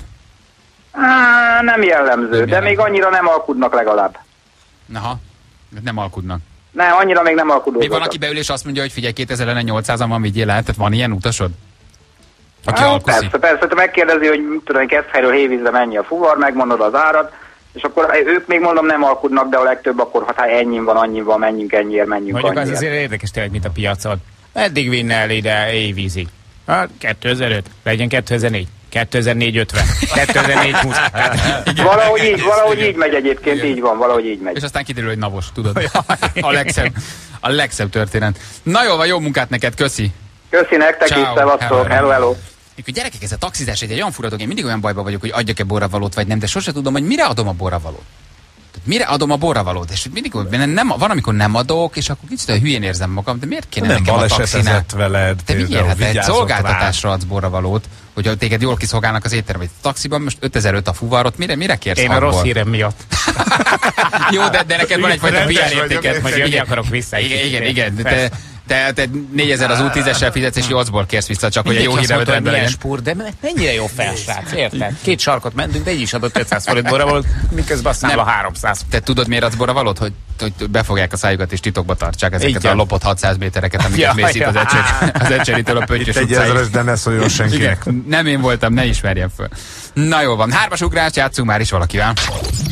Á, nem jellemző, nem de jellemző. Még annyira nem alkudnak legalább. Aha, nem alkudnak. Nem, annyira még nem alkudózottak. Még van, aki beül és azt mondja, hogy figyelj, kétezer-nyolcszázan van, vigyél el, tehát van ilyen utasod? Aki ah, persze, persze, te megkérdezi, hogy mit tudom, Keszthelyről Hévízre mennyi a fuvar, megmondod az árat, és akkor ők még mondom nem alkudnak, de a legtöbb akkor hát ennyi van, annyi van, menjünk ennyiért, menjünk mondjuk annyiért. Az azért érdekes tényleg, mint a piacon. Eddig vinne el ide Hévízig. Hát kétezer-öt, legyen kétezer-négy. kétezer-négy ötven, kétezer-négy húsz. Valahogy így, valahogy így megy egyébként, igen. Így van, valahogy így megy. És aztán kiderül, hogy navos, tudod. A legszebb, a legszebb történet. Na jól van, jó munkát neked, köszi. Köszi nektek is, szevasztok, hello, hello. Mikor gyerekek, ez a taxizás egy olyan furatok, én mindig olyan bajba vagyok, hogy adjak-e borravalót vagy nem, de sose tudom, hogy mire adom a borravalót. Mire adom a borravalót? És mindig nem, van, amikor nem adok, és akkor kicsit olyan hülyén érzem magam, de miért kéne nem nekem a taxinál? Veled, te miért? Hát egy szolgáltatásra adsz borravalót, hogy téged jól kiszolgálnak az étterem, vagy taxiban most ötezer-öt a fuvarot, mire, mire kérsz? Én a rossz hírem miatt. Jó, de, de neked van egyfajta pé er értéket, hogy jönni akarok vissza. Igen, igen, igen. Te, te, te négyezer az ú tízessel fizetsz, és nyolcból kérsz vissza, csak hogy a jó hírem rendben legyen. Spúr, de mennyire jó felsrác, érted? Két sarkot mentünk, de így is adott ötszáz forint borravalót, miközben aztán a háromszáz. Te tudod, miért adsz borravalót? Hogy, hogy befogják a szájukat és titokba tartsák ezeket a lopott hatszáz métereket, amiket mész itt az Ecseritől a Pöttyös utcáig. Itt egy ezres, de ne szóljon senkinek. Nem én voltam, ne ismerjem föl. Na jó van, hármas ugrás, játszunk már is valakivel.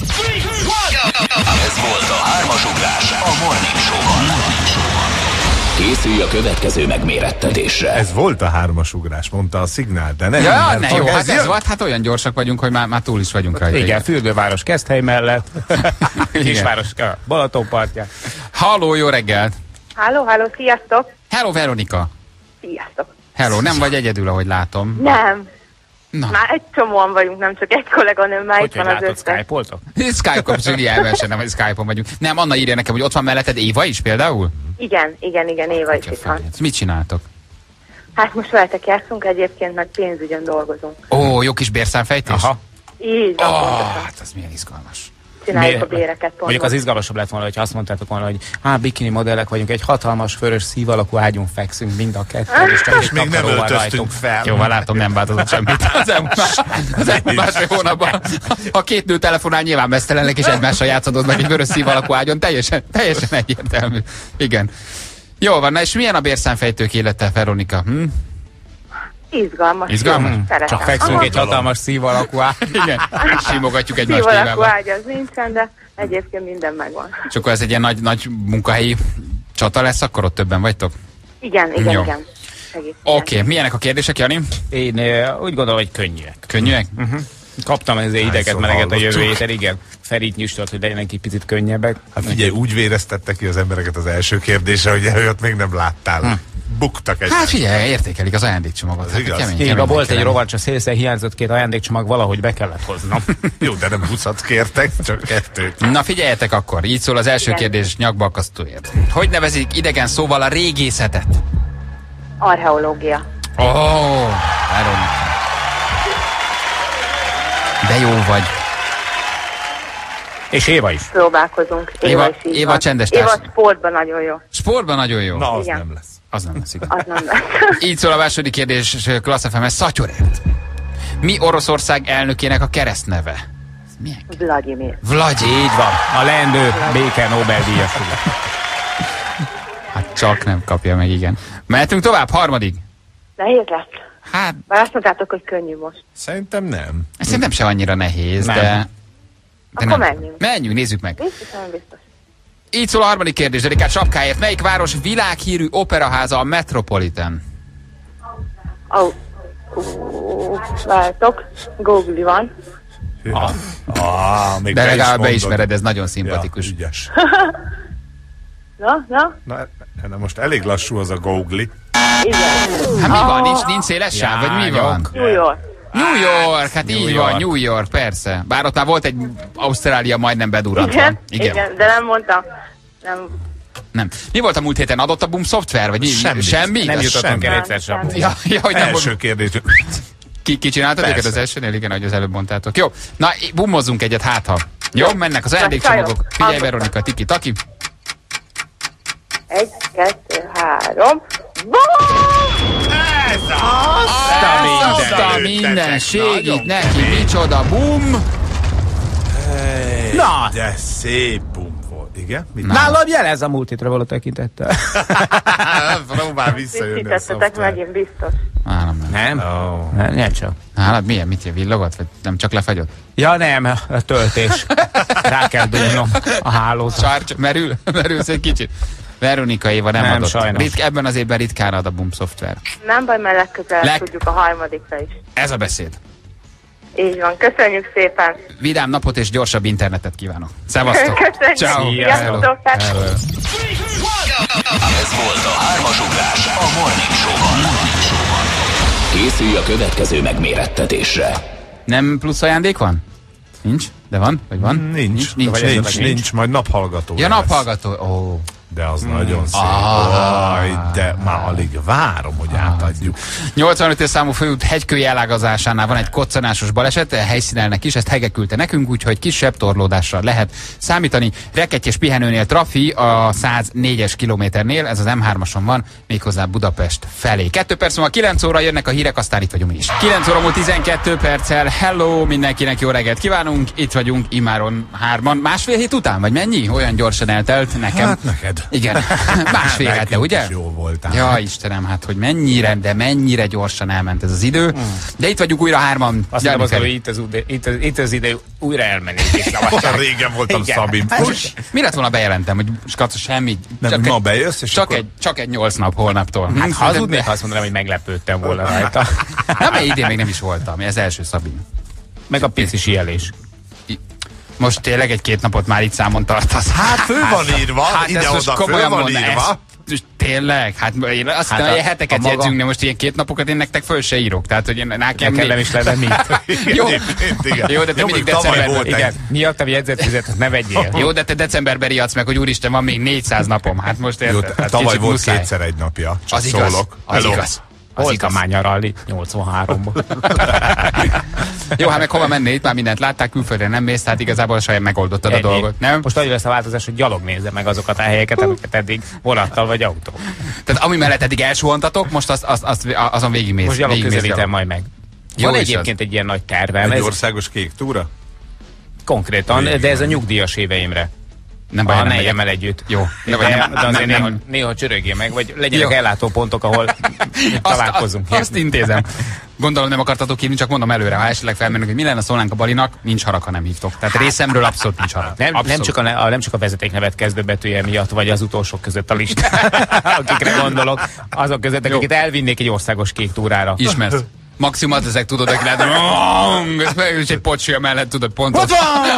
Ez volt a hármas ugrás a Morning Show-ban. Készülj a következő megmérettetésre. Ez volt a hármas ugrás, mondta a szignál, de nem. Ja, mert ne, csak jó, hát ez jön. volt, hát olyan gyorsak vagyunk, hogy már, már túl is vagyunk rajta. Igen, fürdőváros Keszthely mellett, kisváros Balaton partján. Halló, jó reggelt! Háló, háló, sziasztok! Hello, Veronika! Sziasztok! Hello, nem vagy egyedül, ahogy látom. Nem, Na, már egy csomóan vagyunk, nem csak egy kolléganőm, már itt Hogy van az látod, összes. Skype-oltok? Skype-on, Zsüli elmesen, nem, hogy Skype-on vagyunk. Nem, Anna írja nekem, hogy ott van melletted Éva is például? Igen, igen, igen, Éva is itt van. Mit csináltok? Hát most veletek játszunk egyébként, meg pénzügyön dolgozunk. Ó, jó kis bérszámfejtés? Aha. Így van, Oh, pontosan. hát ez milyen izgalmas. Csináljuk a Miért? béreket pont. Mondjuk az izgalmasabb lett volna, hogyha azt mondtátok volna, hogy hát bikini modellek vagyunk, egy hatalmas vörös szív alakú ágyunk fekszünk mind a kettőn, és csak És még nem öltöztünk fel. Jó, van, látom, nem változott semmit. Az elmúlt, az elmúlt másfél hónapban. Ha két nő telefonál, nyilván mesztelenek, és egymással játszadod meg egy vörös szív alakú ágyon. Teljesen, teljesen egyértelmű. Igen. Jó van, na és milyen a bérszámfejtők élete, Veronika? Hm? Izgalmas. Izgalmas? Jó, szeretem. Csak fekszünk Aha. egy hatalmas szív alakú ágy. Igen. Simogatjuk Szív egymást alakú tévával. ágy az nincsen, de egyébként minden megvan. És akkor ez egy ilyen nagy, nagy munkahelyi csata lesz, akkor ott többen vagytok? Igen, igen, Jó. igen. Segít. Oké, okay. Milyenek a kérdések, Jani? Én ö, úgy gondolom, hogy könnyűek. Könnyűek? Uh-huh. Kaptam ezért ideget, Hányszor meleget a jövő hallottuk? héten, igen. Ferit nyüstölt, hogy legyenek egy picit könnyebbek. Hát figyelj, úgy véreztette ki az embereket az első kérdése, hogy olyat még nem láttál. Hm. Buktak egy. Hát figyelj, értékelik az ajándékcsomagot. Hát, igaz. kemény, Így kemény volt egy kell rovar, csak szélszer hiányzott két ajándékcsomag, valahogy be kellett hoznom. Jó, de nem húszat kértek, csak kettőt. lenni. Na figyeljetek akkor, így szól az első Igen. kérdés nyakba akasztóért. Hogy nevezik idegen szóval a régészetet? Archeológia. Ó, oh, de jó vagy. És Éva is. Próbálkozunk. Éva, Éva- is így Éva van. csendes Éva társ. sportban nagyon jó. Sportban nagyon jó. Na, az Igen. nem lesz. Az nem lesz, igen. Az nem lesz. Így szól a második kérdés Klassz ef em-es Szatyorért. Mi Oroszország elnökének a keresztneve? Ez milyen? Vladimir. Vlagyi. Így van. A leendő béke Nobel-díjas. Hát csak nem kapja meg, igen. Mehetünk tovább, harmadik. Nehéz lett. Hát, Már azt mondtátok, hogy könnyű most. Szerintem nem. szerintem se annyira nehéz, Nem. de... de Akkor nem. menjünk. Menjünk, nézzük meg. Biztos, nem biztos. Így szól a harmadik kérdés, dedikát sapkáért. Melyik város világhírű operaháza a Metropolitan? Ó, oh. Vártok. Google van. Ah, ah, még De be is legalább mondod. beismered, ez nagyon szimpatikus. Ja, ügyes. Na, na? Na, na, most elég lassú az a Googli. Igen. Hát mi van, nincs, nincs széles sáv, vagy mi van? New York. New York, hát New így York. van, New York, persze. Bár ott már volt egy Ausztrália majdnem bedurrantva. Igen, igen, igen, de nem mondtam. Nem. Nem. Mi volt a múlt héten? Adott a Boom szoftver? Vagy mi? Semmit. Semmi? Nem Az jutottunk semmi. el egyszer sem. Nem. Ja, ja, hogy nem Első kérdés. Ki, ki csináltad Persze. őket az elsőnél? Igen, ahogy az előbb mondtátok. Jó, na, bummozzunk egyet, hát ha. Jó, mennek az ajándékcsomagok. Figyelj, Veronika, tiki-taki. Egy, kettő, három. Azt a mindenségit neki, micsoda bum! Na! De szép bum volt. Igen? Mit? Nálam jelez a múlt hétre való tekintettel. Próbál visszajönni a Tisztítettetek szoftver. megint biztos. Nálam nem. Nem? Oh. Nem, nem csak. Nálad milyen? Mit ilyen villogott? Vagy nem csak lefagyott? Ja nem, a töltés. Rá kell dugnom a hálózat. Charge, merül? Merülsz egy kicsit? Veronika Éva nem, Nem, adott. sajnos. Ritk, ebben az évben ritkán ad a Boom szoftver. Nem baj, mert legközelebb Leg- tudjuk a harmadikra is. Ez a beszéd. Így van, köszönjük szépen. Vidám napot és gyorsabb internetet kívánok. Szevasztok. Köszönjük. Ciao. Sziasztok. Hello. Ez volt a hármas ugrás a Morning Show-ban. Készülj a következő megmérettetésre. Nem plusz ajándék van? Nincs? De van? Vagy van? Nincs, Nincs, nincs, nincs. nincs, nincs, majd naphallgató. Ja, lesz. naphallgató. Ó. De az nagyon szép. Ah. Aj, de már alig várom, hogy átadjuk. nyolcvanöt számú főút hegykői elágazásánál van egy koccanásos baleset, helyszínelnek is, ezt Hege küldte nekünk, úgyhogy kisebb torlódásra lehet számítani. Reketyes pihenőnél trafi a száznégyes kilométernél, ez az em hármason van, méghozzá Budapest felé. Kettő perc múlva kilenc óra jönnek a hírek, aztán itt vagyunk mi is. kilenc óra múlt tizenkettő perccel, hello, mindenkinek jó reggelt kívánunk, itt vagyunk imáron hárman, másfél hét után, vagy mennyi? Olyan gyorsan eltelt nekem. Hát neked. Igen, másfél hete, ugye? Jó voltál. Ja, Istenem, hát hogy mennyire, de mennyire gyorsan elment ez az idő. De itt vagyunk újra hárman. Azt mondom, az, hogy itt az, ude, itt, az, itt az idő újra elmenni. Olyan régen voltam Szabin. Mi lett volna bejelentem, hogy Skaca semmi. Nem, csak ma egy, bejössz, és csak, akkor... egy, csak egy nyolc nap holnaptól. Hát hazudnék, ha azt mondanám, hogy meglepődtem volna rajta. Nem, mert idén még nem is voltam, ez első Szabin. Meg a pici síelés. Most tényleg egy-két napot már itt számon tartasz. Hát fő van írva, hát ide-oda fő van mondom, írva. Ezt, tényleg, hát én azt Hát hittem, hogy a- heteket a maga- jegyzünk, de most ilyen két napokat én nektek föl se írok. Tehát, hogy én nekem Nekem nem is lenne mit. Jó. Egyébként, igen. Jó, de te Jó, mindig tavaly decemberben- volt Igen, egy. miattam jegyzetfizetet ne vegyél. Jó, de te decemberben riadsz meg, hogy úristen, van még négyszáz napom. Hát most Jó, érted? Hát tavaly kicsit volt muszáj. kétszer egy napja. Csak Az igaz, szólok. az Hello. igaz. Az Voltam igaz. már nyaralni nyolcvanháromban. Jó, hát meg hova mennél? Itt már mindent látták, külföldre nem mész, tehát igazából saját megoldottad a Ennyi. dolgot, nem? Most annyi lesz a változás, hogy gyalog nézze meg azokat a helyeket, amiket eddig vonattal vagy autó. Tehát ami mellett eddig elsuhantatok, most azt, azt, azt, azon végigmész. Most gyalog végigmész közelítem majd meg. Jó Van is egyébként egy ilyen nagy tervem, Egy ez országos kék túra? konkrétan, Végig de ez a van. nyugdíjas éveimre. Nem baj, A nem nejemmel megyek. együtt. Jó. De, vagy de, nem- de azért nem- néha, nem- néha csörögjél meg, vagy legyenek Jó. ellátópontok, ahol Azt, találkozunk. azt, azt intézem. Gondolom nem akartatok hívni, csak mondom előre, ha esetleg felmennek, hogy mi lenne, szólnánk a Balinak, nincs harag, ha nem hívtok. Tehát részemről abszolút nincs harag. Nem, abszolút. nem, csak a, a, nem csak a vezetéknevet kezdőbetűje miatt, vagy az utolsók között a listán, akikre gondolok, azok között, akiket elvinnék egy országos kék túrára. Ismersz. Maximum ezek tudod, hogy lehet, és egy pocsolya mellett tudod pontot.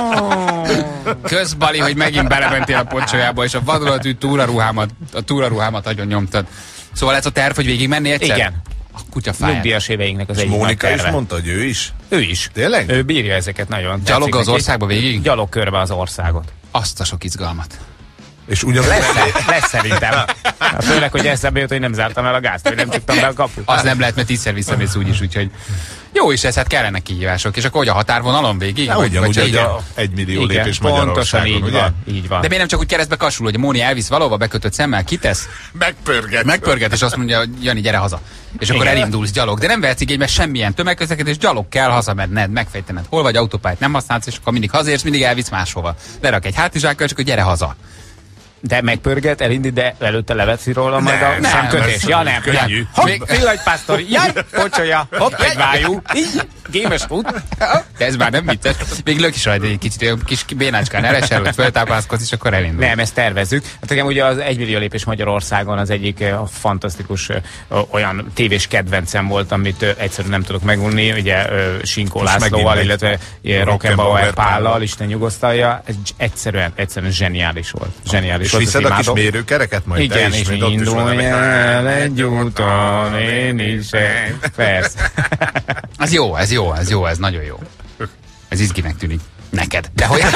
Közbali, hogy megint belementél a pocsolyába, és a vadolatű túraruhámat, a túraruhámat agyon nyomtad. Szóval ez a terv, hogy végig menni egyszer? Igen. A kutyafáját. Nyugdíjas éveinknek az És egyik nagy Mónika is terve. mondta, hogy ő is. Ő is. Tényleg? Ő bírja ezeket nagyon. Gyalog Tetszik az neki. országba végig? Gyalog körbe az országot. Azt a sok izgalmat. És ugyanúgy Lesz, lesz szerintem. Hát főleg, hogy eszembe jött, hogy nem zártam el a gázt, hogy nem csuktam be a kaput. Az nem lehet, mert tízszer visszamész úgyis, úgyhogy jó is ez, hát kellene kihívások. És akkor hogy a határvonalon végig? Na, Vagy- ugyanúgy, vagy hogy igen? a egy millió Igen, lépés pontosan Magyarországon, így ugye? van. Így van. De miért nem csak úgy keresztbe kasul, hogy a Móni elvisz valahova bekötött szemmel, kitesz, Megpörget. megpörget, és azt mondja, hogy Jani, gyere haza. És akkor Igen. elindulsz gyalog. De nem vehetsz igénybe semmilyen tömegközlekedés, gyalog kell hazamenned, megfejtened, hol vagy, autópályát nem használsz, és akkor mindig hazérsz, mindig elvisz máshova. Lerak egy hátizsákkal, és akkor gyere haza. De megpörget, elindít, de előtte leveszi róla majd Nem, a nem, szemkötés. nem, Ja, nem. könnyű. nem. Hopp, villanypásztor, jaj, pocsolya, hopp, egy vájú, így, gémes út. De ez már nem vicces. Még lök is rajta egy kicsit, olyan kis bénácskán elesel, hogy föltápászkodsz, és akkor elindul. Nem, ezt tervezzük. Hát igen, ugye az egymillió lépés Magyarországon az egyik eh, fantasztikus eh, olyan tévés kedvencem volt, amit eh, egyszerűen nem tudok megunni, ugye eh, Sinkó Most Lászlóval, megint illetve eh, Rockenbauer Rockenbauer Pállal, Pállal. Isten nyugosztalja. Ez egyszerűen, egyszerűen zseniális volt. Zseniális És volt. viszed ezt a kis imádom. mérőkereket majd Igen, te is, és mint ott is indulj valami. el egy úton, én is. Persze. Ez jó, ez jó, ez jó, ez nagyon jó. Ez izginek tűnik. Neked. De hogy...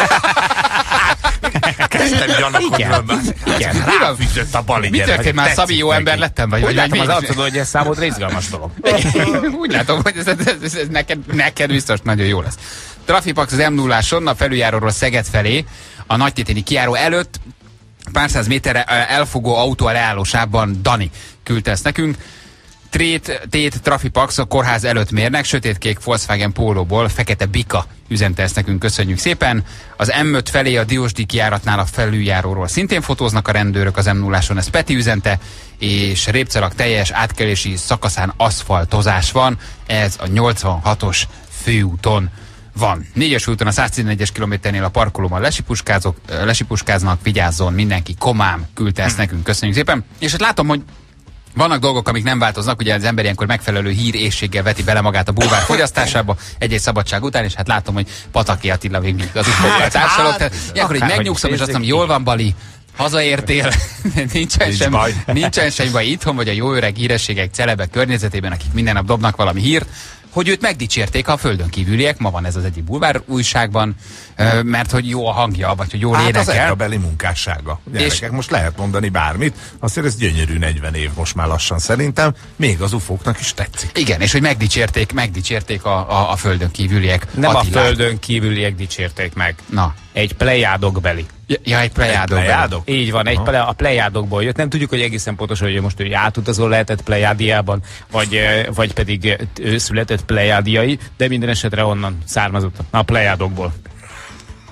Kezdtem gyanakodni. Igen. Igen. Mi van? Ráfűzött a Bali Mi gyerek. történt már, Tetszik Szabi, jó neki. ember lettem? Vagy, Úgy vagy, látom vagy az még- arcodon, hogy ez számodra izgalmas dolog. Úgy látom, hogy ez, ez, ez, ez neked, neked biztos nagyon jó lesz. Trafipax az em nulláson, a felüljáróról Szeged felé, a Nagytéténi kijáró előtt, pár száz méterre ö, elfogó autó a leállósában Dani küldte ezt nekünk. Trét, tét, Trafipax a kórház előtt mérnek, sötétkék Volkswagen Pólóból, fekete bika üzente ezt nekünk, köszönjük szépen. Az em öt felé a Diósdi kijáratnál a felüljáróról szintén fotóznak a rendőrök az em nulláson, ez Peti üzente, és Répcelak teljes átkelési szakaszán aszfaltozás van, ez a nyolcvanhatos főúton van. Négyes úton a száztizenegyes kilométernél a parkolóban lesipuskázok, ö, lesipuskáznak, vigyázzon mindenki, Komám küldte ezt nekünk, köszönjük szépen. És hát látom, hogy vannak dolgok, amik nem változnak, ugye az ember ilyenkor megfelelő hírészséggel veti bele magát a bulvár fogyasztásába egy-egy szabadság után, és hát látom, hogy Pataki Attila még mindig az utókkal társalog. Tehát ilyenkor így akárhogy megnyugszom, és azt nézzük, mondom, jól van, Bali, hazaértél, nincsen, Nincs sem, baj. nincsen semmi baj itthon, vagy a jó öreg hírességek, celebek környezetében, akik minden nap dobnak valami hírt, hogy őt megdicsérték a földön kívüliek, ma van ez az egyik bulvár újságban, ö, mert hogy jó a hangja, vagy hogy jól Hát az énekel. ekabeli munkássága. Gyerekek, És- most lehet mondani bármit, azért ez gyönyörű negyven év most már lassan szerintem, még az ufóknak is tetszik. Igen, és hogy megdicsérték, megdicsérték a, a, a földön kívüliek. Nem Attilát. a földön kívüliek dicsérték meg. Na. Egy plejádok beli. Ja, ja egy plejádok. Egy plejádok? Így van, egy ple, a plejádokból jött. Nem tudjuk, hogy egészen pontosan, hogy most ő átutazó lehetett Plejádiában, vagy, eh, vagy pedig eh, ő született plejádiai, de minden esetre onnan származott a plejádokból.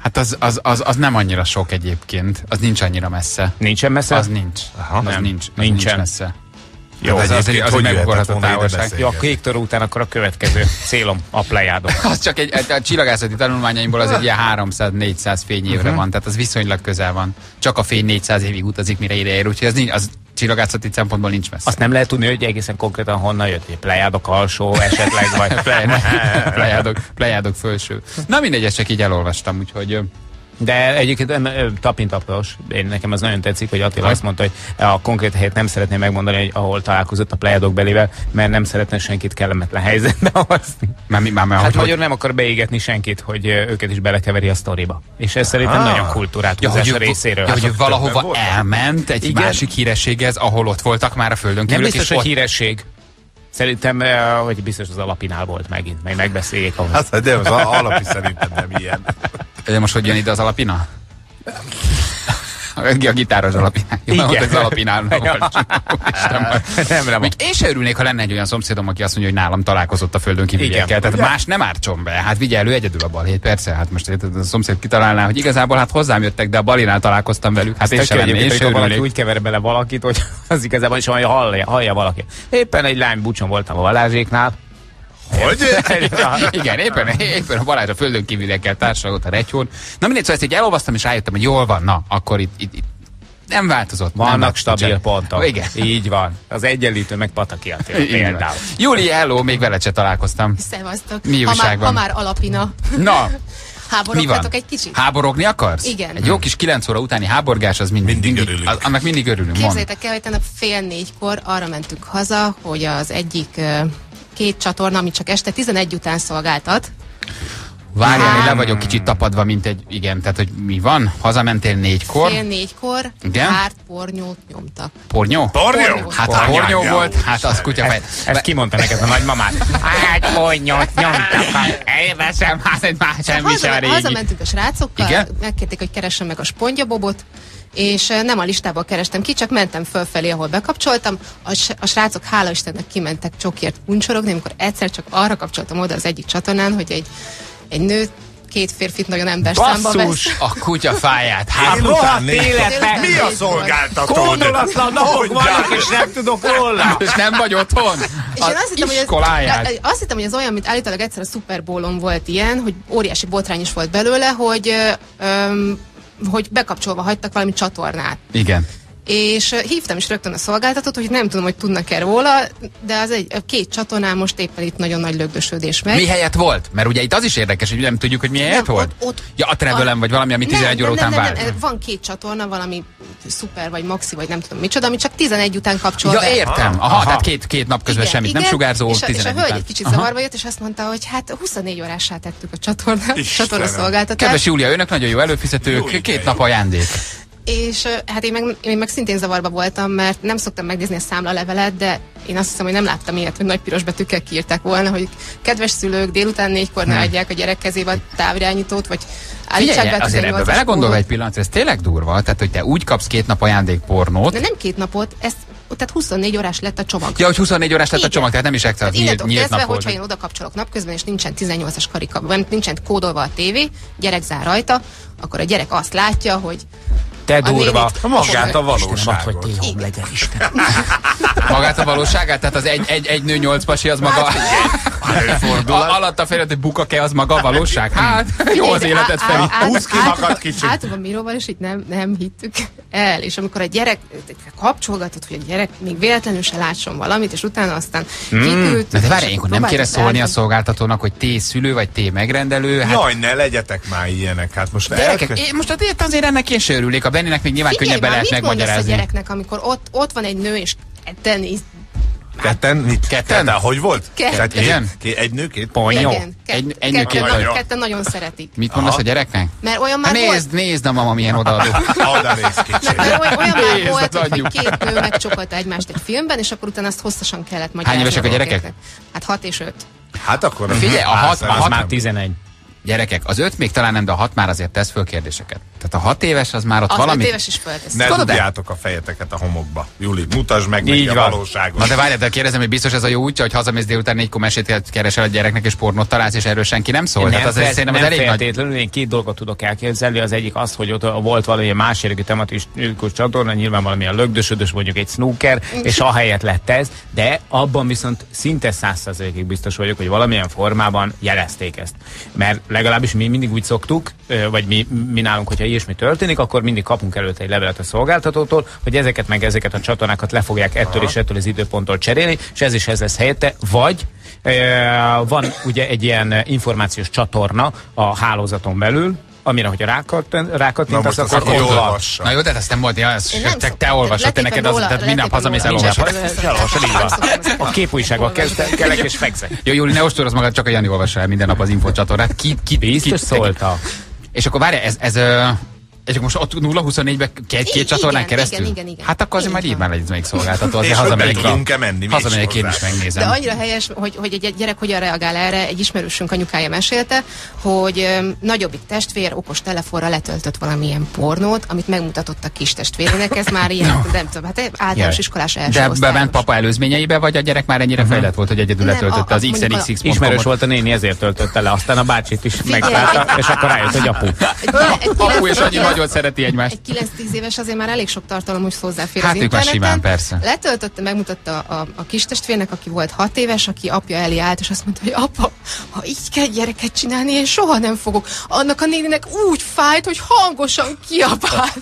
Hát az, az, az, az nem annyira sok egyébként. Az nincs annyira messze. Nincsen messze? Az nincs. Aha. Az Nem. nincs. Az Nincsen. nincs messze. Jó, Hát az, az, egyébként az, hogy egy jöhetett megugorható volna ide távolság. beszélgetni? Jó, a kék tör után akkor a következő célom a plejádok. Az csak egy, egy a csillagászati tanulmányaimból az egy ilyen háromszáz-négyszáz fényévre uh-huh. van, tehát az viszonylag közel van. Csak a fény négyszáz évig utazik, mire ide ér, úgyhogy az, nincs, az csillagászati szempontból nincs messze. Azt nem lehet tudni, hogy egészen konkrétan honnan jött, hogy plejádok alsó esetleg, vagy plejádok, plejádok fölső. Na mindegy, ezt csak így elolvastam, úgyhogy... De egyébként tapintapos, én nekem az nagyon tetszik, hogy Attila azt mondta, hogy a konkrét helyet nem szeretné megmondani, hogy ahol találkozott a plejádok belével, mert nem szeretne senkit kellemetlen helyzetbe hozni. Már, már, már, hát hogy, magyar nem akar beégetni senkit, hogy őket is belekeveri a sztoriba. És ez szerintem nagyon kultúrát húzás ja, a részéről. Ja, hogy valahova elment egy igen. másik hírességhez, ahol ott voltak már a földön kívül. Nem biztos, hogy ott... híresség. Szerintem, hogy biztos az Alapinál volt megint, meg megbeszéljék ahhoz. Hát, de az Alapi szerintem nem ilyen. De most hogy jön ide az Alapina? A gitáros Alapinál. Igen. Ott az Alapinál. Nem, nem. Én se örülnék, ha lenne egy olyan szomszédom, aki azt mondja, hogy nálam találkozott a földön kívüliekkel. Tehát ugye? Más nem ártson be. Hát vigye elő egyedül a balhét, persze. Hát most a szomszéd kitalálná, hogy igazából hát hozzám jöttek, de a balinál találkoztam velük. Hát én sem lenné, én se valaki örülnék. úgy kever bele valakit, hogy az igazából is hallja, hallja, hallja valaki. Éppen egy lány bucson voltam a Balázséknál. Hogy? Igen, éppen, éppen a Balázs a földön kívüliekkel társadalmat a Retyón. Na mindegy, szóval ezt így elolvastam, és rájöttem, hogy jól van, na, akkor itt, itt, itt nem változott. Vannak nem stabil változott. pontok. Igen. Így van. Az egyenlítő meg Pataki Attila például. Júli, hello, még veled se találkoztam. Szevasztok. Mi ha, újság már, van? ha már Alapina. Na, mi Háborogtatok van? egy kicsit? Háborogni akarsz? Igen. Egy jó kis kilenc óra utáni háborgás, az mindig, Mindig mindig örülünk. az, annak mindig örülünk. Mond. Képzeljétek el, hogy tegnap fél négykor arra mentünk haza, hogy az egyik uh, két csatorna, ami csak este tizenegy után szolgáltat. Várjál, én Hát- le vagyok kicsit tapadva, mint egy, igen, tehát hogy mi van? Hazamentél négykor? Fél négykor Igen? hárt pornyót nyomtak. Pornyó? Pornyó? Hát ha pornyó volt, hát az kutyafej. Ezt kimondta neked a nagymamát. Hát, pornyót nyomtak. Elveszem, hát egy más semmi sem Haza, régi. hazamentünk a srácokkal, Igen? megkérték, hogy keressem meg a spongyabobot, és eh, nem a listából kerestem ki, csak mentem fölfelé, ahol bekapcsoltam. A, s- a srácok, hála Istennek, kimentek csokért kuncsorogni, amikor egyszer csak arra kapcsoltam oda az egyik csatornán, hogy egy, egy nő két férfit nagyon ember számba vesz. Basszus, a kutyafáját. Hát Délután négy. életben Mi a szolgáltatód? Kondolatlan napok vannak, és nem tudok róla. és nem vagy otthon? És én azt hittem, hogy ez, iskoláját. azt hittem, hogy ez olyan, mint állítólag egyszer a Super Bowl-on volt ilyen, hogy óriási botrány is volt belőle, hogy, ö, öm, hogy bekapcsolva hagytak valami csatornát. Igen. És uh, hívtam is rögtön a szolgáltatót, hogy nem tudom, hogy tudnak-e róla, de az egy, a két csatornán most éppen itt nagyon nagy lögdösödés megy. Mi helyett volt? Mert ugye itt az is érdekes, hogy nem tudjuk, hogy mi helyett Nem, volt. ott- ott- ja, a Travelem vagy valami, ami tizenegy nem, óra nem, után nem, vált. nem, van két csatorna, valami szuper vagy maxi, vagy nem tudom micsoda, ami csak tizenegy után kapcsol Ja, be. értem. Aha, Aha. tehát két, két nap közben Igen, semmit nem igen, sugárzó, és a, és a tizenegy hölgy után. egy kicsit Aha. zavarba jött, és azt mondta, hogy hát huszonnégy órásá tettük a csatornát, Istenem. csatorna szolgáltatást. Kedves Júlia, önök nagyon jó előfizetők, két nap ajándék. És ö, hát én meg, én meg szintén zavarba voltam, mert nem szoktam megnézni a számlalevelet, de én azt hiszem, hogy nem láttam ilyet, hogy nagy piros betűkkel kiírták volna, hogy kedves szülők, délután négykor ne adják a gyerek kezébe a távirányítót, vagy állítsák Figyelj, be a azért ebből tizennyolcas belegondolva kódot. egy pillanatra, ez tényleg durva, tehát hogy te úgy kapsz két nap ajándék pornót. De nem két napot, ez, tehát huszonnégy órás lett a csomag. Ja, hogy huszonnégy órás lett a Igen. csomag, tehát nem is extra, Hát nyílt, innentől nyílt kezdve, nap volt. hogyha én oda kapcsolok napközben, és nincsen tizennyolcas karika, vagy nincsen kódolva a tévé, gyerek zár rajta, akkor a gyerek azt látja, hogy Te A durva. nénit- Magát a Istenem, add, hogy valóságot. téhom legyen, Isten. Magát a valóságát, tehát az egy, egy, egy nő nyolc pasi, az maga... Előfordul. A, alatt a felirat, hogy bukak-e, az maga a valóság? Hát, jó az életet Á- felé. á- át- Húzd ki át- magad kicsit. Általában Miróval, és így nem, nem hittük el. És amikor a gyerek kapcsolgatott, hogy a gyerek még véletlenül se lásson valamit, és utána aztán kiküldtük. Na de és várj, ilyenkor nem próbáltuk kéne szólni a rájönni. szolgáltatónak, hogy té szülő, vagy té megrendelő? Hát Jaj, ne legyetek már ilyenek. Hát most gyerekek, elke- én most azért azért ennek én se örülnék, a Benninek még nyilván Figyelj könnyebben már, lehet mit mondasz a megmagyarázni. gyereknek, amikor ott, ott van egy nő, és ketten is. Ketten? Mit? Ketten? Ketten? Hogy volt? Ketten. Tehát két- Igen? két- Egy nő, két Ponyó. Igen, kett- Egy- egy nő, két ketten, vagy. ketten nagyon szeretik. Mit mondasz a gyereknek? Mert olyan Hát már volt. nézd, nézd a mama milyen odaadó. Add a rész kicsit. Mert olyan, olyan már Nézd, volt, az hogy anyjuk. két nő megcsokolta egymást egy filmben, és akkor utána azt hosszasan kellett magyarázni. évesek a gyerekek? gyerekeknek. Hát hat és öt. Hát akkor... Figyelj, a hat- Á, a Az hat- már tizenegy. Gyerekek, az öt még talán nem, de a hat már azért tesz föl kérdéseket. Tehát a hat éves az már ott Az valami... öt éves is föltesz. Ne dugjátok a fejeteket a homokba. Juli, mutasd meg neki a van. valóságot. Na de várjál, de kérdezem, hogy biztos ez a jó útja, hogy hazamész délután négykor mesét keresel a gyereknek, és pornót találsz, és erről senki nem szól. Nem, Tehát az fel, szerintem nem az elég nagy... feltétlenül, én két dolgot tudok elképzelni. Az egyik az, hogy ott volt valami más jellegű tematikus csatorna, nyilván valamilyen lögdösödös, mondjuk egy snooker, és ahelyett lett ez, de abban viszont szinte száz százalékig biztos vagyok, hogy valamilyen formában jelezték ezt. Mert legalábbis mi mindig úgy szoktuk, vagy mi, mi nálunk, hogyha ilyesmi történik, akkor mindig kapunk előtte egy levelet a szolgáltatótól, hogy ezeket meg ezeket a csatornákat le fogják ettől Aha. és ettől az időponttól cserélni, és ez is ez lesz helyette, vagy e, van ugye egy ilyen információs csatorna a hálózaton belül, amire, hogyha rákattintasz, akkor ott van. Na jó, de ezt nem volt, ja, te, te, te olvasod, te neked az, tehát minden nap hazamész elolvasod. elolvasod. A képújságban kelek és fekszek. Jó, Júli, ne ostoroz magad, csak a Jani olvassa el minden nap az infocsatornát. Ki, ki, biztos szólta. És akkor várj, ez, ez és akkor most ott nulla huszonnégyben két, két csatornán keresztül? Igen, igen, igen. Hát akkor azért majd így már legyen még szolgáltató, azért és hazamegyek, tudunk-e menni? hazamegyek én is megnézem. De annyira helyes, hogy, hogy egy gyerek hogyan reagál erre, egy ismerősünk anyukája mesélte, hogy um, nagyobbik testvér okos telefonra letöltött valamilyen pornót, amit megmutatott a kis testvérének, ez már ilyen, no. nem tudom, hát általános iskolás első De osztályos. bement papa előzményeibe, vagy a gyerek már ennyire uh-huh. fejlett volt, hogy egyedül nem, letöltötte a, az iksz en iksz iksz pont com-ot? Ismerős volt a néni, ezért töltötte le, aztán a bácsit is megtalálta, és akkor rájött, hogy apu. Apu és annyi nagyon szereti egymást. Egy kilenc-tíz éves azért már elég sok tartalom, hogy hozzáfér hát az interneten. Hát simán, persze. Letöltötte, megmutatta a, a, a kistestvérnek, aki volt hat éves, aki apja elé állt, és azt mondta, hogy apa, ha így kell gyereket csinálni, én soha nem fogok. Annak a néninek úgy fájt, hogy hangosan kiabált.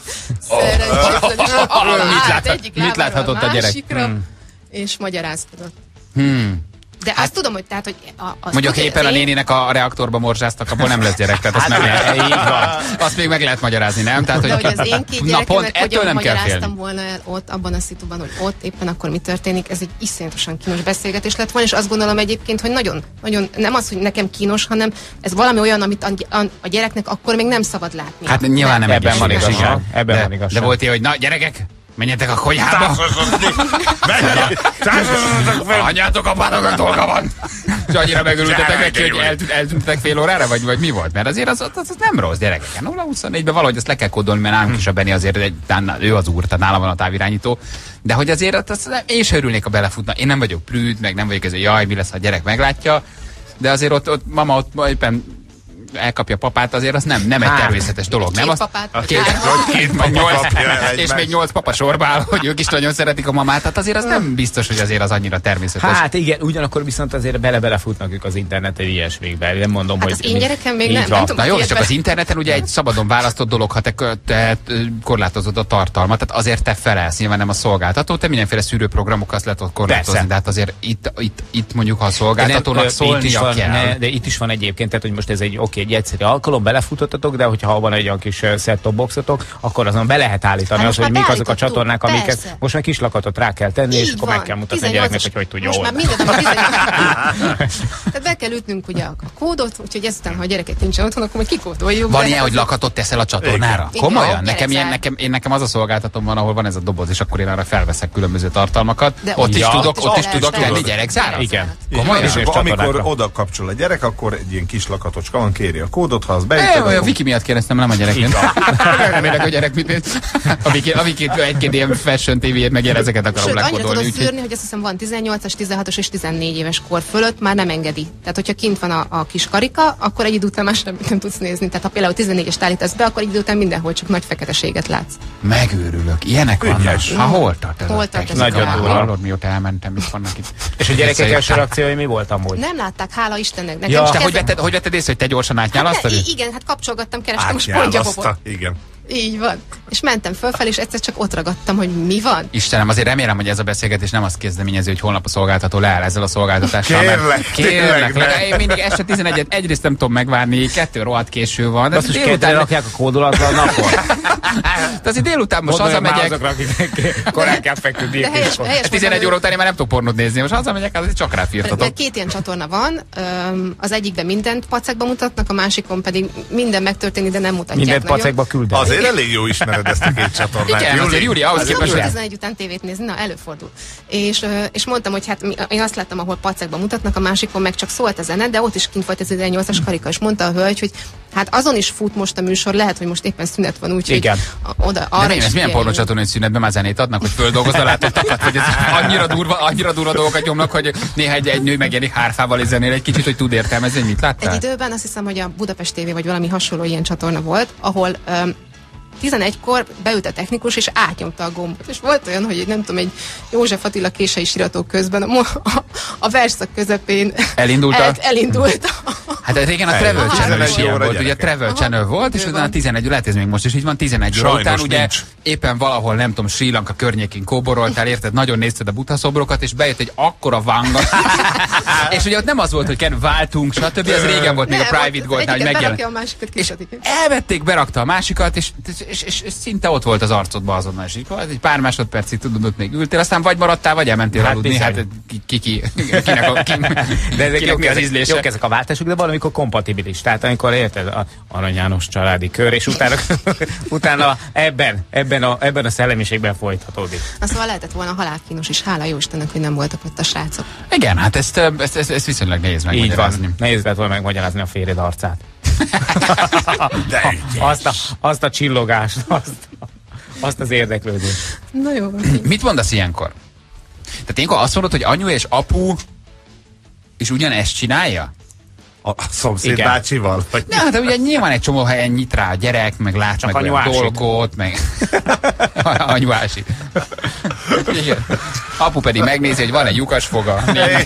Szerencsészen. Mit láthatott a gyerek? Hmm. És magyarázkodott. Hmm. De hát, azt tudom, hogy tehát, hogy... A, mondjuk éppen a néninek a reaktorba morzsáztak, abból nem lesz gyerek, tehát azt, meg lehet, azt még meg lehet magyarázni, nem? Tehát, de hogy, hogy az én két na pont gyerekemek ettől hogyan nem kell magyaráztam félni. volna el ott, abban a szituban, hogy ott éppen akkor mi történik, ez egy iszonyatosan kínos beszélgetés lett volna, és azt gondolom egyébként, hogy nagyon, nagyon nem az, hogy nekem kínos, hanem ez valami olyan, amit a, a, a gyereknek akkor még nem szabad látni. Hát nyilván nem ebben van igazság. Ebben van igazság. De volt ilyen, hogy na gyerekek, menjetek a konyhába! Anyátok, apátok, dolga van! És annyira megörültetek neki, hogy eltűnt, eltűntetek fél órára, vagy, vagy mi volt? Mert azért az, az, az nem rossz, gyerekek. nulla huszonnégyben valahogy ezt le kell kódolni, mert nálunk is a Benni azért, egy, ő az úr, tehát nálam van a távirányító. De hogy azért az, én sem örülnék, ha belefutna. Én nem vagyok prűd, meg nem vagyok ez, hogy jaj, mi lesz, ha a gyerek meglátja. De azért ott, ott mama ott éppen elkapja papát, azért az nem, nem egy természetes dolog, két nem? Papát, a két, két, két nyolc, és még nyolc papa sorba áll, hogy ők is nagyon szeretik a mamát, tehát azért az nem biztos, hogy azért az annyira természetes. Hát igen, ugyanakkor viszont azért bele-belefutnak ők az interneten ilyesmikbe. Nem mondom, hát hogy... az én gyerekem még nem, nem tudom. Na jó, csak az interneten ugye egy szabadon választott dolog, ha te, te korlátozod a tartalmat, tehát azért te felelsz, nyilván nem a szolgáltató, te mindenféle szűrőprogramokat le tudod korlátozni, de hát azért itt, itt, itt mondjuk, ha a szolgáltatónak szólnia kell. Ne, de itt is van egyébként, tehát hogy most ez egy oké, egy egyszerű alkalom, belefutottatok, de hogyha van egy olyan kis set-top boxotok, akkor azon be lehet állítani hát az, hogy mik azok a csatornák, amiket most meg kis lakatot rá kell tenni, így és akkor van. Meg kell mutatni a gyereknek, hogy hogy tudja most oldani. Már minden, tehát be kell ütnünk ugye a kódot, úgyhogy ezután, ha a gyereket nincsen otthon, akkor majd kikódoljuk. Van ilyen, hogy lakatot teszel a csatornára? Igen. Komolyan? Nekem, ilyen, nekem, én, nekem az a szolgáltatom van, ahol van ez a doboz, és akkor én arra felveszek különböző tartalmakat. De ott, ott is tudok, ott is tudok tenni gyerekzárat? Igen. Komolyan? És amikor oda kapcsol a gyerek, akkor egy ilyen kis lakatocska van, kéri a kódot, ha az beütöd. A Viki miatt kérdeztem, nem a gyereknek. Nem érek a gyerek mit néz. A Viki egy-két ilyen fashion tévéjét meg ezeket akarom lekódolni. Sőt, annyira tudod szűrni, hogy azt hiszem van tizennyolcas, tizenhatos és tizennégy éves kor fölött már nem engedi. Tehát, hogyha kint van a, a kis karika, akkor egy idő után más nem, nem tudsz nézni. Tehát, ha például tizennégyest állítasz be, akkor egy idő után mindenhol csak nagy feketeséget látsz. Megőrülök. Ilyenek vannak. Ha hol tart ez? Hol tart ez? Nagyon durva. Hallod, mióta elmentem, itt vannak itt. És a gyerekek első reakciói mi volt amúgy? Nem látták, hála Istennek. Nekem ja. Te hogy vetted, hogy vetted észre, hogy te gyorsan átnyálasztad? Hát igen, hát kapcsolgattam, kerestem a spongyabobot. Igen. Így van. És mentem fölfelé, és egyszer csak ott ragadtam, hogy mi van. Istenem, azért remélem, hogy ez a beszélgetés nem azt kezdeményező, hogy holnap a szolgáltató leáll ezzel a szolgáltatással. Kérlek, kérlek. kérlek én mindig este tizenegyet egyrészt nem tudom megvárni, kettő rohadt késő van. Azt is kettőre rakják a kódolatlan napon. De azért délután most hazamegyek. Korán kell feküdni. tizenegy óra után én már nem tudok pornót nézni, most hazamegyek, azért csak ráfírtatok. Két ilyen csatorna van, az egyikben mindent pacekba mutatnak, a másikon pedig minden megtörténik, de nem mutatják. Mindent pacekba küldenek. Azért elég jó ismered ezt a két csatornát. Igen, azért Júli, ahhoz képest. tizenegy után tévét nézni, na előfordul. És, ö, és mondtam, hogy hát mi, én azt láttam, ahol pacekban mutatnak, a másikon meg csak szólt a zene, de ott is kint volt ez tizennyolcas karika, és mondta a hölgy, hogy hát azon is fut most a műsor, lehet, hogy most éppen szünet van, úgyhogy oda arra de is ez milyen pornócsatornai szünetben már zenét adnak, hogy földolgozza látottakat, hogy ez annyira durva, annyira durva dolgokat nyomnak, hogy néha egy, egy nő megjelenik hárfával és zenél egy kicsit, hogy tud értelmezni, mit láttál? Egy időben azt hiszem, hogy a Budapest té vé vagy valami hasonló ilyen csatorna volt, ahol um, tizenegykor beült a technikus, és átnyomta a gombot. És volt olyan, hogy nem tudom, egy József Attila kései sírató közben a, a, a verszak közepén elindult el, elindult. Hát régen a Travel Channel is ilyen volt, ugye Travel Channel volt, és utána tizenegy, lehet ez még most is így van, tizenegy óra után, ugye éppen valahol, nem tudom, Sri Lanka környékén kóboroltál, érted, nagyon nézted a buthaszobrokat, és bejött egy akkora vanga. És ugye ott nem az volt, hogy kell váltunk, stb. Ez régen volt, még a Private Goldnál, hogy megjelent. És elvették, berakta a másikat, és, és, és, és szinte ott volt az arcodban azonnal, és így, egy pár másodpercig tudod, ott még ültél, aztán vagy maradtál, vagy elmentél hát aludni, hát ki, ki, ki, kinek a, ki, de ezek jók, az ízlése. Jók ezek a váltások, de valamikor kompatibilis. Tehát amikor érted, a Arany János családi kör, és utána, utána ebben, ebben, a, ebben a szellemiségben folytatódik. Azt szóval lehetett volna halálkínos is, hála jó Istennek, hogy nem voltak ott a srácok. Igen, hát ezt, ezt, ezt, ezt viszonylag nehéz megmagyarázni. Így van, nehéz lett volna megmagyarázni a férjed arcát. De azt, a, azt a csillogást, azt, azt az érdeklődést. Na jó van. Mit mondasz ilyenkor? Tehát ilyenkor azt mondod, hogy anyu és apu is ugyanezt csinálja? A szomszéd igen. bácsival? Vagy ne, hát ugye nyilván egy csomó helyen nyit rá a gyerek, meg lát csak meg olyan dolgot, meg anyuási. Apu pedig megnézi, hogy van egy lyukas foga.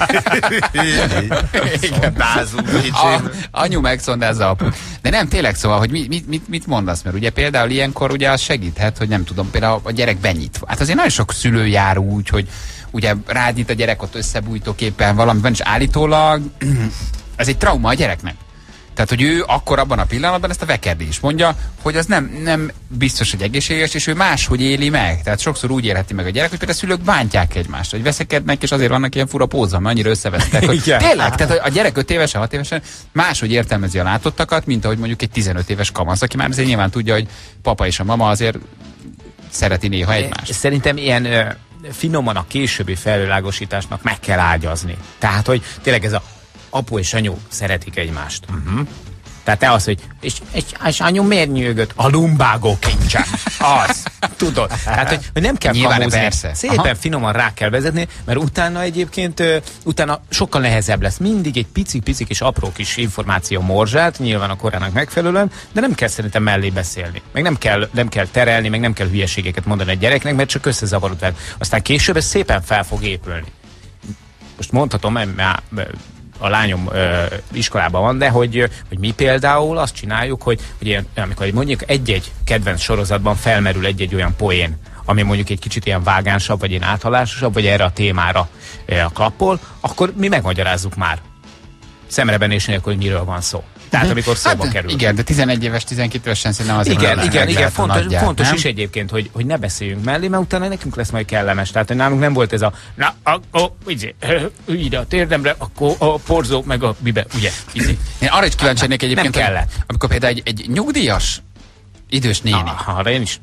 Anyu megszondázza apu. De nem, tényleg, szóval, hogy mit, mit, mit, mit mondasz? Mert ugye például ilyenkor ugye az segíthet, hogy nem tudom, például a gyerek benyit. Hát azért nagyon sok szülő jár úgy, hogy ugye rád nyit a gyerek, ott összebújtóképpen valamiben, és állítólag ez egy trauma a gyereknek. Tehát, hogy ő akkor abban a pillanatban ezt a Vekerdi is mondja, hogy az nem, nem biztos, hogy egészséges, és ő máshogy éli meg. Tehát sokszor úgy élheti meg a gyerek, hogy például a szülők bántják egymást, hogy veszekednek, és azért vannak ilyen fura póza, mert annyira összevesztek. Hogy tényleg, tehát a gyerek öt évesen, hat évesen máshogy értelmezi a látottakat, mint ahogy mondjuk egy tizenöt éves kamasz, aki már azért nyilván tudja, hogy papa és a mama azért szereti néha egymást. Szerintem ilyen ö, finoman a későbbi felvilágosításnak meg kell ágyazni. Tehát, hogy tényleg ez a apu és anyu szeretik egymást. Uh-huh. Tehát te az, hogy és, és, és anyu miért nyűgött? A lumbágó kincsem. Az. Tudod. Tehát, hogy, hogy nem kell kamúzni. Szépen aha. finoman rá kell vezetni, mert utána egyébként uh, utána sokkal nehezebb lesz. Mindig egy pici-pici kis apró kis információ morzsát, nyilván a korának megfelelően, de nem kell szerintem mellé beszélni. Meg nem kell, nem kell terelni, meg nem kell hülyeségeket mondani egy gyereknek, mert csak összezavarod veled. Aztán később ez szépen fel fog épülni. Most mondhatom, mert a lányom ö, iskolában van, de hogy, hogy mi például azt csináljuk, hogy, hogy ilyen, amikor mondjuk egy-egy kedvenc sorozatban felmerül egy-egy olyan poén, ami mondjuk egy kicsit ilyen vágánsabb, vagy ilyen áthalásosabb, vagy erre a témára ö, klappol, akkor mi megmagyarázzuk már szemrebenés nélkül, hogy miről van szó. Tehát amikor szóba hát, kerül. Igen, de tizenegy éves, tizenkét évesen szerintem azért igen, nem igen, igen, fontos, nagyját, fontos nem? is egyébként, hogy, hogy ne beszéljünk mellé, mert utána nekünk lesz majd kellemes. Tehát, hogy nálunk nem volt ez a na, akkor, ide a térdemre, akkor a porzó, meg a bibe, ugye? Izi. Én arra is kíváncsi lennék egyébként, nem kellett. Amikor például egy, egy nyugdíjas idős néni. Ah, arra én is.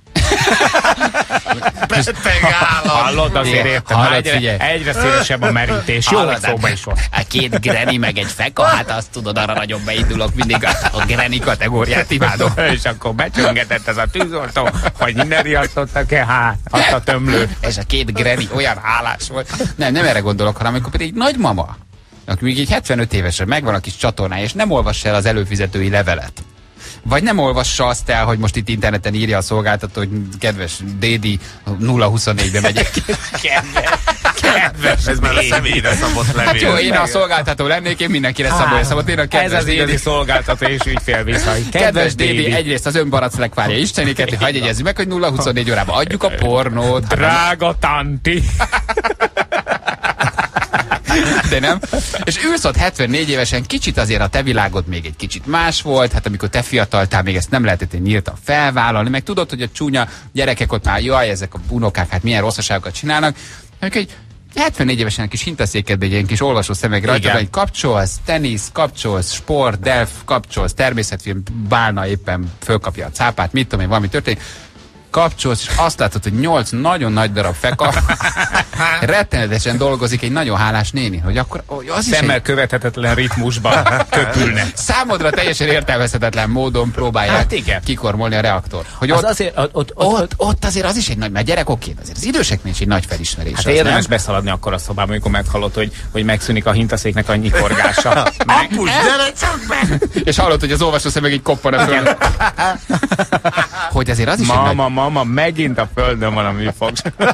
Hallod, azért értem. Hallod, egyre, egyre szélesebb a merítés. Jó, hogy szóba is van. A két greni meg egy feka, hát azt tudod, arra nagyon beindulok, mindig a, a greni kategóriát imádom. És akkor becsöngetett ez a tűzoltó, hogy innen riasztottak-e, hát, azt a tömlő. És a két greni olyan hálás volt. Nem, nem erre gondolok, hanem amikor pedig egy nagymama, aki még egy hetvenöt évesen megvan a kis csatornája, és nem olvassa el az előfizetői levelet. Vagy nem olvassa azt el, hogy most itt interneten írja a szolgáltató, hogy kedves Dédi, nulla huszonnégybe megyek. Kedves, kedves ez már a személyre szabott levél. Hát jó, én a szolgáltató lennék, én mindenkire szabolja szabott. Én a kedves ez az Dédi szolgáltató és ügyfél vissza. Kedves, kedves Dédi, Dédi, egyrészt az önbarack várja Isteniket, hagyj jegyezzük meg, hogy nulla huszonnégy órában adjuk a pornót. Drága tanti! De nem? És ülsz ott hetvennégy évesen, kicsit azért a te világod még egy kicsit más volt, hát amikor te fiataltál, még ezt nem lehetett én nyíltan felvállalni, meg tudod, hogy a csúnya gyerekek ott már, jaj, ezek a unokák, hát milyen rosszaságokat csinálnak, amikor egy hetvennégy évesen kis hintaszékedbe egy ilyen kis olvasó szemeg rajta, hogy kapcsolsz, tenisz, kapcsolsz, sport, delf, kapcsolsz, természetfilm, bálna éppen fölkapja a cápát, mit tudom én, valami történik. Kapcsolsz, és azt látod, hogy nyolc nagyon nagy darab feka rettenetesen dolgozik egy nagyon hálás néni, hogy akkor az is szemmel egy... követhetetlen ritmusban köpülnek. Számodra teljesen értelmezhetetlen módon próbálják Hát igen. kikormolni a reaktort. Hogy Az ott, azért, ott, ott, ott, ott, ott azért az is egy nagy, mert gyerek oké, azért az időseknél is egy nagy felismerés. hát az, érdemes nem? beszaladni akkor a szobába, amikor meghallott, hogy, hogy megszűnik a hintaszéknek a nyikorgása. Apus, gyere csak be! És hallott, hogy az olvasó szemeg így koppan a földön. Hogy azért az is egy Mama, nagy... mama, megint a földön van a műfog.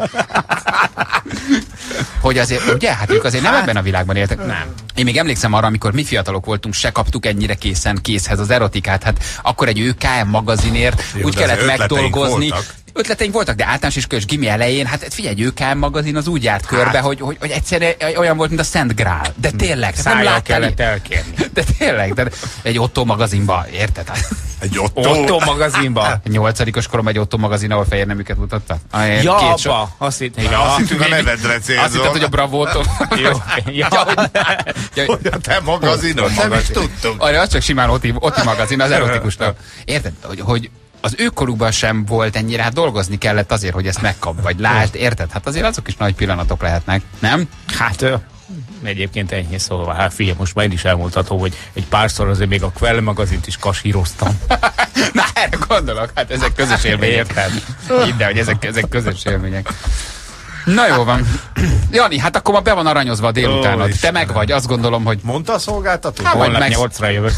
Hogy azért, ugye, hát ők azért nem ebben a világban éltek. Nem. Én még emlékszem arra, amikor mi fiatalok voltunk, se kaptuk ennyire készen készhez az erotikát. Hát akkor egy ÖK magazinért Jó, úgy de kellett azért ötleteink megdolgozni. voltak. Ötleteink voltak, de általános iskolás gimi elején, hát figyelj, egy ÖK magazin az úgy járt körbe, Hát. hogy, hogy, hogy egyszerűen olyan volt, mint a Szent Grál. De tényleg, tehát nem Szájjal láttál kellett ilyet. elkérni. De tényleg, de egy Otto magazinba, érted? Egy Otto. Otto magazinba. Nyolcadikos korom egy Otto magazin, ahol fehér neműket mutatta. Ah, én Ja, két so- abba. Azt hitt, Ja, azt hittük a nevedre Azt hitted, célzol. hogy a Bravo Otto. Jó, ja. Ja, hogy- ja, Hogy a te magazinod, nem is tudtuk. arra az csak simán Oti, Oti magazin, az erotikusnak. Érted, hogy, hogy az ő korukban sem volt ennyire, hát dolgozni kellett azért, hogy ezt megkap, vagy lásd, érted? Hát azért azok is nagy pillanatok lehetnek, nem? Hát ö, egyébként ennyi szóval, hát figyelj, most már én is elmondhatom, hogy egy párszor azért még a Quelle magazint is kasíroztam. Na, erre gondolok, hát ezek közös élmények. Hidd el, hogy ezek, ezek közös élmények. Na jó van. Jani, hát akkor ma be van aranyozva a délutánod. Ó, Te Istenem. meg vagy, azt gondolom, hogy Mondta a szolgáltató? Hát, majd Holnap meg- nyolcra jövök.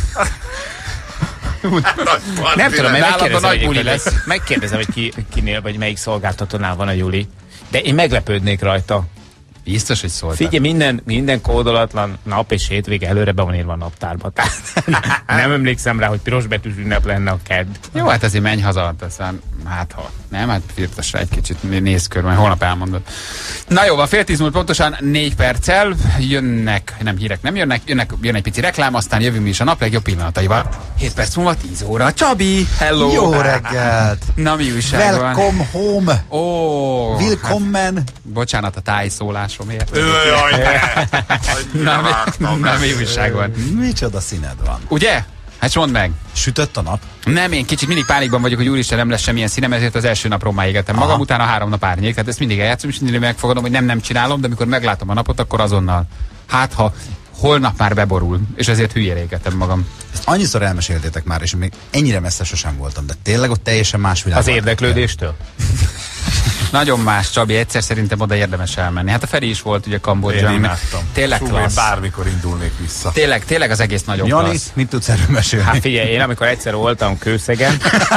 Nem tudom, Nálad mert a megkérdezem, nagy buli egyébként, lesz. hogy- megkérdezem, hogy ki, kinél, vagy melyik szolgáltatónál van a Juli. De én meglepődnék rajta. biztos, hogy szóltál. Figyelj, minden, minden kódolatlan nap és hétvége előre be van írva a naptárba. Tehát nem emlékszem rá, hogy pirosbetűs ünnep lenne a kedd. Jó, hát azért menj haza, aztán hát ha. Nem, hát firtass rá egy kicsit, nézz kör, majd holnap elmondod. Na jó, van, fél tíz múlt pontosan négy perccel jönnek, nem hírek nem jönnek, jönnek, jön egy pici reklám, aztán jövünk mi is a nap legjobb pillanataival. hét perc múlva tíz óra. Csabi, hello! Jó reggelt! Na mi újság van? Welcome home! Ó, Willkommen! hát, bocsánat a tájszólásomért. Jaj, de! Na, mi, na mi újság van? Micsoda színed van? Ugye? Hát mondd meg. Sütött a nap? Nem, én kicsit mindig pánikban vagyok, hogy úristen nem lesz semmilyen színem, ezért az első napról már égettem magam, Aha. utána három nap árnyék, tehát ezt mindig eljátszom, és mindig megfogadom, hogy nem, nem csinálom, de amikor meglátom a napot, akkor azonnal. Hát ha holnap már beborul, és ezért hülyére égettem magam. Ezt annyiszor elmeséltétek már, és még ennyire messze sosem voltam, de tényleg ott teljesen más világ. Az van. érdeklődéstől? Nagyon más, Csabi, egyszer szerintem oda érdemes elmenni. Hát a Feri is volt ugye Én Kambodzsában. imádtam. Tényleg Fú, én klassz. bármikor indulnék vissza. Tényleg, tényleg az egész nagyon Jani, klassz. mit tudsz erről mesélni? Hát figyelj, én amikor egyszer voltam Kőszegen,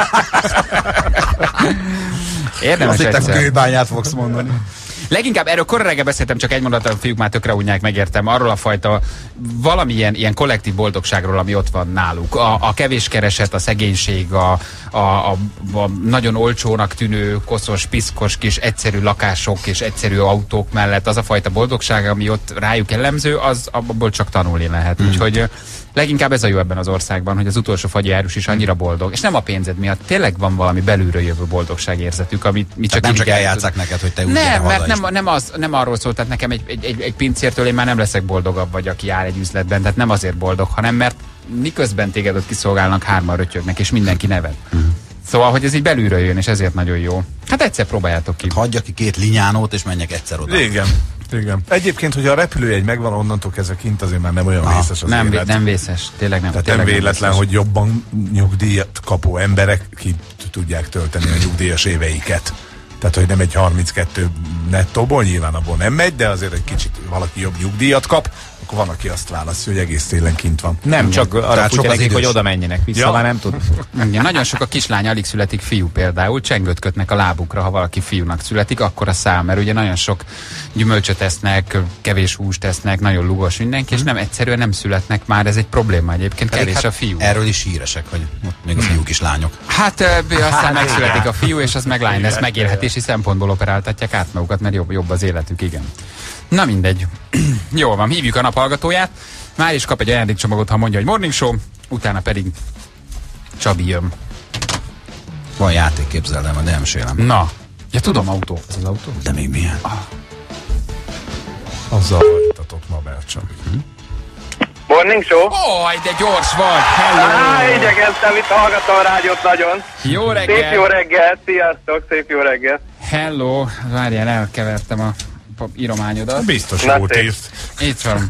Érdemes Azt hittem, egyszer. kőbányát fogsz mondani. Leginkább erről korra reggel beszéltem, csak egy mondattal, a fiúk már tökre unják, megértem, arról a fajta valamilyen ilyen kollektív boldogságról, ami ott van náluk. A, a kevés kereset, a szegénység, a, a, a, a nagyon olcsónak tűnő, koszos, piszkos kis egyszerű lakások és egyszerű autók mellett az a fajta boldogság, ami ott rájuk jellemző, az abból csak tanulni lehet. Mm. Úgyhogy leginkább ez a jó ebben az országban, hogy az utolsó fagyi árus is annyira boldog. És nem a pénzed miatt, tényleg van valami belülről jövő boldogságérzetük, amit mi csak Nem csak irigyeltünk. eljátszák neked, hogy te úgy gyere Nem, haza mert is. nem, nem, az, nem arról szólt, tehát nekem egy, egy, egy, egy pincértől én már nem leszek boldogabb, vagy aki jár egy üzletben, tehát nem azért boldog, hanem mert miközben téged ott kiszolgálnak, hárman rötyögnek, és mindenki neved. Mm. Szóval, hogy ez így belülről jön, és ezért nagyon jó. Hát egyszer próbáljátok ki. Hagyja ki két linyánót, és menjek egyszer oda. Igen. Igen. Egyébként, hogyha a repülőjegy megvan, onnantól kezdve kint azért már nem olyan Aha, vészes az Nem, élet. nem vészes, tényleg nem. Tehát tényleg nem véletlen, vészes. hogy jobban nyugdíjat kapó emberek ki tudják tölteni a nyugdíjas éveiket. Tehát, hogy nem egy harminckettő nettóból, nyilván abból nem megy, de azért egy kicsit valaki jobb nyugdíjat kap, akkor van, aki azt választja, hogy egész télen kint van. nem csak arra Tehát sok az futyanik, hogy idős. oda menjenek vissza, Ja. már nem tud. Igen, nagyon sok a kislány, alig születik fiú például, csengőt kötnek a lábukra, ha valaki fiúnak születik, akkor a szám, mert ugye nagyon sok gyümölcsöt esznek, kevés húst esznek, nagyon lugos mindenki, és nem egyszerűen nem születnek már, ez egy probléma egyébként, Pedig kevés hát a fiú. Erről is híresek, hogy ott még a fiúk is lányok. Hát ö, aztán megszületik a fiú, és az meg lány lesz, megélhetési szempontból operáltatják át magukat, mert jobb, jobb az életük, igen. Na mindegy. Jó van, hívjuk a naphallgatóját. Már is kap egy ajándékcsomagot, ha mondja, hogy morning show, utána pedig Csabi jön. Van játék, képzeld el, majd elmesélem. Na, ja tudom, autó. Ez az autó? De még milyen? Azzal vagytatok ma, Bercsa. Morning show. Oj, de gyors vagy! Hello! Á, igyekeztem, itt hallgatom a rádiót nagyon. Jó reggel! Szép jó reggel, sziasztok, szép jó reggel. Hello! Várjál, elkevertem a írományodat. Biztos Na, jót szép. írt. Itt van.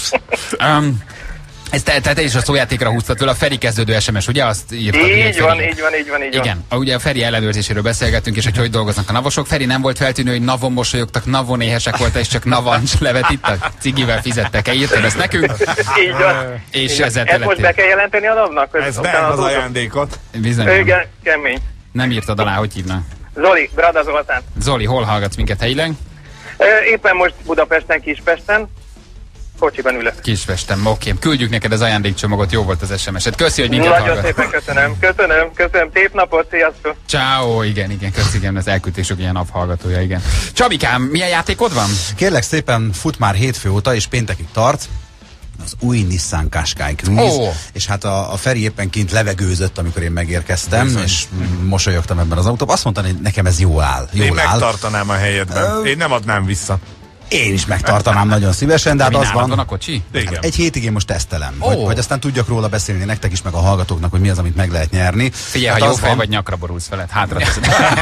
um, ez te, te, te is a szójátékra húztad tőle, a Feri kezdődő es em es, ugye? Azt írtad, Így hogy van, Feri... így van, így van, így van. Igen, a, ugye a Feri ellenőrzéséről beszélgettünk, és hogy hogy dolgoznak a navosok. Feri, nem volt feltűnő, hogy navon mosolyogtak, navon éhesek voltak, és csak navancs levet ittak? Cigivel fizettek-e? Írtad ezt nekünk? Így van. És így van. ezzel Ezt most be kell jelenteni a napnak? Ez nem az ajándékot. Bizony. Igen, kemény. Nem írtad alá, hogy hívnak? Zoli, Brada Zoltán. Zoli, hol hallgatsz minket helyileg? Ö, Éppen most Budapesten, Kispesten. Kocsiban ülök. Kispesten, oké. Küldjük neked az ajándékcsomagot, jó volt az es em es-et. Köszi, hogy minket Nagyon hallgat. szépen köszönöm, köszönöm, köszönöm. Szép napot, sziasztok! Ciao, igen, igen, köszi, igen, az elküldtésük ilyen naphallgatója, igen. Csabikám, milyen játékod van? Kérlek szépen, fut már hétfő óta, és péntekig tart az új Nissan Qashqai Cruise, Ó. és hát a, a Feri éppen kint levegőzött, amikor én megérkeztem, Bizony. és mosolyogtam ebben az autóban. Azt mondta, hogy nekem ez jól áll. Jól Én áll. megtartanám a helyedben. Én nem adnám vissza. Én is megtartanám nagyon szívesen, de hát Mi az nálad van. van a kocsi? Igen. Egy hétig én most tesztelem, Ó. hogy, hogy aztán tudjak róla beszélni nektek is, meg a hallgatóknak, hogy mi az, amit meg lehet nyerni. Figyelj, Hát ha jó az fej van- vagy, nyakra borulsz veled, hátra teszed.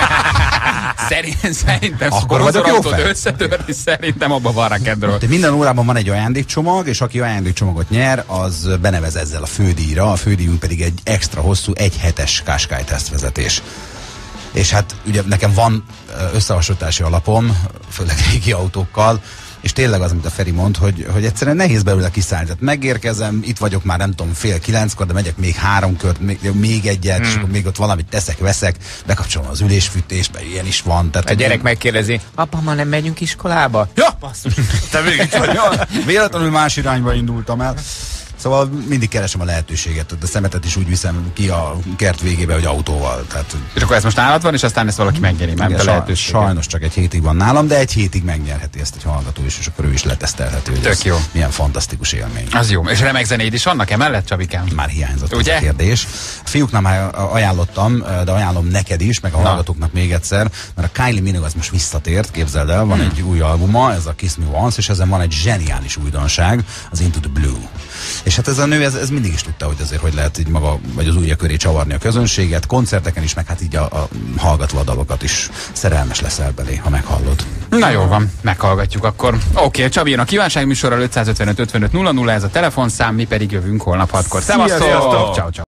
Szerint, szerintem Akkor vagyok jó fej? összetörni, szerintem abban van rá kedről. De minden órában van egy ajándékcsomag, és aki ajándékcsomagot nyer, az benevez ezzel a fődíjra, a fődíjunk pedig egy extra hosszú, egy hetes Qashqai tesztvezetés. És hát ugye nekem van ö, összehasonlítási alapom, főleg régi autókkal, és tényleg az, amit a Feri mond, hogy, hogy egyszerűen nehéz belőle kiszállni. Tehát megérkezem, itt vagyok már nem tudom fél kilenckor, de megyek még három kört, még, még egyet, hmm. és akkor még ott valamit teszek, veszek, bekapcsolom az ülésfűtést, mert ilyen is van. Tehát, A gyerek megkérdezi, apa, ma nem megyünk iskolába? Ja, basszus, te még itt vagy. Véletlenül más irányba indultam el. Szóval mindig keresem a lehetőséget, a szemetet is úgy viszem ki a kert végébe, hogy autóval. Tehát, És akkor ez most nálad van, és aztán ezt valaki megnyeri, nem igen, a saj- lehetőség. sajnos csak egy hétig van nálam, de egy hétig megnyerheti ezt egy hallgató is, és akkor ő is letesztelhető, hogy Tök ez jó. milyen fantasztikus élmény. Az jó. És remek zenéd is vannak emellett, Csabikám? Már hiányzott ez Ugye? a kérdés. A fiúknál már ajánlottam, de ajánlom neked is, meg a Na. hallgatóknak még egyszer, mert a Kylie Minogue az most visszatért, képzeld el, van Hmm. egy új albuma, ez a Kiss Me Once, és ezen van egy zseniális újdonság, az Into the Blue. És hát ez a nő, ez, ez mindig is tudta, hogy azért hogy lehet így maga, vagy az ujja köré csavarni a közönséget, koncerteken is, meg hát így a, a hallgatva a dalokat is szerelmes leszel belé, ha meghallod. Na jó van, meghallgatjuk akkor. Oké, okay, Csabi jön a kívánságműsorral, ötszázötvenöt ötvenöt nulla nulla, ez a telefonszám, mi pedig jövünk holnap hatkor. Szevasztok! Sziasztok! Ciao, ciao.